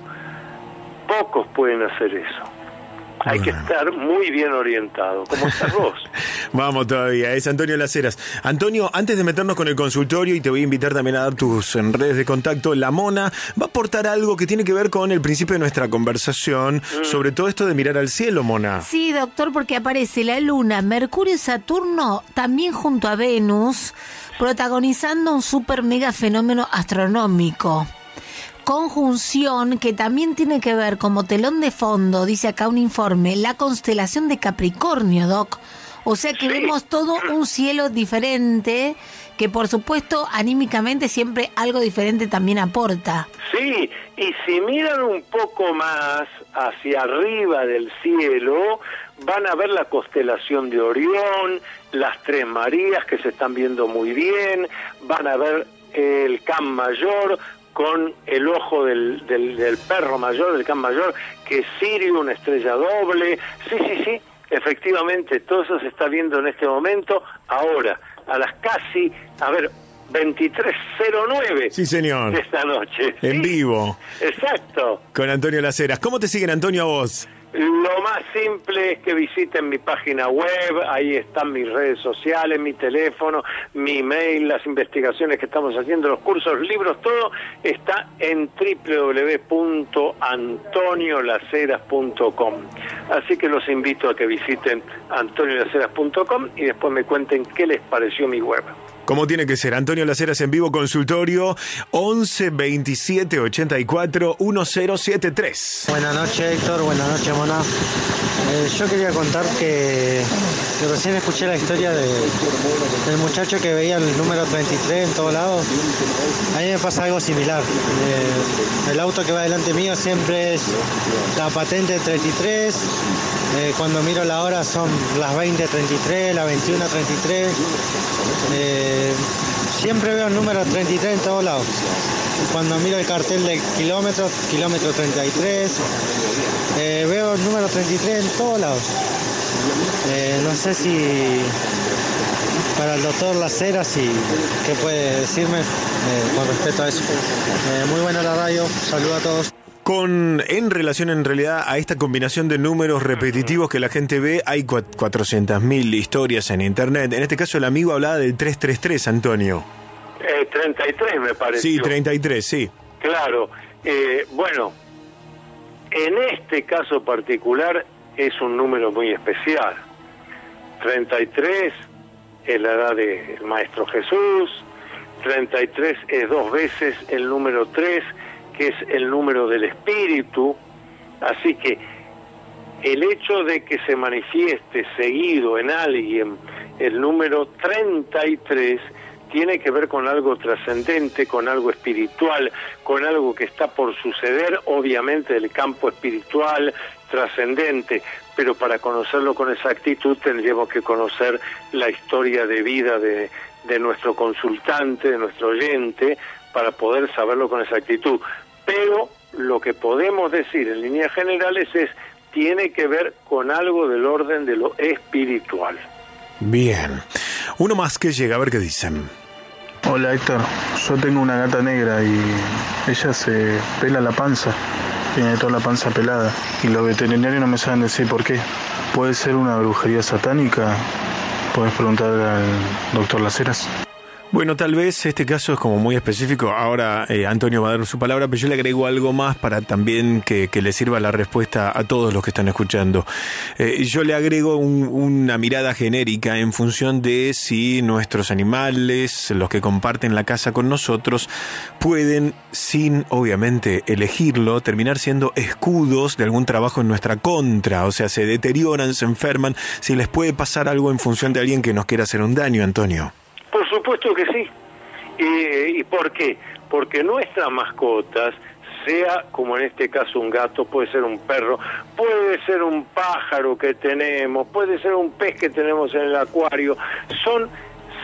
Pocos pueden hacer eso. Hay que estar muy bien orientado, como estás vos. Vamos todavía, es Antonio Las Heras. Antonio, antes de meternos con el consultorio, y te voy a invitar también a dar tus en redes de contacto, la Mona va a aportar algo que tiene que ver con el principio de nuestra conversación, mm. sobre todo esto de mirar al cielo, Mona. Sí, doctor, porque aparece la Luna, Mercurio y Saturno, también junto a Venus, protagonizando un super mega fenómeno astronómico. Conjunción que también tiene que ver como telón de fondo, dice acá un informe, la constelación de Capricornio, Doc. O sea que sí. Vemos todo un cielo diferente, que por supuesto anímicamente siempre algo diferente también aporta. Sí, y si miran un poco más hacia arriba del cielo, van a ver la constelación de Orión, las Tres Marías que se están viendo muy bien, van a ver el Can Mayor, con el ojo del, del, del perro mayor, del Can Mayor, que es Sirio, una estrella doble. Sí, sí, sí, efectivamente, todo eso se está viendo en este momento, ahora, a las casi, a ver, veintitrés cero nueve. Sí, señor. De esta noche. En ¿sí? vivo. Exacto. Con Antonio Las Heras. ¿Cómo te siguen, Antonio, a vos? Lo más simple es que visiten mi página web, ahí están mis redes sociales, mi teléfono, mi email, las investigaciones que estamos haciendo, los cursos, libros, todo está en doble u doble u doble u punto antonio las heras punto com. Así que los invito a que visiten antonio las heras punto com y después me cuenten qué les pareció mi web. Como tiene que ser, Antonio Las Heras en vivo, consultorio once veintisiete ochenta y cuatro diez setenta y tres. Buenas noches, Héctor, buenas noches, Mona. Eh, yo quería contar que, que recién escuché la historia de, del muchacho que veía el número treinta y tres en todos lados. A mí me pasa algo similar. Eh, el auto que va delante mío siempre es la patente treinta y tres. Eh, cuando miro la hora son las veinte treinta y tres, las veintiuno treinta y tres. Eh, siempre veo el número treinta y tres en todos lados. Cuando miro el cartel de kilómetros, kilómetro treinta y tres, eh, veo el número treinta y tres en todos lados. Eh, no sé si para el doctor Las Heras, si, ¿qué puede decirme eh, con respecto a eso? Eh, muy buena la radio, saludos a todos. Con, en relación en realidad a esta combinación de números repetitivos que la gente ve, hay cuatrocientas mil historias en internet. En este caso el amigo hablaba del trescientos treinta y tres, Antonio. Eh, treinta y tres me pareció. Sí, treinta y tres, sí. Claro. Eh, bueno, en este caso particular es un número muy especial. treinta y tres es la edad del Maestro Jesús. treinta y tres es dos veces el número tres, que es el número del espíritu. Así que el hecho de que se manifieste seguido en alguien el número treinta y tres tiene que ver con algo trascendente, con algo espiritual, con algo que está por suceder, obviamente del campo espiritual trascendente, pero para conocerlo con exactitud tendríamos que conocer la historia de vida de, de nuestro consultante, de nuestro oyente, para poder saberlo con exactitud. Pero lo que podemos decir en líneas generales es, tiene que ver con algo del orden de lo espiritual. Bien. Uno más que llega, a ver qué dicen. Hola, Héctor. Yo tengo una gata negra y ella se pela la panza. Tiene toda la panza pelada. Y los veterinarios no me saben decir por qué. ¿Puede ser una brujería satánica? ¿Puedes preguntar al doctor Las Heras? Bueno, tal vez este caso es como muy específico. Ahora eh, Antonio va a dar su palabra, pero yo le agrego algo más para también que, que le sirva la respuesta a todos los que están escuchando. Eh, yo le agrego un, una mirada genérica en función de si nuestros animales, los que comparten la casa con nosotros, pueden, sin obviamente elegirlo, terminar siendo escudos de algún trabajo en nuestra contra. O sea, se deterioran, se enferman, si les puede pasar algo en función de alguien que nos quiera hacer un daño, Antonio. Por supuesto que sí. Eh, ¿Y por qué? Porque nuestras mascotas, sea como en este caso un gato, puede ser un perro, puede ser un pájaro que tenemos, puede ser un pez que tenemos en el acuario, son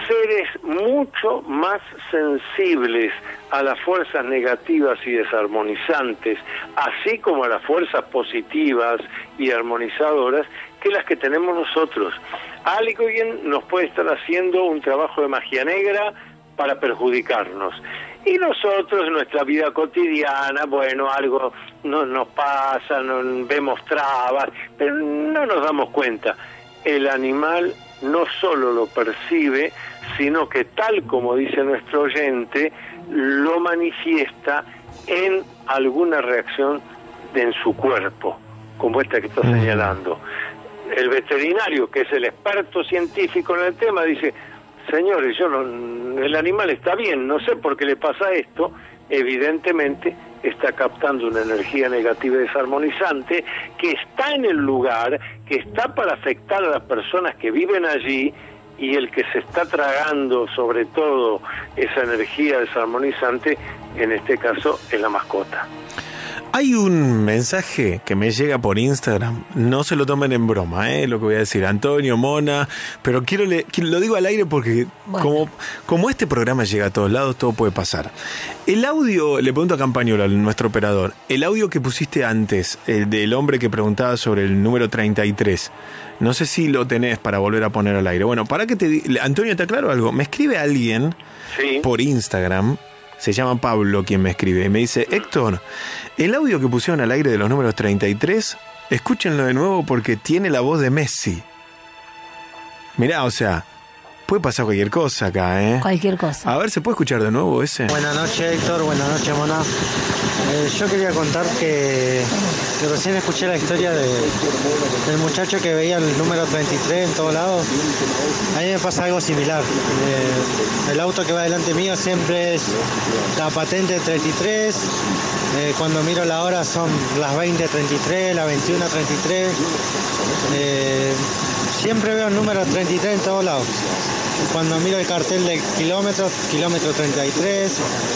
seres mucho más sensibles a las fuerzas negativas y desarmonizantes, así como a las fuerzas positivas y armonizadoras, que las que tenemos nosotros. Alguien nos puede estar haciendo un trabajo de magia negra para perjudicarnos. Y nosotros en nuestra vida cotidiana, bueno, algo no, nos pasa, no, vemos trabas, pero no nos damos cuenta. El animal no solo lo percibe, sino que tal como dice nuestro oyente, lo manifiesta en alguna reacción en su cuerpo, como esta que está señalando. El veterinario, que es el experto científico en el tema, dice: señores, yo no, el animal está bien, no sé por qué le pasa esto. Evidentemente está captando una energía negativa y desarmonizante que está en el lugar, que está para afectar a las personas que viven allí, y el que se está tragando sobre todo esa energía desarmonizante, en este caso, es la mascota. Hay un mensaje que me llega por Instagram, no se lo tomen en broma, ¿eh? Lo que voy a decir, Antonio, Mona, pero quiero, le, quiero lo digo al aire porque bueno, como, como este programa llega a todos lados, todo puede pasar. El audio, le pregunto a Campañola, nuestro operador, el audio que pusiste antes, el del hombre que preguntaba sobre el número treinta y tres, no sé si lo tenés para volver a poner al aire. Bueno, para que te... Antonio, ¿te aclaro algo? Me escribe alguien sí. por Instagram. Se llama Pablo quien me escribe y me dice: Héctor, el audio que pusieron al aire de los números treinta y tres, escúchenlo de nuevo porque tiene la voz de Messi. Mirá, o sea, puede pasar cualquier cosa acá, ¿eh? Cualquier cosa. A ver, ¿se puede escuchar de nuevo ese? Buenas noches, Héctor. Buenas noches, Mona. Eh, yo quería contar que, que recién escuché la historia de, del muchacho que veía el número treinta y tres en todos lados. A mí me pasa algo similar. Eh, el auto que va delante mío siempre es la patente treinta y tres. Eh, cuando miro la hora son las veinte treinta y tres, las veintiuno treinta y tres. Eh, siempre veo el número treinta y tres en todos lados. Cuando miro el cartel de kilómetros, kilómetro treinta y tres,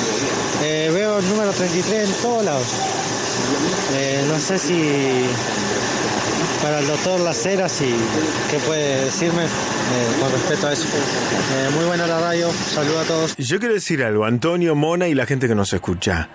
eh, veo el número treinta y tres en todos lados. Eh, no sé si para el doctor Lacera, si, ¿qué puede decirme eh, con respecto a eso? Eh, muy buena la radio, saludos a todos. Yo quiero decir algo, Antonio, Mona y la gente que nos escucha.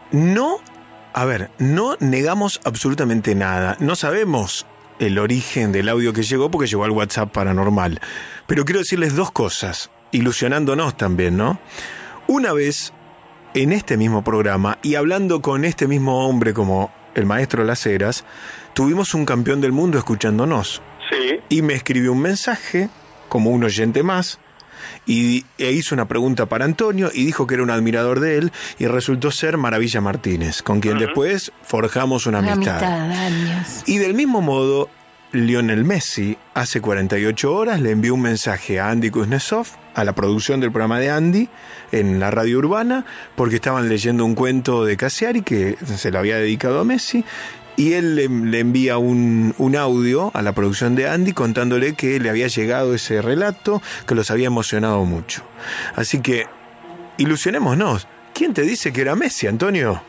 No, a ver, no negamos absolutamente nada, no sabemos el origen del audio que llegó porque llegó al WhatsApp paranormal. Pero quiero decirles dos cosas, ilusionándonos también, ¿no? Una vez, en este mismo programa, y hablando con este mismo hombre como el maestro Las Heras, tuvimos un campeón del mundo escuchándonos. Sí. Y me escribió un mensaje, como un oyente más, y e hizo una pregunta para Antonio y dijo que era un admirador de él, y resultó ser Maravilla Martínez, con quien uh-huh. después forjamos una, una amistad. amistad años. Y del mismo modo, Lionel Messi hace cuarenta y ocho horas le envió un mensaje a Andy Kuznetsov, a la producción del programa de Andy en la radio urbana, porque estaban leyendo un cuento de Cassiari que se lo había dedicado a Messi, y él le, le envía un, un audio a la producción de Andy contándole que le había llegado ese relato, que los había emocionado mucho. Así que ilusionémonos. ¿Quién te dice que era Messi, Antonio?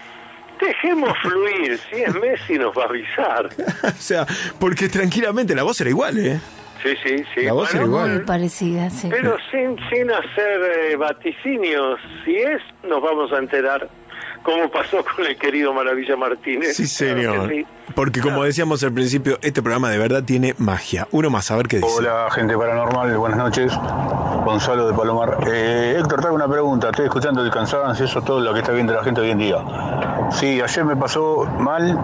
Dejemos fluir, si es Messi nos va a avisar. O sea, porque tranquilamente la voz era igual, ¿eh? Sí, sí, sí. La voz bueno, era igual. Muy parecida, sí. Pero sin, sin hacer eh, vaticinios, si es, nos vamos a enterar, como pasó con el querido Maravilla Martínez. Sí, señor. Claro que sí. Porque como decíamos al principio, este programa de verdad tiene magia. Uno más, a ver qué dice. Hola, gente paranormal, buenas noches. Gonzalo de Palomar. Eh, Héctor, te hago una pregunta. Estoy escuchando el cansancio, eso todo lo que está viendo la gente hoy en día. Sí, ayer me pasó mal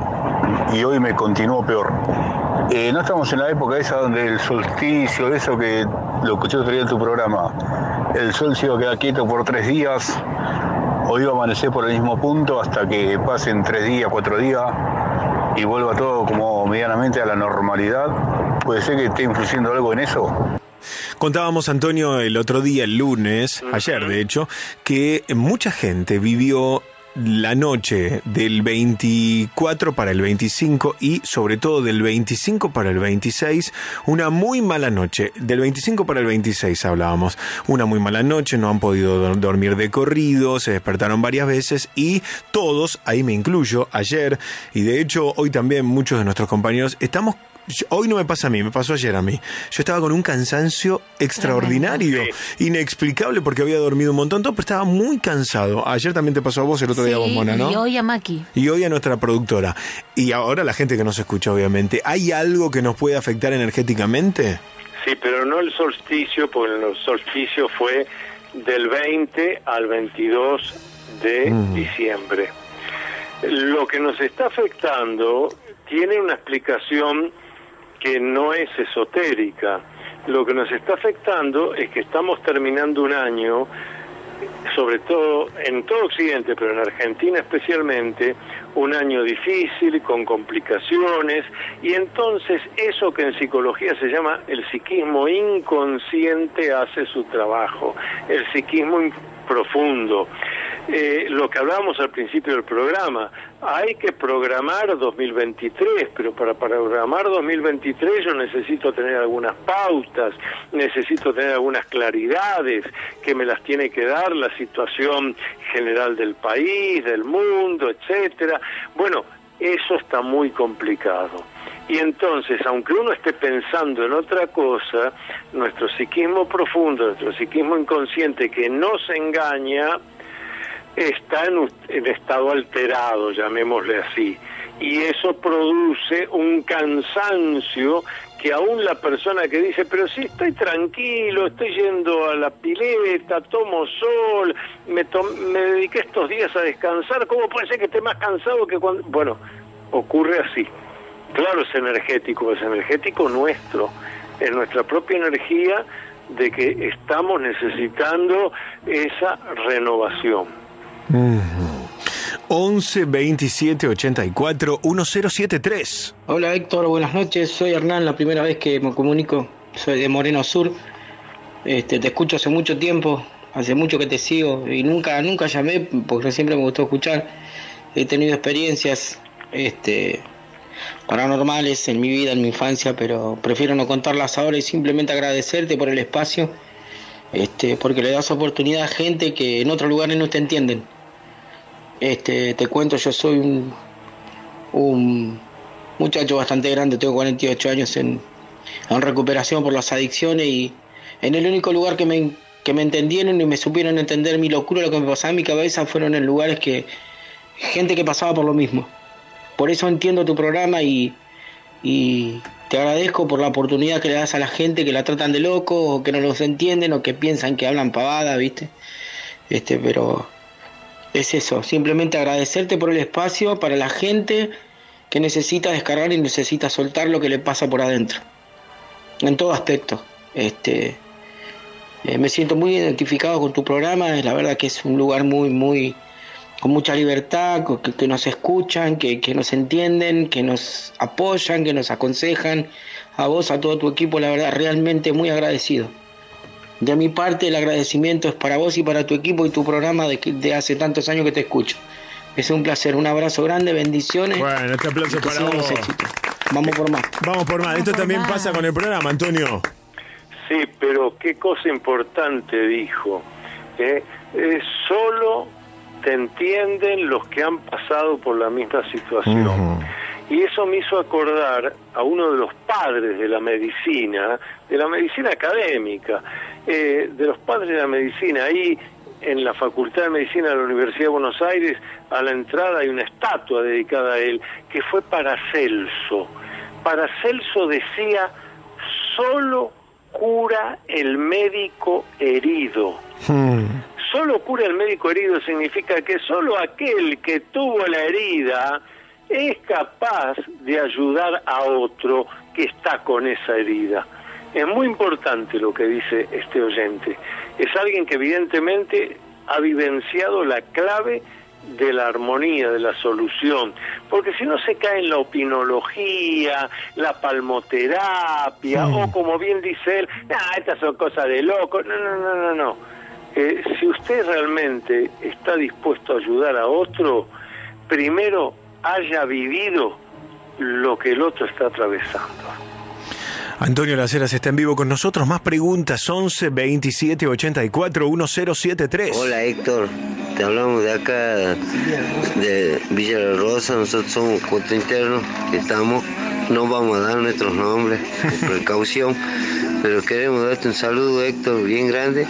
y hoy me continuó peor. Eh, no estamos en la época esa donde el solsticio, eso que lo escuché otro día en tu programa, el sol se iba a quedar quieto por tres días, o iba a amanecer por el mismo punto hasta que pasen tres días, cuatro días y vuelva todo como medianamente a la normalidad. ¿Puede ser que esté influyendo algo en eso? Contábamos, Antonio, el otro día, el lunes, uh-huh. ayer de hecho, que mucha gente vivió la noche del veinticuatro para el veinticinco y sobre todo del veinticinco para el veintiséis, una muy mala noche. Del veinticinco para el veintiséis hablábamos, una muy mala noche, no han podido dormir de corrido, se despertaron varias veces y todos, ahí me incluyo, ayer y de hecho hoy también muchos de nuestros compañeros estamos yo, hoy no me pasa a mí, me pasó ayer a mí. Yo estaba con un cansancio extraordinario, sí. inexplicable porque había dormido un montón, todo, pero estaba muy cansado. Ayer también te pasó a vos, el otro sí, día a vos, Mona, ¿no? Y hoy a Maki. Y hoy a nuestra productora. Y ahora la gente que nos escucha, obviamente. ¿Hay algo que nos puede afectar energéticamente? Sí, pero no el solsticio, porque el solsticio fue del veinte al veintidós de mm. diciembre. Lo que nos está afectando tiene una explicación que no es esotérica. Lo que nos está afectando es que estamos terminando un año, sobre todo en todo Occidente, pero en Argentina especialmente, un año difícil, con complicaciones, y entonces eso que en psicología se llama el psiquismo inconsciente hace su trabajo, el psiquismo profundo. Eh, lo que hablábamos al principio del programa, hay que programar dos mil veintitrés, pero para programar dos mil veintitrés yo necesito tener algunas pautas, necesito tener algunas claridades que me las tiene que dar la situación general del país, del mundo, etcétera. Bueno, eso está muy complicado. Y entonces, aunque uno esté pensando en otra cosa, nuestro psiquismo profundo, nuestro psiquismo inconsciente que no se engaña, está en, en estado alterado, llamémosle así, y eso produce un cansancio que aún la persona que dice, pero sí, estoy tranquilo, estoy yendo a la pileta, tomo sol, me, to me dediqué estos días a descansar, ¿cómo puede ser que esté más cansado que cuando...? Bueno, ocurre así. Claro, es energético, es energético nuestro, es nuestra propia energía de que estamos necesitando esa renovación. once veintisiete ochenta y cuatro mil setenta y tres. Hola Héctor, buenas noches, soy Hernán, la primera vez que me comunico, soy de Moreno Sur, este, te escucho hace mucho tiempo, hace mucho que te sigo y nunca nunca llamé porque siempre me gustó escuchar, he tenido experiencias este, paranormales en mi vida, en mi infancia, pero prefiero no contarlas ahora y simplemente agradecerte por el espacio, este, porque le das oportunidad a gente que en otros lugares no te entienden. Este, te cuento, yo soy un, un muchacho bastante grande, tengo cuarenta y ocho años en, en recuperación por las adicciones y en el único lugar que me, que me entendieron y me supieron entender mi locura, lo que me pasaba en mi cabeza, fueron en lugares que, gente que pasaba por lo mismo. Por eso entiendo tu programa y, y te agradezco por la oportunidad que le das a la gente que la tratan de loco o que no los entienden o que piensan que hablan pavada, ¿viste? Este, pero... es eso, simplemente agradecerte por el espacio para la gente que necesita descargar y necesita soltar lo que le pasa por adentro, en todo aspecto. Este, eh, me siento muy identificado con tu programa, la verdad que es un lugar muy, muy, con mucha libertad, que, que nos escuchan, que, que nos entienden, que nos apoyan, que nos aconsejan. A vos, a todo tu equipo, la verdad, realmente muy agradecido. De mi parte, el agradecimiento es para vos y para tu equipo y tu programa de, de hace tantos años que te escucho. Es un placer, un abrazo grande, bendiciones. Bueno, este aplauso es para vos. Vamos por más. Vamos por más. Vamos Esto por también más. Pasa con el programa, Antonio. Sí, pero qué cosa importante dijo. ¿eh? Eh, solo te entienden los que han pasado por la misma situación. Uh-huh. Y eso me hizo acordar a uno de los padres de la medicina, de la medicina académica, eh, de los padres de la medicina. Ahí en la Facultad de Medicina de la Universidad de Buenos Aires, a la entrada hay una estatua dedicada a él, que fue Paracelso. Paracelso decía, solo cura el médico herido. Hmm. Solo cura el médico herido significa que solo aquel que tuvo la herida es capaz de ayudar a otro que está con esa herida. Es muy importante lo que dice este oyente. Es alguien que evidentemente ha vivenciado la clave de la armonía, de la solución, porque si no se cae en la opinología, la palmoterapia, sí. o como bien dice él, ah, estas son cosas de loco. No, no, no, no, no. Eh, si usted realmente está dispuesto a ayudar a otro, primero haya vivido lo que el otro está atravesando. Antonio Las Heras está en vivo con nosotros. Más preguntas, once veintisiete ochenta y cuatro mil setenta y tres. Hola Héctor, te hablamos de acá, de Villa La Rosa. Nosotros somos cuatro internos que estamos no vamos a dar nuestros nombres, por precaución, pero queremos darte un saludo, Héctor, bien grande,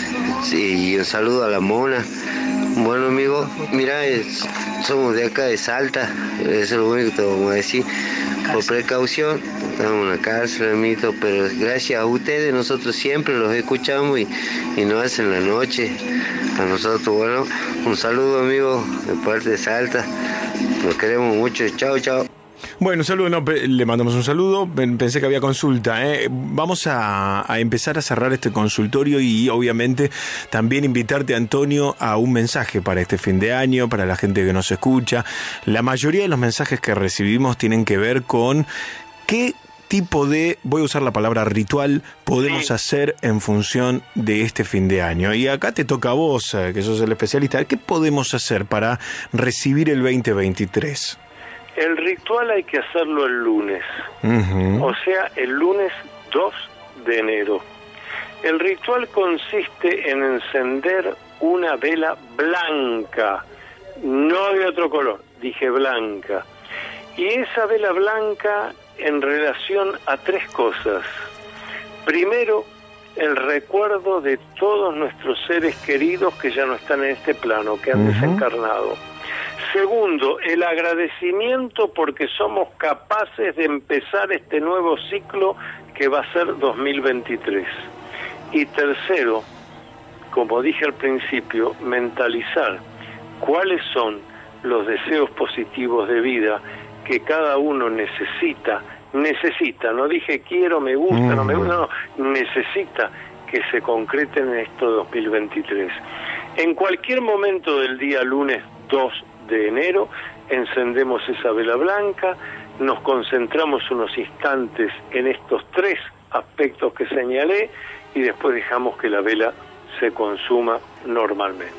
y un saludo a la Mona. Bueno, amigo, mira, es, somos de acá de Salta, eso es lo único que te vamos a decir. Por precaución, estamos en la cárcel, amito, pero gracias a ustedes nosotros siempre los escuchamos y, y nos hacen la noche a nosotros. Bueno, un saludo, amigo, de parte de Salta, los queremos mucho, chao, chao. Bueno, un saludo, no, le mandamos un saludo, pensé que había consulta. ¿eh? Vamos a, a empezar a cerrar este consultorio y obviamente también invitarte, Antonio, a un mensaje para este fin de año, para la gente que nos escucha. La mayoría de los mensajes que recibimos tienen que ver con qué tipo de, voy a usar la palabra ritual, podemos sí. hacer en función de este fin de año. Y acá te toca a vos, que sos el especialista, ¿qué podemos hacer para recibir el veinte veintitrés? El ritual hay que hacerlo el lunes, uh-huh. o sea, el lunes dos de enero. El ritual consiste en encender una vela blanca, no de otro color, dije blanca. Y esa vela blanca en relación a tres cosas. Primero, el recuerdo de todos nuestros seres queridos que ya no están en este plano, que han uh-huh. desencarnado. Segundo, el agradecimiento porque somos capaces de empezar este nuevo ciclo que va a ser dos mil veintitrés. Y tercero, como dije al principio, mentalizar cuáles son los deseos positivos de vida que cada uno necesita, necesita, no dije quiero, me gusta, mm. no me gusta, no, necesita que se concreten en esto dos mil veintitrés. En cualquier momento del día lunes dos de enero, encendemos esa vela blanca, nos concentramos unos instantes en estos tres aspectos que señalé y después dejamos que la vela se consuma normalmente.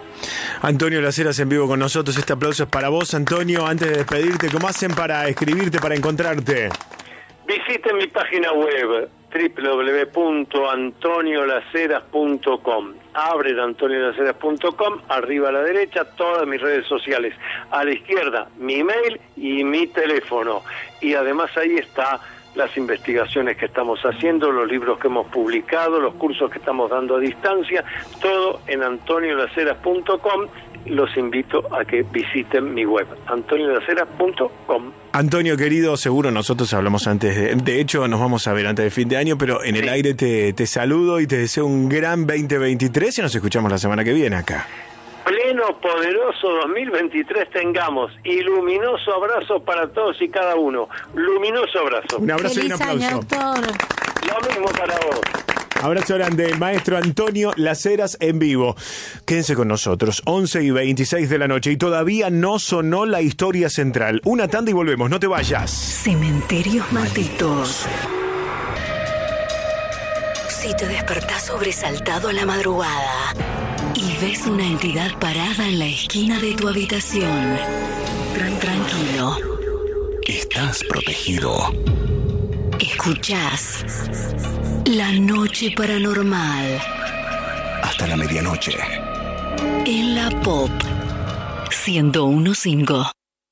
Antonio Las Heras en vivo con nosotros, este aplauso es para vos, Antonio. Antes de despedirte, ¿cómo hacen para escribirte, para encontrarte? Visiten mi página web doble u doble u doble u punto antonio las heras punto com. Abren antonio las heras punto com, arriba a la derecha todas mis redes sociales, a la izquierda mi email y mi teléfono. Y además ahí está las investigaciones que estamos haciendo, los libros que hemos publicado, los cursos que estamos dando a distancia, todo en antonio las heras punto com. Los invito a que visiten mi web, antonio las heras punto com. Antonio, querido, seguro nosotros hablamos antes, de, de hecho nos vamos a ver antes del fin de año, pero en sí. el aire te, te saludo y te deseo un gran veinte veintitrés y nos escuchamos la semana que viene acá. Pleno, poderoso dos mil veintitrés tengamos, y luminoso abrazo para todos y cada uno. Luminoso abrazo. Un abrazo Feliz y un aplauso. Año, doctor. Lo mismo para vos. Abrazo grande, maestro Antonio Las Heras en vivo. Quédense con nosotros, once y veintiséis de la noche y todavía no sonó la historia central. Una tanda y volvemos, no te vayas. Cementerios malditos. Si te despertás sobresaltado a la madrugada y ves una entidad parada en la esquina de tu habitación, tran- tranquilo. Estás protegido. Escuchás La Noche Paranormal. Hasta la medianoche. En la Pop ciento uno punto cinco.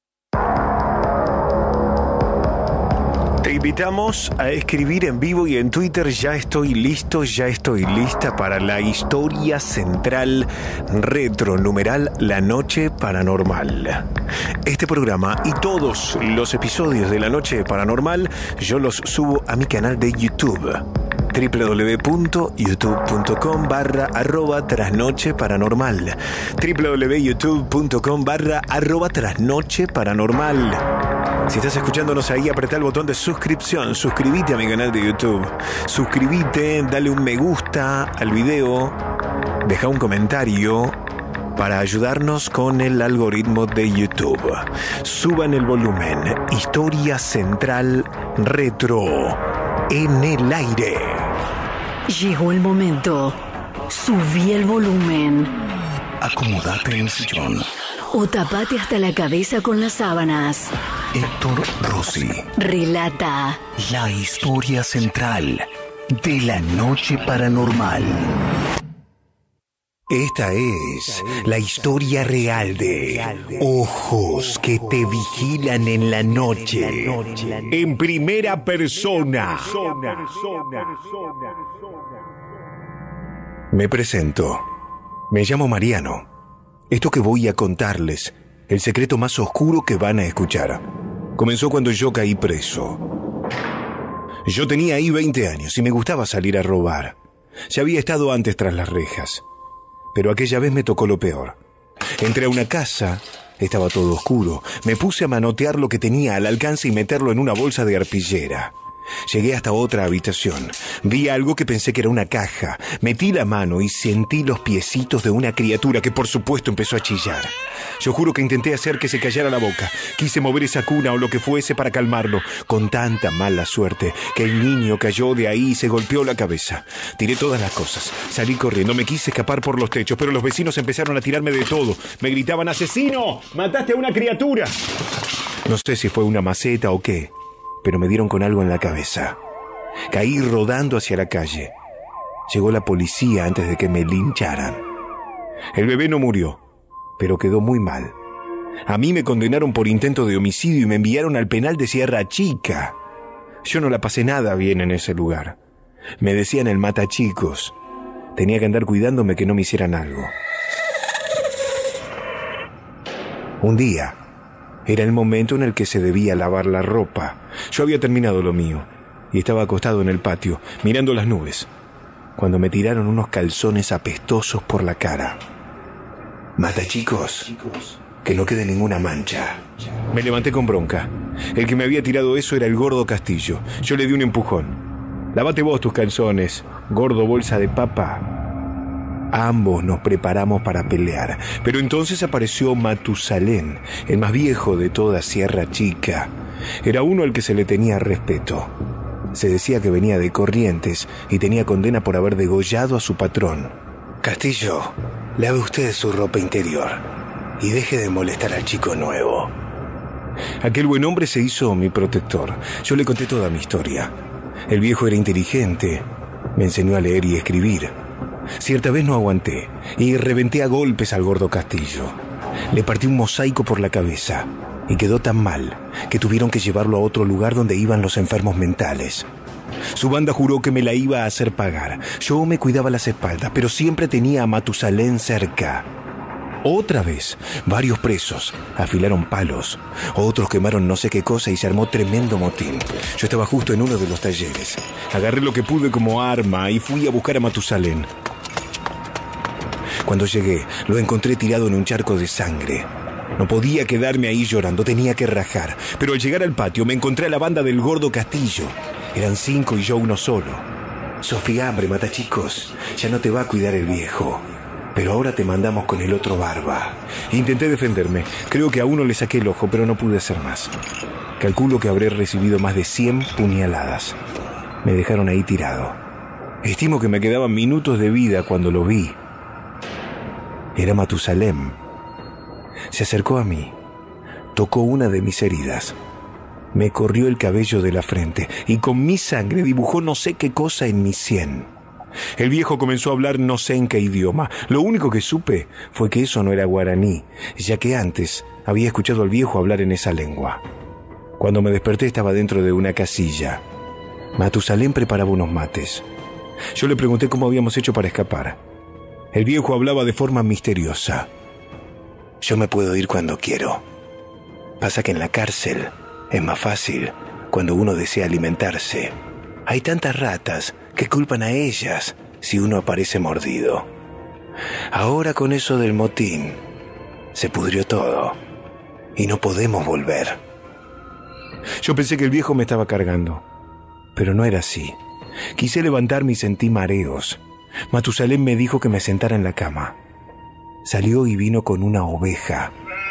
Te invitamos a escribir en vivo y en Twitter. Ya estoy listo, ya estoy lista para la historia central retro, numeral La Noche Paranormal. Este programa y todos los episodios de La Noche Paranormal yo los subo a mi canal de YouTube. doble u doble u doble u punto youtube punto com barra arroba trasnoche paranormal. doble u doble u doble u punto youtube punto com barra arroba trasnoche paranormal. Si estás escuchándonos ahí, apretá el botón de suscripción. Suscríbete a mi canal de YouTube. Suscríbete, dale un me gusta al video. Deja un comentario para ayudarnos con el algoritmo de YouTube. Suban el volumen. Historia central retro en el aire. Llegó el momento. Subí el volumen. Acomódate en el sillón. O tapate hasta la cabeza con las sábanas. Héctor Rossi relata la historia central de La Noche Paranormal. Esta es la historia real de Ojos que te vigilan en la noche. En primera persona. Me presento. Me llamo Mariano. Esto que voy a contarles, el secreto más oscuro que van a escuchar, comenzó cuando yo caí preso. Yo tenía ahí veinte años y me gustaba salir a robar. Ya había estado antes tras las rejas. Pero aquella vez me tocó lo peor. Entré a una casa, estaba todo oscuro. Me puse a manotear lo que tenía al alcance y meterlo en una bolsa de arpillera. Llegué hasta otra habitación. Vi algo que pensé que era una caja. Metí la mano y sentí los piecitos de una criatura que por supuesto empezó a chillar. Yo juro que intenté hacer que se callara la boca. Quise mover esa cuna o lo que fuese para calmarlo, con tanta mala suerte que el niño cayó de ahí y se golpeó la cabeza. Tiré todas las cosas. Salí corriendo. Me quise escapar por los techos, pero los vecinos empezaron a tirarme de todo. Me gritaban: ¡asesino! ¡Mataste a una criatura! No sé si fue una maceta o qué, pero me dieron con algo en la cabeza. Caí rodando hacia la calle. Llegó la policía antes de que me lincharan. El bebé no murió, pero quedó muy mal. A mí me condenaron por intento de homicidio y me enviaron al penal de Sierra Chica. Yo no la pasé nada bien en ese lugar. Me decían el matachicos. Tenía que andar cuidándome que no me hicieran algo. Un día, era el momento en el que se debía lavar la ropa. Yo había terminado lo mío y estaba acostado en el patio, mirando las nubes, cuando me tiraron unos calzones apestosos por la cara. Mata, chicos, que no quede ninguna mancha. Me levanté con bronca. El que me había tirado eso era el gordo Castillo. Yo le di un empujón. Lávate vos tus calzones, gordo bolsa de papa. Ambos nos preparamos para pelear, pero entonces apareció Matusalén, el más viejo de toda Sierra Chica. Era uno al que se le tenía respeto. Se decía que venía de Corrientes y tenía condena por haber degollado a su patrón. Castillo, lave usted su ropa interior y deje de molestar al chico nuevo. Aquel buen hombre se hizo mi protector. Yo le conté toda mi historia. El viejo era inteligente, me enseñó a leer y escribir. Cierta vez no aguanté y reventé a golpes al gordo Castillo. Le partí un mosaico por la cabeza y quedó tan mal que tuvieron que llevarlo a otro lugar donde iban los enfermos mentales. Su banda juró que me la iba a hacer pagar. Yo me cuidaba las espaldas, pero siempre tenía a Matusalén cerca. Otra vez, varios presos afilaron palos, otros quemaron no sé qué cosa y se armó tremendo motín. Yo estaba justo en uno de los talleres. Agarré lo que pude como arma y fui a buscar a Matusalén. Cuando llegué, lo encontré tirado en un charco de sangre. No podía quedarme ahí llorando, tenía que rajar. Pero al llegar al patio me encontré a la banda del gordo Castillo. Eran cinco y yo uno solo. Sofía, hambre, mata chicos. Ya no te va a cuidar el viejo. Pero ahora te mandamos con el otro barba. Intenté defenderme. Creo que a uno le saqué el ojo, pero no pude hacer más. Calculo que habré recibido más de cien puñaladas. Me dejaron ahí tirado. Estimo que me quedaban minutos de vida cuando lo vi. Era Matusalén. Se acercó a mí, tocó una de mis heridas, me corrió el cabello de la frente y con mi sangre dibujó no sé qué cosa en mi sien. El viejo comenzó a hablar no sé en qué idioma. Lo único que supe fue que eso no era guaraní, ya que antes había escuchado al viejo hablar en esa lengua. Cuando me desperté estaba dentro de una casilla. Matusalén preparaba unos mates. Yo le pregunté cómo habíamos hecho para escapar. El viejo hablaba de forma misteriosa. Yo me puedo ir cuando quiero. Pasa que en la cárcel es más fácil cuando uno desea alimentarse. Hay tantas ratas que culpan a ellas si uno aparece mordido. Ahora con eso del motín, se pudrió todo y no podemos volver. Yo pensé que el viejo me estaba cargando, pero no era así. Quise levantarme y sentí mareos. Matusalén me dijo que me sentara en la cama. Salió y vino con una oveja.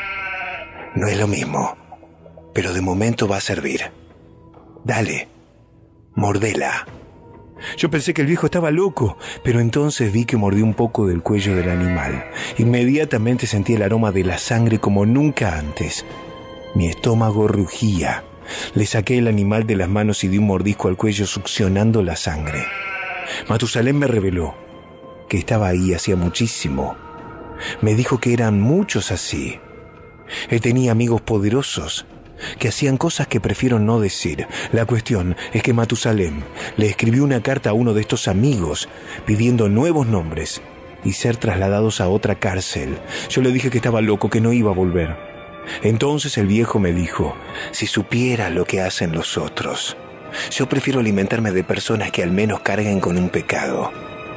No es lo mismo, pero de momento va a servir. Dale, mordela. Yo pensé que el viejo estaba loco, pero entonces vi que mordió un poco del cuello del animal. Inmediatamente sentí el aroma de la sangre como nunca antes. Mi estómago rugía. Le saqué el animal de las manos y di un mordisco al cuello succionando la sangre. Matusalén me reveló que estaba ahí hacía muchísimo. Me dijo que eran muchos así. Él tenía amigos poderosos que hacían cosas que prefiero no decir. La cuestión es que Matusalén le escribió una carta a uno de estos amigos pidiendo nuevos nombres y ser trasladados a otra cárcel. Yo le dije que estaba loco, que no iba a volver. Entonces el viejo me dijo, si supiera lo que hacen los otros, yo prefiero alimentarme de personas que al menos carguen con un pecado.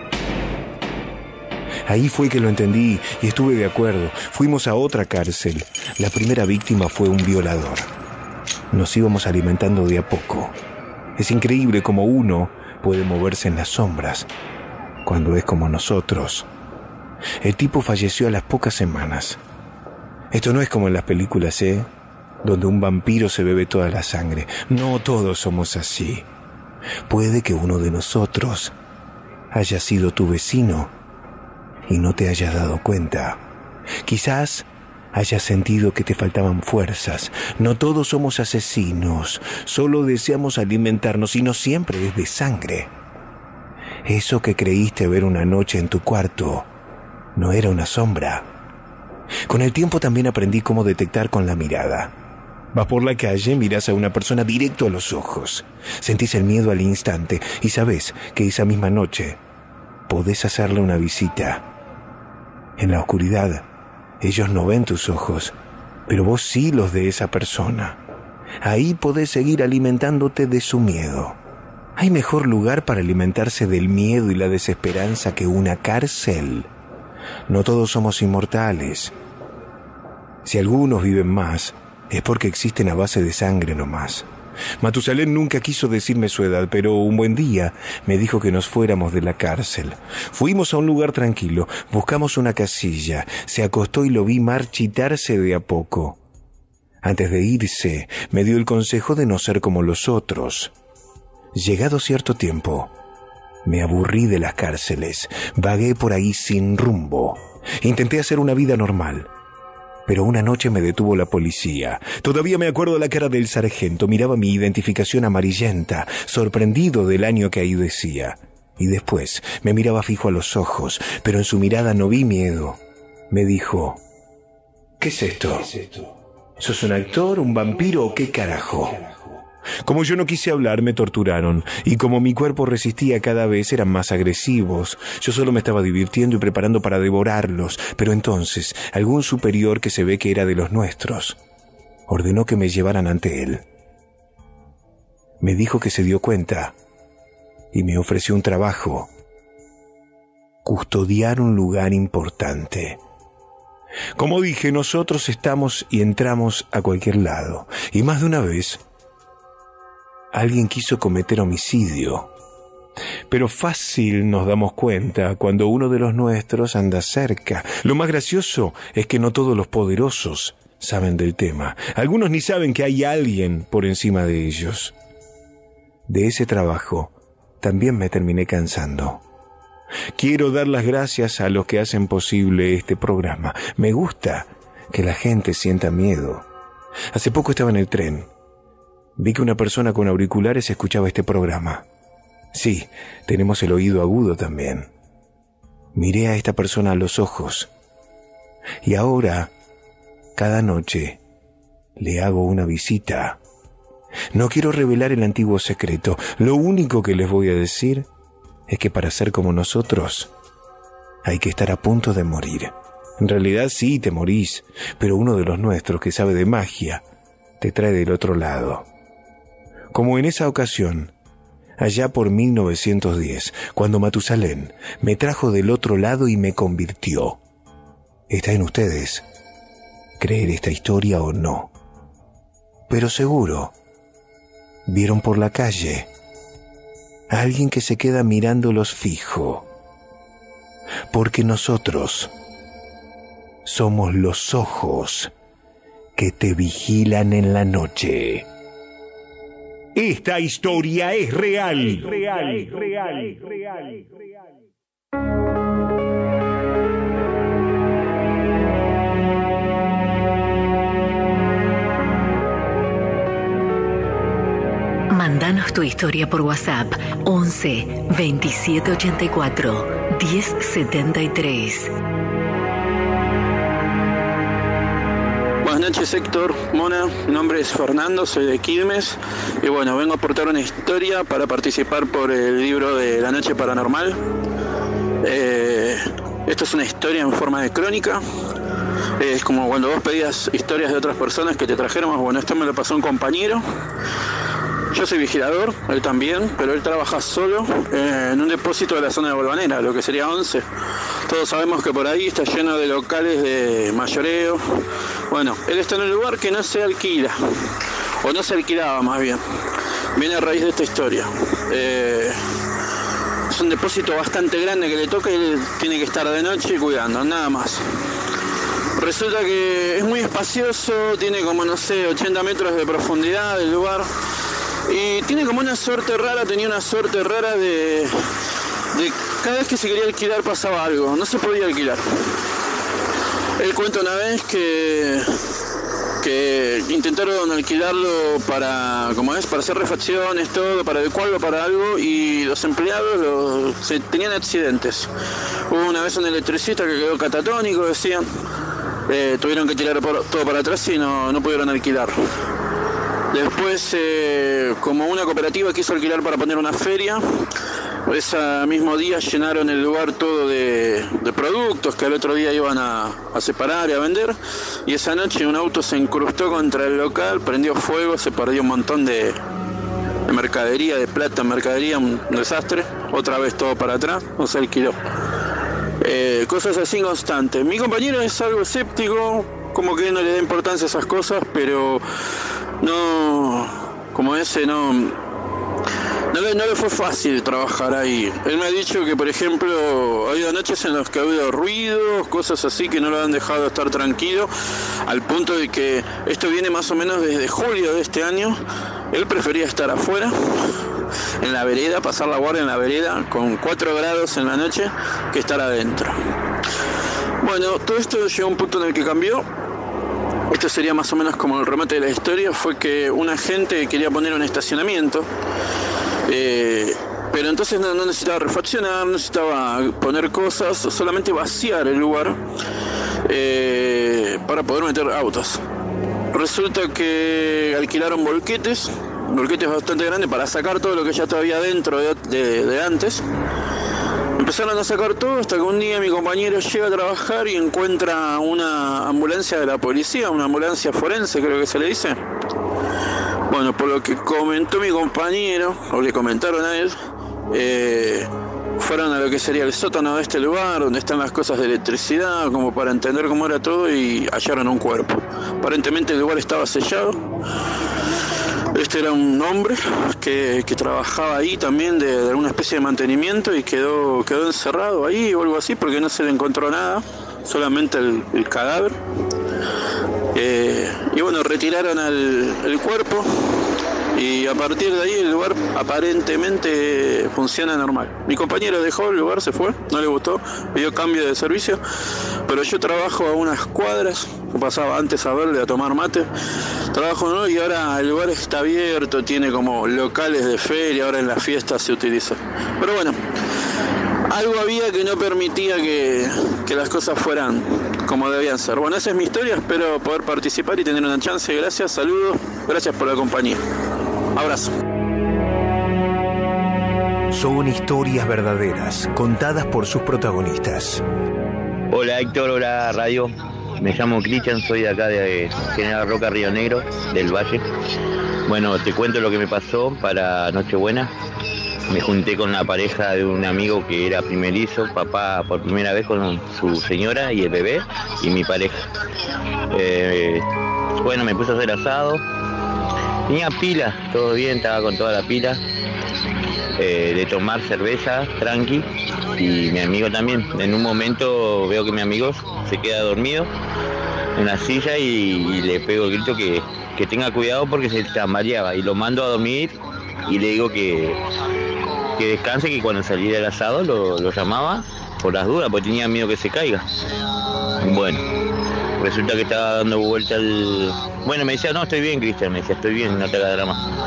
Ahí fue que lo entendí y estuve de acuerdo. Fuimos a otra cárcel. La primera víctima fue un violador. Nos íbamos alimentando de a poco. Es increíble cómo uno puede moverse en las sombras cuando es como nosotros. El tipo falleció a las pocas semanas. Esto no es como en las películas, ¿eh? Donde un vampiro se bebe toda la sangre. No todos somos así. Puede que uno de nosotros haya sido tu vecino y no te hayas dado cuenta. Quizás hayas sentido que te faltaban fuerzas. No todos somos asesinos, solo deseamos alimentarnos y no siempre es de sangre. Eso que creíste ver una noche en tu cuarto no era una sombra. Con el tiempo también aprendí cómo detectar con la mirada. Vas por la calle, mirás a una persona directo a los ojos, sentís el miedo al instante y sabés que esa misma noche podés hacerle una visita. En la oscuridad, ellos no ven tus ojos, pero vos sí los de esa persona. Ahí podés seguir alimentándote de su miedo. ¿Hay mejor lugar para alimentarse del miedo y la desesperanza que una cárcel? No todos somos inmortales. Si algunos viven más, es porque existen a base de sangre nomás. Matusalén nunca quiso decirme su edad, pero un buen día me dijo que nos fuéramos de la cárcel. Fuimos a un lugar tranquilo, buscamos una casilla, se acostó y lo vi marchitarse de a poco. Antes de irse, me dio el consejo de no ser como los otros. Llegado cierto tiempo, me aburrí de las cárceles, vagué por ahí sin rumbo. Intenté hacer una vida normal. Pero una noche me detuvo la policía. Todavía me acuerdo la cara del sargento. Miraba mi identificación amarillenta, sorprendido del año que ahí decía. Y después me miraba fijo a los ojos, pero en su mirada no vi miedo. Me dijo, ¿qué es esto? ¿Sos un actor, un vampiro o qué carajo? Como yo no quise hablar, me torturaron, y como mi cuerpo resistía cada vez, eran más agresivos. Yo solo me estaba divirtiendo y preparando para devorarlos, pero entonces, algún superior que se ve que era de los nuestros, ordenó que me llevaran ante él. Me dijo que se dio cuenta, y me ofreció un trabajo: custodiar un lugar importante. Como dije, nosotros estamos y entramos a cualquier lado, y más de una vez alguien quiso cometer homicidio. Pero fácil nos damos cuenta cuando uno de los nuestros anda cerca. Lo más gracioso es que no todos los poderosos saben del tema. Algunos ni saben que hay alguien por encima de ellos. De ese trabajo también me terminé cansando. Quiero dar las gracias a los que hacen posible este programa. Me gusta que la gente sienta miedo. Hace poco estaba en el tren. Vi que una persona con auriculares escuchaba este programa. Sí, tenemos el oído agudo también. Miré a esta persona a los ojos. Y ahora, cada noche, le hago una visita. No quiero revelar el antiguo secreto. Lo único que les voy a decir es que para ser como nosotros, hay que estar a punto de morir. En realidad sí, te morís, pero uno de los nuestros que sabe de magia te trae del otro lado. Como en esa ocasión, allá por mil novecientos diez, cuando Matusalén me trajo del otro lado y me convirtió. Está en ustedes creer esta historia o no. Pero seguro, vieron por la calle a alguien que se queda mirándolos fijo. Porque nosotros somos los ojos que te vigilan en la noche. Esta historia es real. Real, real, real, real. Mándanos tu historia por WhatsApp once veintisiete ochenta y cuatro diez setenta y tres. Buenas noches, Héctor, Mona. Mi nombre es Fernando, soy de Quilmes. Y bueno, vengo a aportar una historia para participar por el libro de La Noche Paranormal. Eh, esto es una historia en forma de crónica. Es como cuando vos pedías historias de otras personas que te trajéramos. Bueno, esto me lo pasó un compañero. Yo soy vigilador, él también, pero él trabaja solo eh, en un depósito de la zona de Bolvanera, lo que sería once. Todos sabemos que por ahí está lleno de locales de mayoreo. Bueno, él está en un lugar que no se alquila, o no se alquilaba más bien. Viene a raíz de esta historia. Eh, es un depósito bastante grande que le toca y él tiene que estar de noche cuidando, nada más. Resulta que es muy espacioso, tiene como, no sé, ochenta metros de profundidad el lugar. Y tiene como una suerte rara, tenía una suerte rara de, de cada vez que se quería alquilar pasaba algo, no se podía alquilar. Él cuenta una vez que, que intentaron alquilarlo para, como es, para hacer refacciones, todo, para adecuarlo para algo, y los empleados lo, se, tenían accidentes. Hubo una vez un electricista que quedó catatónico, decían, eh, tuvieron que tirar por, todo para atrás y no, no pudieron alquilarlo. Después, eh, como una cooperativa quiso alquilar para poner una feria, ese mismo día llenaron el lugar todo de, de productos que al otro día iban a, a separar y a vender, y esa noche un auto se incrustó contra el local, prendió fuego, se perdió un montón de, de mercadería, de plata, mercadería, un desastre, otra vez todo para atrás, no se alquiló. Eh, cosas así constantes. Mi compañero es algo escéptico, como que no le da importancia a esas cosas, pero no, como ese, no, no le, no le fue fácil trabajar ahí. Él me ha dicho que, por ejemplo, ha habido noches en las que ha habido ruidos, cosas así que no lo han dejado estar tranquilo, al punto de que esto viene más o menos desde julio de este año. Él prefería estar afuera, en la vereda, pasar la guardia en la vereda, con cuatro grados en la noche, que estar adentro. Bueno, todo esto llegó a un punto en el que cambió. Esto sería más o menos como el remate de la historia. Fue que un agente quería poner un estacionamiento, eh, pero entonces no, no necesitaba refaccionar, no necesitaba poner cosas, solamente vaciar el lugar eh, para poder meter autos. Resulta que alquilaron volquetes, volquetes bastante grandes para sacar todo lo que ya estaba dentro de, de, de antes. Empezaron a sacar todo hasta que un día mi compañero llega a trabajar y encuentra una ambulancia de la policía, una ambulancia forense creo que se le dice. Bueno, por lo que comentó mi compañero, o le comentaron a él, eh, fueron a lo que sería el sótano de este lugar, donde están las cosas de electricidad, como para entender cómo era todo, y hallaron un cuerpo. Aparentemente el lugar estaba sellado. Este era un hombre que, que trabajaba ahí también de, de alguna especie de mantenimiento y quedó, quedó encerrado ahí o algo así porque no se le encontró nada, solamente el, el cadáver. Eh, y bueno, retiraron el, el cuerpo y a partir de ahí el lugar aparentemente funciona normal. Mi compañero dejó el lugar, se fue, no le gustó, pidió cambio de servicio, pero yo trabajo a unas cuadras, pasaba antes a verle, a tomar mate, trabajo no, y ahora el lugar está abierto, tiene como locales de feria, ahora en las fiestas se utiliza. Pero bueno, algo había que no permitía que, que las cosas fueran como debían ser. Bueno, esa es mi historia, espero poder participar y tener una chance. Gracias, saludos, gracias por la compañía. Abrazo. Son historias verdaderas, contadas por sus protagonistas. Hola Héctor, hola Radio. Me llamo Cristian, soy de acá de General Roca, Río Negro, del Valle. Bueno, te cuento lo que me pasó para Nochebuena. Me junté con la pareja de un amigo que era primerizo, papá por primera vez con su señora y el bebé y mi pareja. Eh, bueno, me puse a hacer asado. Tenía pila, todo bien, estaba con toda la pila. Eh, de tomar cerveza, tranqui, y mi amigo también. En un momento veo que mi amigo se queda dormido en la silla y, y le pego el grito que, que tenga cuidado porque se tambaleaba, y lo mando a dormir y le digo que, que descanse, que cuando saliera el asado lo, lo llamaba por las dudas, porque tenía miedo que se caiga. Bueno, resulta que estaba dando vuelta el... Bueno, me decía, no, estoy bien, Cristian, me decía, estoy bien, no te hagas drama.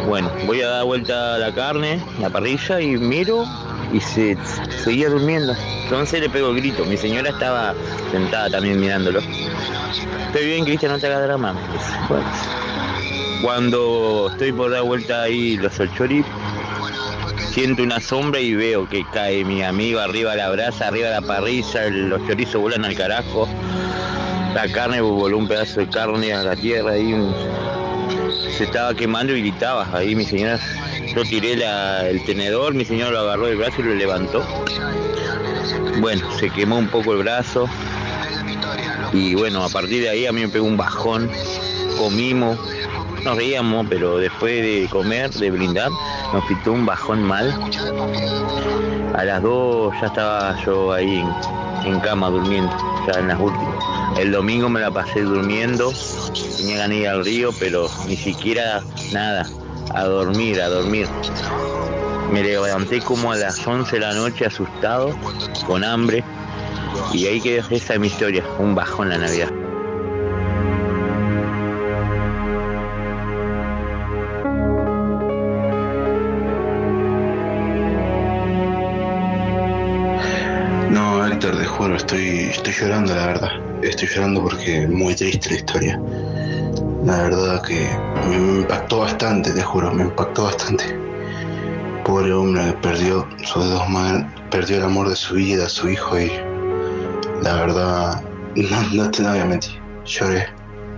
Bueno, voy a dar vuelta a la carne, la parrilla, y miro y se seguía durmiendo. Entonces le pego el grito. Mi señora estaba sentada también mirándolo. Estoy bien, Cristian, no te hagas drama. Bueno, cuando estoy por dar vuelta ahí los olchori, siento una sombra y veo que cae mi amigo arriba de la brasa, arriba de la parrilla, los chorizos vuelan al carajo, la carne voló un pedazo de carne a la tierra y un... se estaba quemando y gritaba. Ahí mi señora, yo tiré la, el tenedor, mi señora lo agarró del brazo y lo levantó. Bueno, se quemó un poco el brazo y bueno, a partir de ahí a mí me pegó un bajón, comimos, nos reíamos, pero después de comer, de brindar, nos pitó un bajón mal. A las dos ya estaba yo ahí en, en cama durmiendo, ya en las últimas. El domingo me la pasé durmiendo, tenía ganas de ir al río, pero ni siquiera nada, a dormir, a dormir. Me levanté como a las once de la noche asustado, con hambre, y ahí quedó. Esa es mi historia, un bajón en la Navidad. No, Héctor, te juro, estoy, estoy llorando, la verdad. Estoy llorando porque es muy triste la historia. La verdad que me impactó bastante, te juro, me impactó bastante. Pobre hombre que perdió sus dos manos, perdió el amor de su vida, su hijo, y la verdad, no, no te voy a mentir, lloré.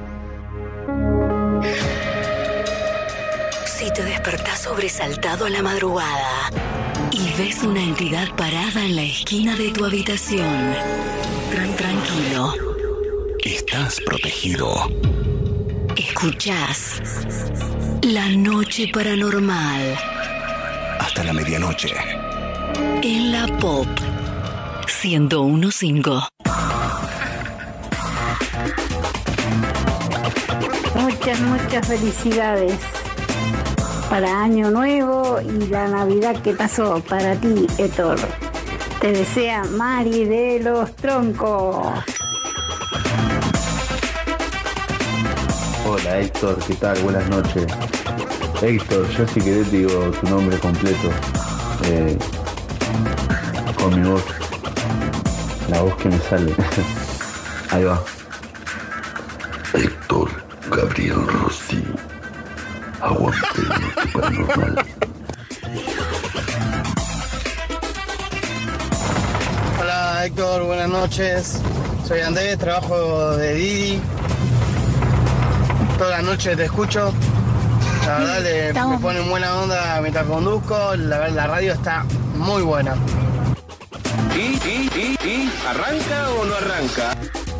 Si te despertás sobresaltado a la madrugada y ves una entidad parada en la esquina de tu habitación, tran tranquilo. Estás protegido. Escuchás La Noche Paranormal. Hasta la medianoche. En la Pop ciento uno punto cinco. Muchas, muchas felicidades para Año Nuevo y la Navidad que pasó para ti, Héctor. Te desea Mari de los Troncos. Hola Héctor, ¿qué tal? Buenas noches. Héctor, yo si querés te digo tu nombre completo. Eh, con mi voz. La voz que me sale. Ahí va. Héctor Gabriel Rossi. Aguante La Noche Paranormal. Hola Héctor, buenas noches. Soy Andrés, trabajo de Didi. Toda la noche te escucho. La verdad le, me pone en buena onda mientras conduzco. La, la radio está muy buena. ¿Y, y, y, y? ¿Arranca o no arranca?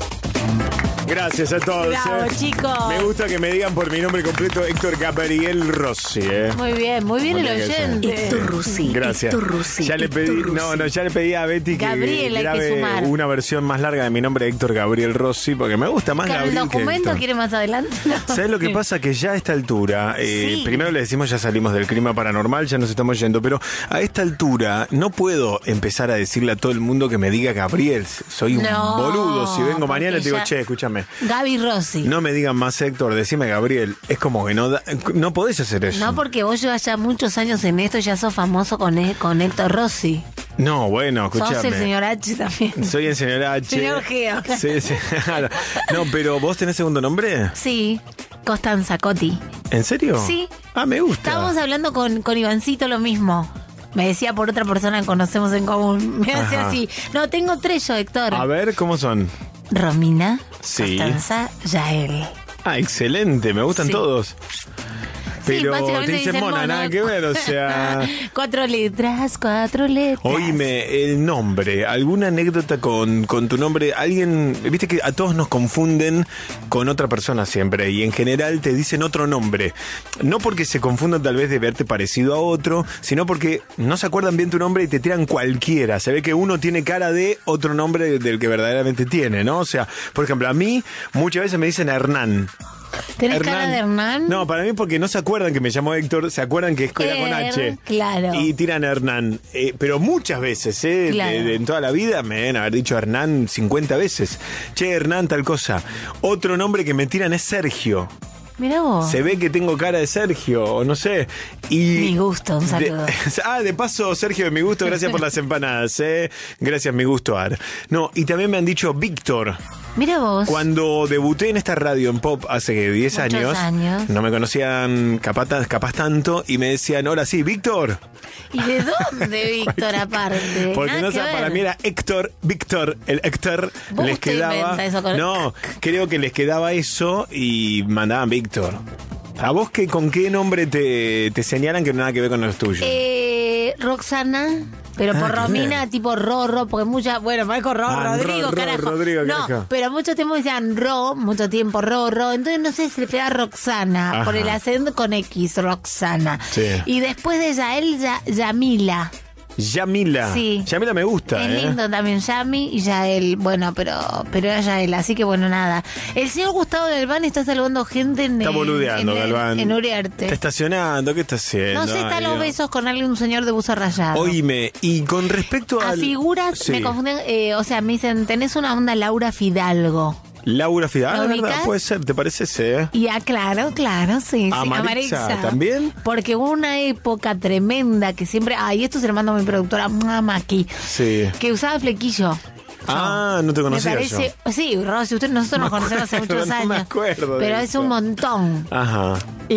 Gracias a todos. Bravo, eh. chicos. Me gusta que me digan por mi nombre completo Héctor Gabriel Rossi. Eh. Muy bien, muy bien Muy el bien, oyente. Héctor Rossi. Gracias. Héctor Rossi. Ya le pedí, Héctor no, no, ya le pedí a Betty que Gabriel, hay que grabe sumar. una versión más larga de mi nombre, Héctor Gabriel Rossi, porque me gusta más Claro, el Gabriel que documento Héctor. quiere más adelante. No. ¿Sabes lo que pasa? Que ya a esta altura, eh, Sí. primero le decimos ya salimos del clima paranormal, ya nos estamos yendo, pero a esta altura no puedo empezar a decirle a todo el mundo que me diga Gabriel. Soy un No, boludo. Si vengo porque mañana y te digo, ya- che, escúchame. Gaby Rossi. No me digan más Héctor, decime Gabriel. Es como que no da- no podés hacer eso. No, porque vos llevas ya muchos años en esto y ya sos famoso con, e- con Héctor Rossi. No, bueno, escúchame. Sos el señor H también. Soy el señor H. Señor Geo. Sí, sí. claro. No, pero ¿vos tenés segundo nombre? Sí, Costanza Coti. ¿En serio? Sí. Ah, me gusta. Estábamos hablando con, con Ivancito lo mismo. Me decía por otra persona que conocemos en común. Me hace Ajá. así. No, tengo tres yo, Héctor. A ver, ¿cómo son? Romina, Sí. Costanza, Yael. Ah, excelente, me gustan Sí. todos. Pero básicamente te dicen dicen mona, mono. nada que ver, o sea... Cuatro letras, cuatro letras. Oíme, el nombre, ¿alguna anécdota con, con tu nombre? Alguien, viste que a todos nos confunden con otra persona siempre y en general te dicen otro nombre. No porque se confundan tal vez de verte parecido a otro, sino porque no se acuerdan bien tu nombre y te tiran cualquiera. Se ve que uno tiene cara de otro nombre del que verdaderamente tiene, ¿no? O sea, por ejemplo, a mí muchas veces me dicen Hernán. ¿Tenés cara de Hernán? No, para mí porque no se acuerdan que me llamó Héctor, se acuerdan que era con Er, H. claro. Y tiran Hernán. Eh, pero muchas veces, ¿eh? Claro. De- de- en toda la vida me deben haber dicho Hernán cincuenta veces. Che, Hernán, tal cosa. Otro nombre que me tiran es Sergio. Mirá vos. Se ve que tengo cara de Sergio, o no sé. Y Mi gusto, un saludo. De, ah, de paso, Sergio, de Mi Gusto, gracias por las empanadas, ¿eh? Gracias, Mi Gusto, Ar. No, y también me han dicho Víctor. Mira vos. Cuando debuté en esta radio en Pop hace diez años, años, no me conocían capaz, capaz tanto, y me decían, hola, sí, Víctor. ¿Y de dónde Víctor aparte? Porque Nada no sé, para mí era Héctor, Víctor, el Héctor, les quedaba. Eso con... No, creo que les quedaba eso y mandaban Víctor. ¿A vos qué, con qué nombre te, te señalan que no nada que ver con los tuyos? Eh, Roxana. Pero Ah, por claro. Romina, tipo Rorro, porque muchas, bueno, Marco Ro, Ah, Rodrigo, Ro, Ro, carajo. Rodrigo, no, carajo. pero mucho tiempo decían Ro, mucho tiempo Rorro, entonces no sé si le pega Roxana, Ajá. por el acento con X, Roxana. Sí. Y después de Yael, ya, Yamila. Yamila. Sí. Yamila me gusta, Es ¿eh? lindo también Yami y Yael, bueno, pero pero era Yael, así que bueno, nada. El señor Gustavo Galván está saludando gente en, Está boludeando, en, en, Galván. en Uriarte. Está estacionando, ¿qué está haciendo? No sé, está a Ay, los Dios. besos con alguien, un señor de buzo rayado. Oíme, y con respecto A al... figuras Sí. me confunden, eh, o sea, me dicen, tenés una onda Laura Fidalgo. Laura Fidal, ¿Lo ah, verdad, ubicás? puede ser, ¿te parece ese? Y ah, claro, claro, sí. ¿A sí, Marixa también? Porque hubo una época tremenda que siempre, ay, esto se lo mando a mi productora, mamá aquí, Sí. que usaba flequillo. Ah, no te conocía me parece, yo. sí, Rosy, usted, nosotros nos conocemos hace acuerdo, muchos no años. me acuerdo de pero eso. es un montón. Ajá.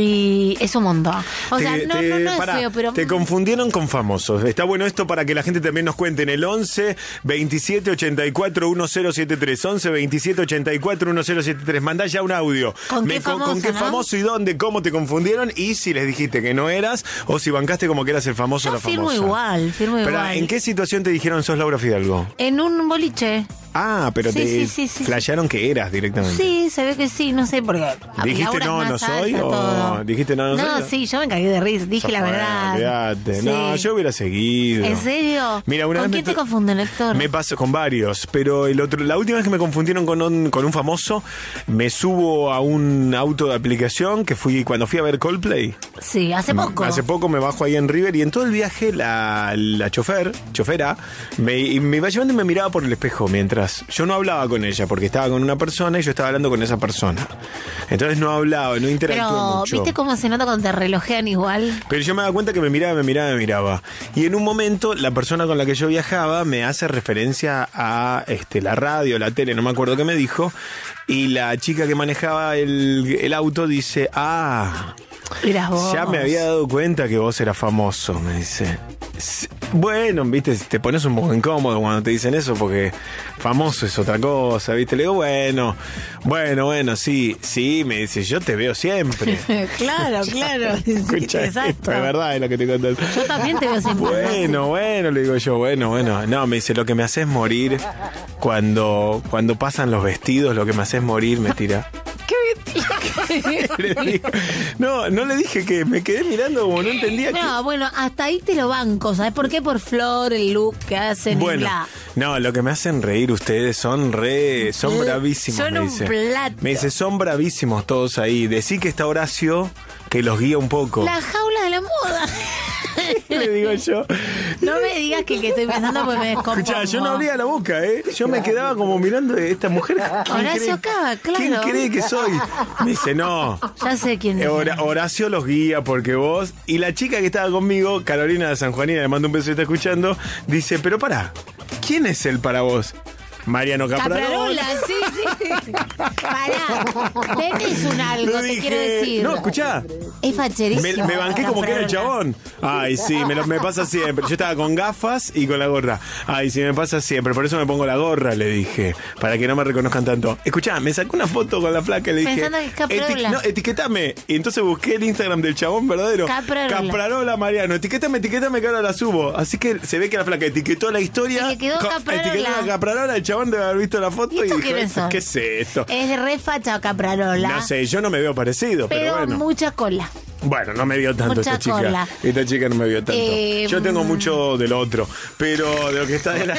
Y es un montón. O sea, Te- no, te- no, no es pará, feo, pero. Te confundieron con famosos. Está bueno esto para que la gente también nos cuente en el once veintisiete ochenta y cuatro mil setenta y tres. once veintisiete ochenta y cuatro mil setenta y tres. Mandá ya un audio. ¿Con qué Me- con, famoso, con qué no? famoso y dónde, cómo te confundieron y si les dijiste que no eras o si bancaste como que eras el famoso o Yo la firmo famosa. igual, firmo Pero, igual. ¿en qué situación te dijeron sos Laura Fidalgo? En un boliche. Ah, pero Sí, te sí, sí, sí, flashearon que eras directamente. Sí, se ve que sí, no sé, porque. ¿Dijiste Laura es no, más no soy? alta, O todo. dijiste no, no, soy. No, sí, yo me cagué de risa, dije la Bueno, verdad. olvídate. Sí. No, yo hubiera seguido. ¿En serio? Mira, una ¿Con vez quién me te to- confunden, Héctor? Me pasó con varios, pero el otro, la última vez que me confundieron con un, con un famoso, me subo a un auto de aplicación que fui cuando fui a ver Coldplay. Sí, hace poco. Hace poco me bajo ahí en River y en todo el viaje la, la chofer, chofera, me, y me iba llevando y me miraba por el espejo mientras yo no hablaba con ella porque estaba con una persona y yo estaba hablando con esa persona. Entonces no hablaba, no interactué Pero, mucho. ¿viste cómo se nota cuando te relojean igual? Pero yo me daba cuenta que me miraba, me miraba, me miraba. Y en un momento, la persona con la que yo viajaba me hace referencia a este, la radio, la tele, no me acuerdo qué me dijo. Y la chica que manejaba el, el auto dice, ah, Eras vos. ya me había dado cuenta que vos eras famoso, me dice. Sí, bueno, viste, te pones un poco incómodo cuando te dicen eso porque famoso es otra cosa, viste. Le digo, bueno, bueno, bueno, sí, sí, me dice, yo te veo siempre. Claro, claro. Sí, Escucha, exacto. esto es verdad, es lo que te conté. Yo también te veo siempre. Bueno, bueno, le digo yo, bueno, bueno. No, me dice, lo que me haces morir cuando, cuando pasan los vestidos, lo que me haces morir, me tira. Le digo, no, no le dije que me quedé mirando como no entendía que... No, bueno, hasta ahí te lo banco, ¿sabes por qué? Por Flor, el look que hacen y Bueno, bla. no, lo que me hacen reír ustedes son re, son Bl- bravísimos, son me un dice. plato. Me dice, son bravísimos todos ahí. Decí que está Horacio, que los guía un poco. La jaula de la moda. Le digo yo. No me digas que el que estoy pensando pues me descompongo. Escuchá, yo no abría la boca, ¿eh? Yo me quedaba como mirando a esta mujer. ¿Quién Horacio cree- Cava, claro. ¿Quién cree que soy? Me dice, no. Ya sé quién Eh, es. Hora- Horacio los guía porque vos... Y la chica que estaba conmigo, Carolina de San Juanina, le mando un beso y está escuchando, dice, pero pará, ¿quién es él para vos? Mariano Caprarola. Caprarola, sí, sí. Pará. Tenés un algo, No te dije- quiero decir. No, escuchá. Es facherísimo. Me, me banqué como que era el Caprarola. chabón. Ay, sí, me, lo- me pasa siempre. Yo estaba con gafas y con la gorra. Ay, sí, me pasa siempre. Por eso me pongo la gorra, le dije. Para que no me reconozcan tanto. Escuchá, me sacó una foto con la flaca y le dije. Pensando que es Caprarola. "Eti- no, etiquetame. Y entonces busqué el Instagram del chabón verdadero. Caprarola. Caprarola Mariano. Etiquetame, etiquetame que ahora la subo. Así que se ve que la flaca etiquetó la historia. Y que quedó co- Caprarola. Etiquetó a Caprarola. El chabón debe haber visto la foto ¿Y y, esto dijo, quiénes son? ¿qué es esto? Es re facha Caprarola. No sé, yo no me veo parecido, pero, Pero bueno. mucha cola. Bueno, no me vio tanto Mucha esta chica. cola. Esta chica no me vio tanto. Eh, Yo tengo mm. mucho del otro, pero de lo que está de la...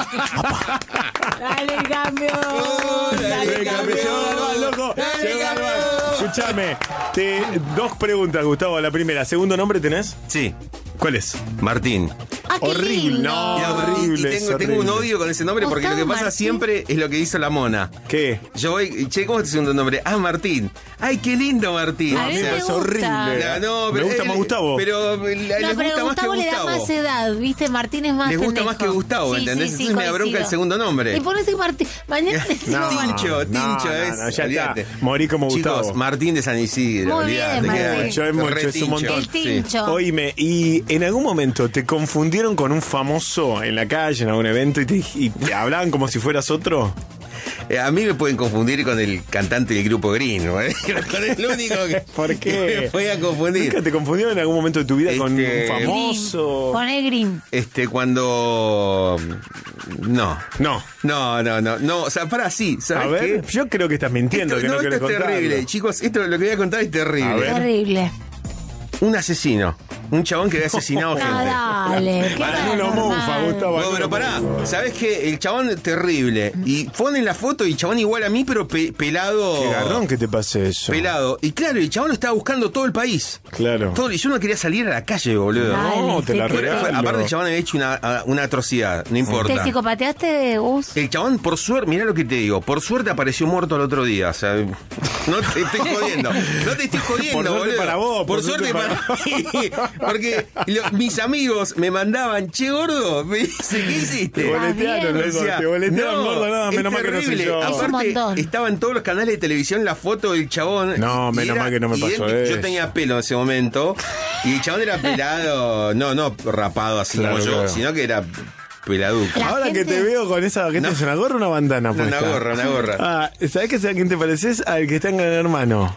Dale cambio. Dale, cambio. Llegó Galván, loco. Llegó Galván. Escúchame, te- dos preguntas, Gustavo. La primera, ¿segundo nombre tenés? Sí. ¿Cuál es? Martín. Ah, qué Horrible, lindo. no, Y, horrible. y es tengo, tengo un horrible. odio con ese nombre porque lo que Gustavo pasa Martín. siempre es lo que hizo la mona. ¿Qué? Yo voy, che, ¿cómo es tu segundo nombre? Ah, Martín. Ay, qué lindo Martín. A mí O sea, me es gusta. horrible. la- no, Me pero gusta él- más Gustavo. Pero le- No, les pero gusta más que Gustavo le da Gustavo. más edad, ¿viste? Martín es más Les gusta pendejo. más que Gustavo, Sí, ¿entendés? sí, sí, Entonces me da bronca coincido. el segundo nombre. Y ponete Martín. Mañana te digo No, Tincho, no, Tincho no, es. no, ya olvídate. está. Morí como Chicos, Gustavo. Martín de San Isidro. Muy olvídate, bien, queda- Martín. Mucho, es mucho, re es un Tincho, montón. El sí. Tincho. Oíme, y en algún momento te confundieron con un famoso en la calle, en algún evento, y te, y te hablaban como si fueras otro. Eh, a mí me pueden confundir con el cantante del grupo Green, ¿no? Con el único que, ¿Por qué? que me voy a confundir. ¿Nunca te confundieron en algún momento de tu vida con Este, un famoso? Poné Green. Este, cuando. No. No. No, no, no. No, o sea, para sí, ¿sabes A ver, qué? yo creo que estás mintiendo, Esto, que no, no, querés esto es contarlo. terrible. Chicos, esto lo que voy a contar es terrible. A ver. Terrible. Un asesino. Un chabón que había asesinado gente. Ah, dale. Qué Pará, No lo normal. mufa, Gustavo. No, pero pará, ¿sabés qué? El chabón es terrible. Y ponen la foto y el chabón igual a mí, pero pe- pelado. Qué garrón que te pase eso. Pelado. Y claro, el chabón lo estaba buscando todo el país. Claro. Todo, y yo no quería salir a la calle, boludo. No, te la Pero fue- regalo. aparte el chabón había hecho una, una atrocidad, no ¿Te importa. psicopateaste, Gus? El chabón, por suerte, mirá lo que te digo, por suerte apareció muerto al otro día. O sea, no te estoy jodiendo. No te estoy jodiendo, Por suerte boludo. para vos, Por, por suerte, suerte para mí. Porque lo- mis amigos me mandaban, che, gordo, me dice, ¿qué hiciste? Te boletearon, Me loco, decía, te boletearon, gordo, no, es menos mal que no soy terrible. yo. Es un Aparte, montón. estaba en todos los canales de televisión la foto del chabón. No, y menos era- mal que no me y pasó él- Yo eso. tenía pelo en ese momento. Y el chabón era pelado, no, no rapado así Claro, como yo, claro. sino que era peladuco. La Ahora gente- que te veo con esa, ¿qué No. es una gorra o una bandana? Una puesta? gorra, una gorra. Ah, ¿sabés que a quién te pareces? Al que está en Gran Hermano.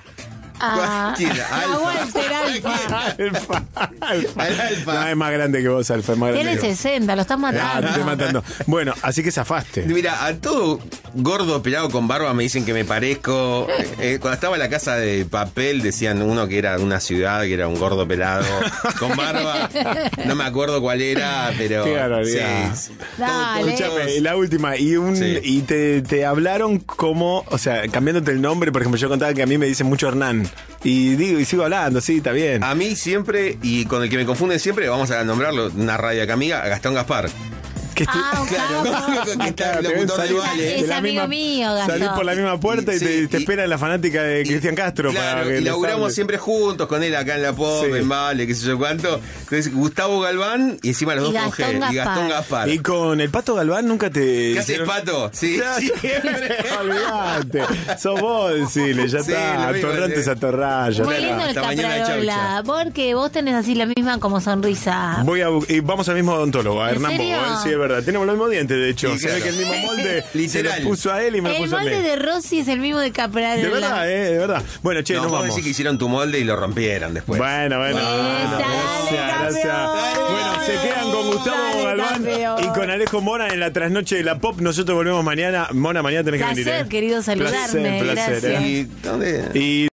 Ah, ¿Quién? Alfa. Walter Alfa. Alfa. Alfa. Al Alfa. No, es más grande que vos, Alfa, es más grande Tiene que vos. sesenta, lo estás Ah, te matando. estoy matando. Bueno, así que zafaste. Mira, a todo gordo pelado con barba me dicen que me parezco. Eh, cuando estaba en la casa de papel decían uno que era de una ciudad, que era un gordo pelado con barba. No me acuerdo cuál era, pero. Qué barbaridad. sí, sí. Dale. Escúchame, la última, y un Sí. y te, te hablaron como, o sea, cambiándote el nombre, por ejemplo, yo contaba que a mí me dicen mucho Hernán. Y digo, y sigo hablando, sí, está bien. A mí siempre, y con el que me confunden siempre, vamos a nombrarlo, una radio acá amiga, a Gastón Gaspar. Que estoy- Ah, un Claro, capo. que está Claro, el te ven locutor de salir- Vale. Es de la amigo mío, Gastón. Salís por la misma puerta y Sí, te, te y- espera la fanática de Cristian Castro. Claro, para que y les laburamos hable. siempre juntos con él acá en la Pop, Sí. en Vale, qué sé yo cuánto. Entonces, Gustavo Galván y encima los Y dos con Gastón G. Y Gaspar. Gastón Gaspar. Y con el Pato Galván nunca te. ¿Qué haces, hicieron- Pato? Sí, Ya, siempre. Olvídate. Sos vos, decile, ya Sí, está. lo mismo, Atorrante sí. es atorrar. ya Muy está. lindo el Hasta mañana, Caprarola. Porque vos tenés así la misma como sonrisa. Voy a, bu- y vamos al mismo odontólogo, a ¿En Hernán serio? Bobo, ¿eh? Sí, es verdad. Tenemos los mismos dientes, de hecho. Sí, Se ve claro. que el mismo molde Literal. se lo puso a él y me lo El puso a mí. molde de Rossi es el mismo de Caprarola. De verdad, eh, de verdad. Bueno, che, No, nos vos vamos. decís que hicieron tu molde y lo rompieron después. Bueno, bueno. Esa, bueno, dale, gracias, gracias. campeón. Bueno, se quedan con Gustavo Dale, Galván campeón. y con Alejo Mora en la trasnoche de la Pop. Nosotros volvemos mañana. Mona, mañana tenés que venir. Placer, ¿eh? querido, saludarme. Placer, placer, Gracias. ¿eh? ¿Y dónde? Y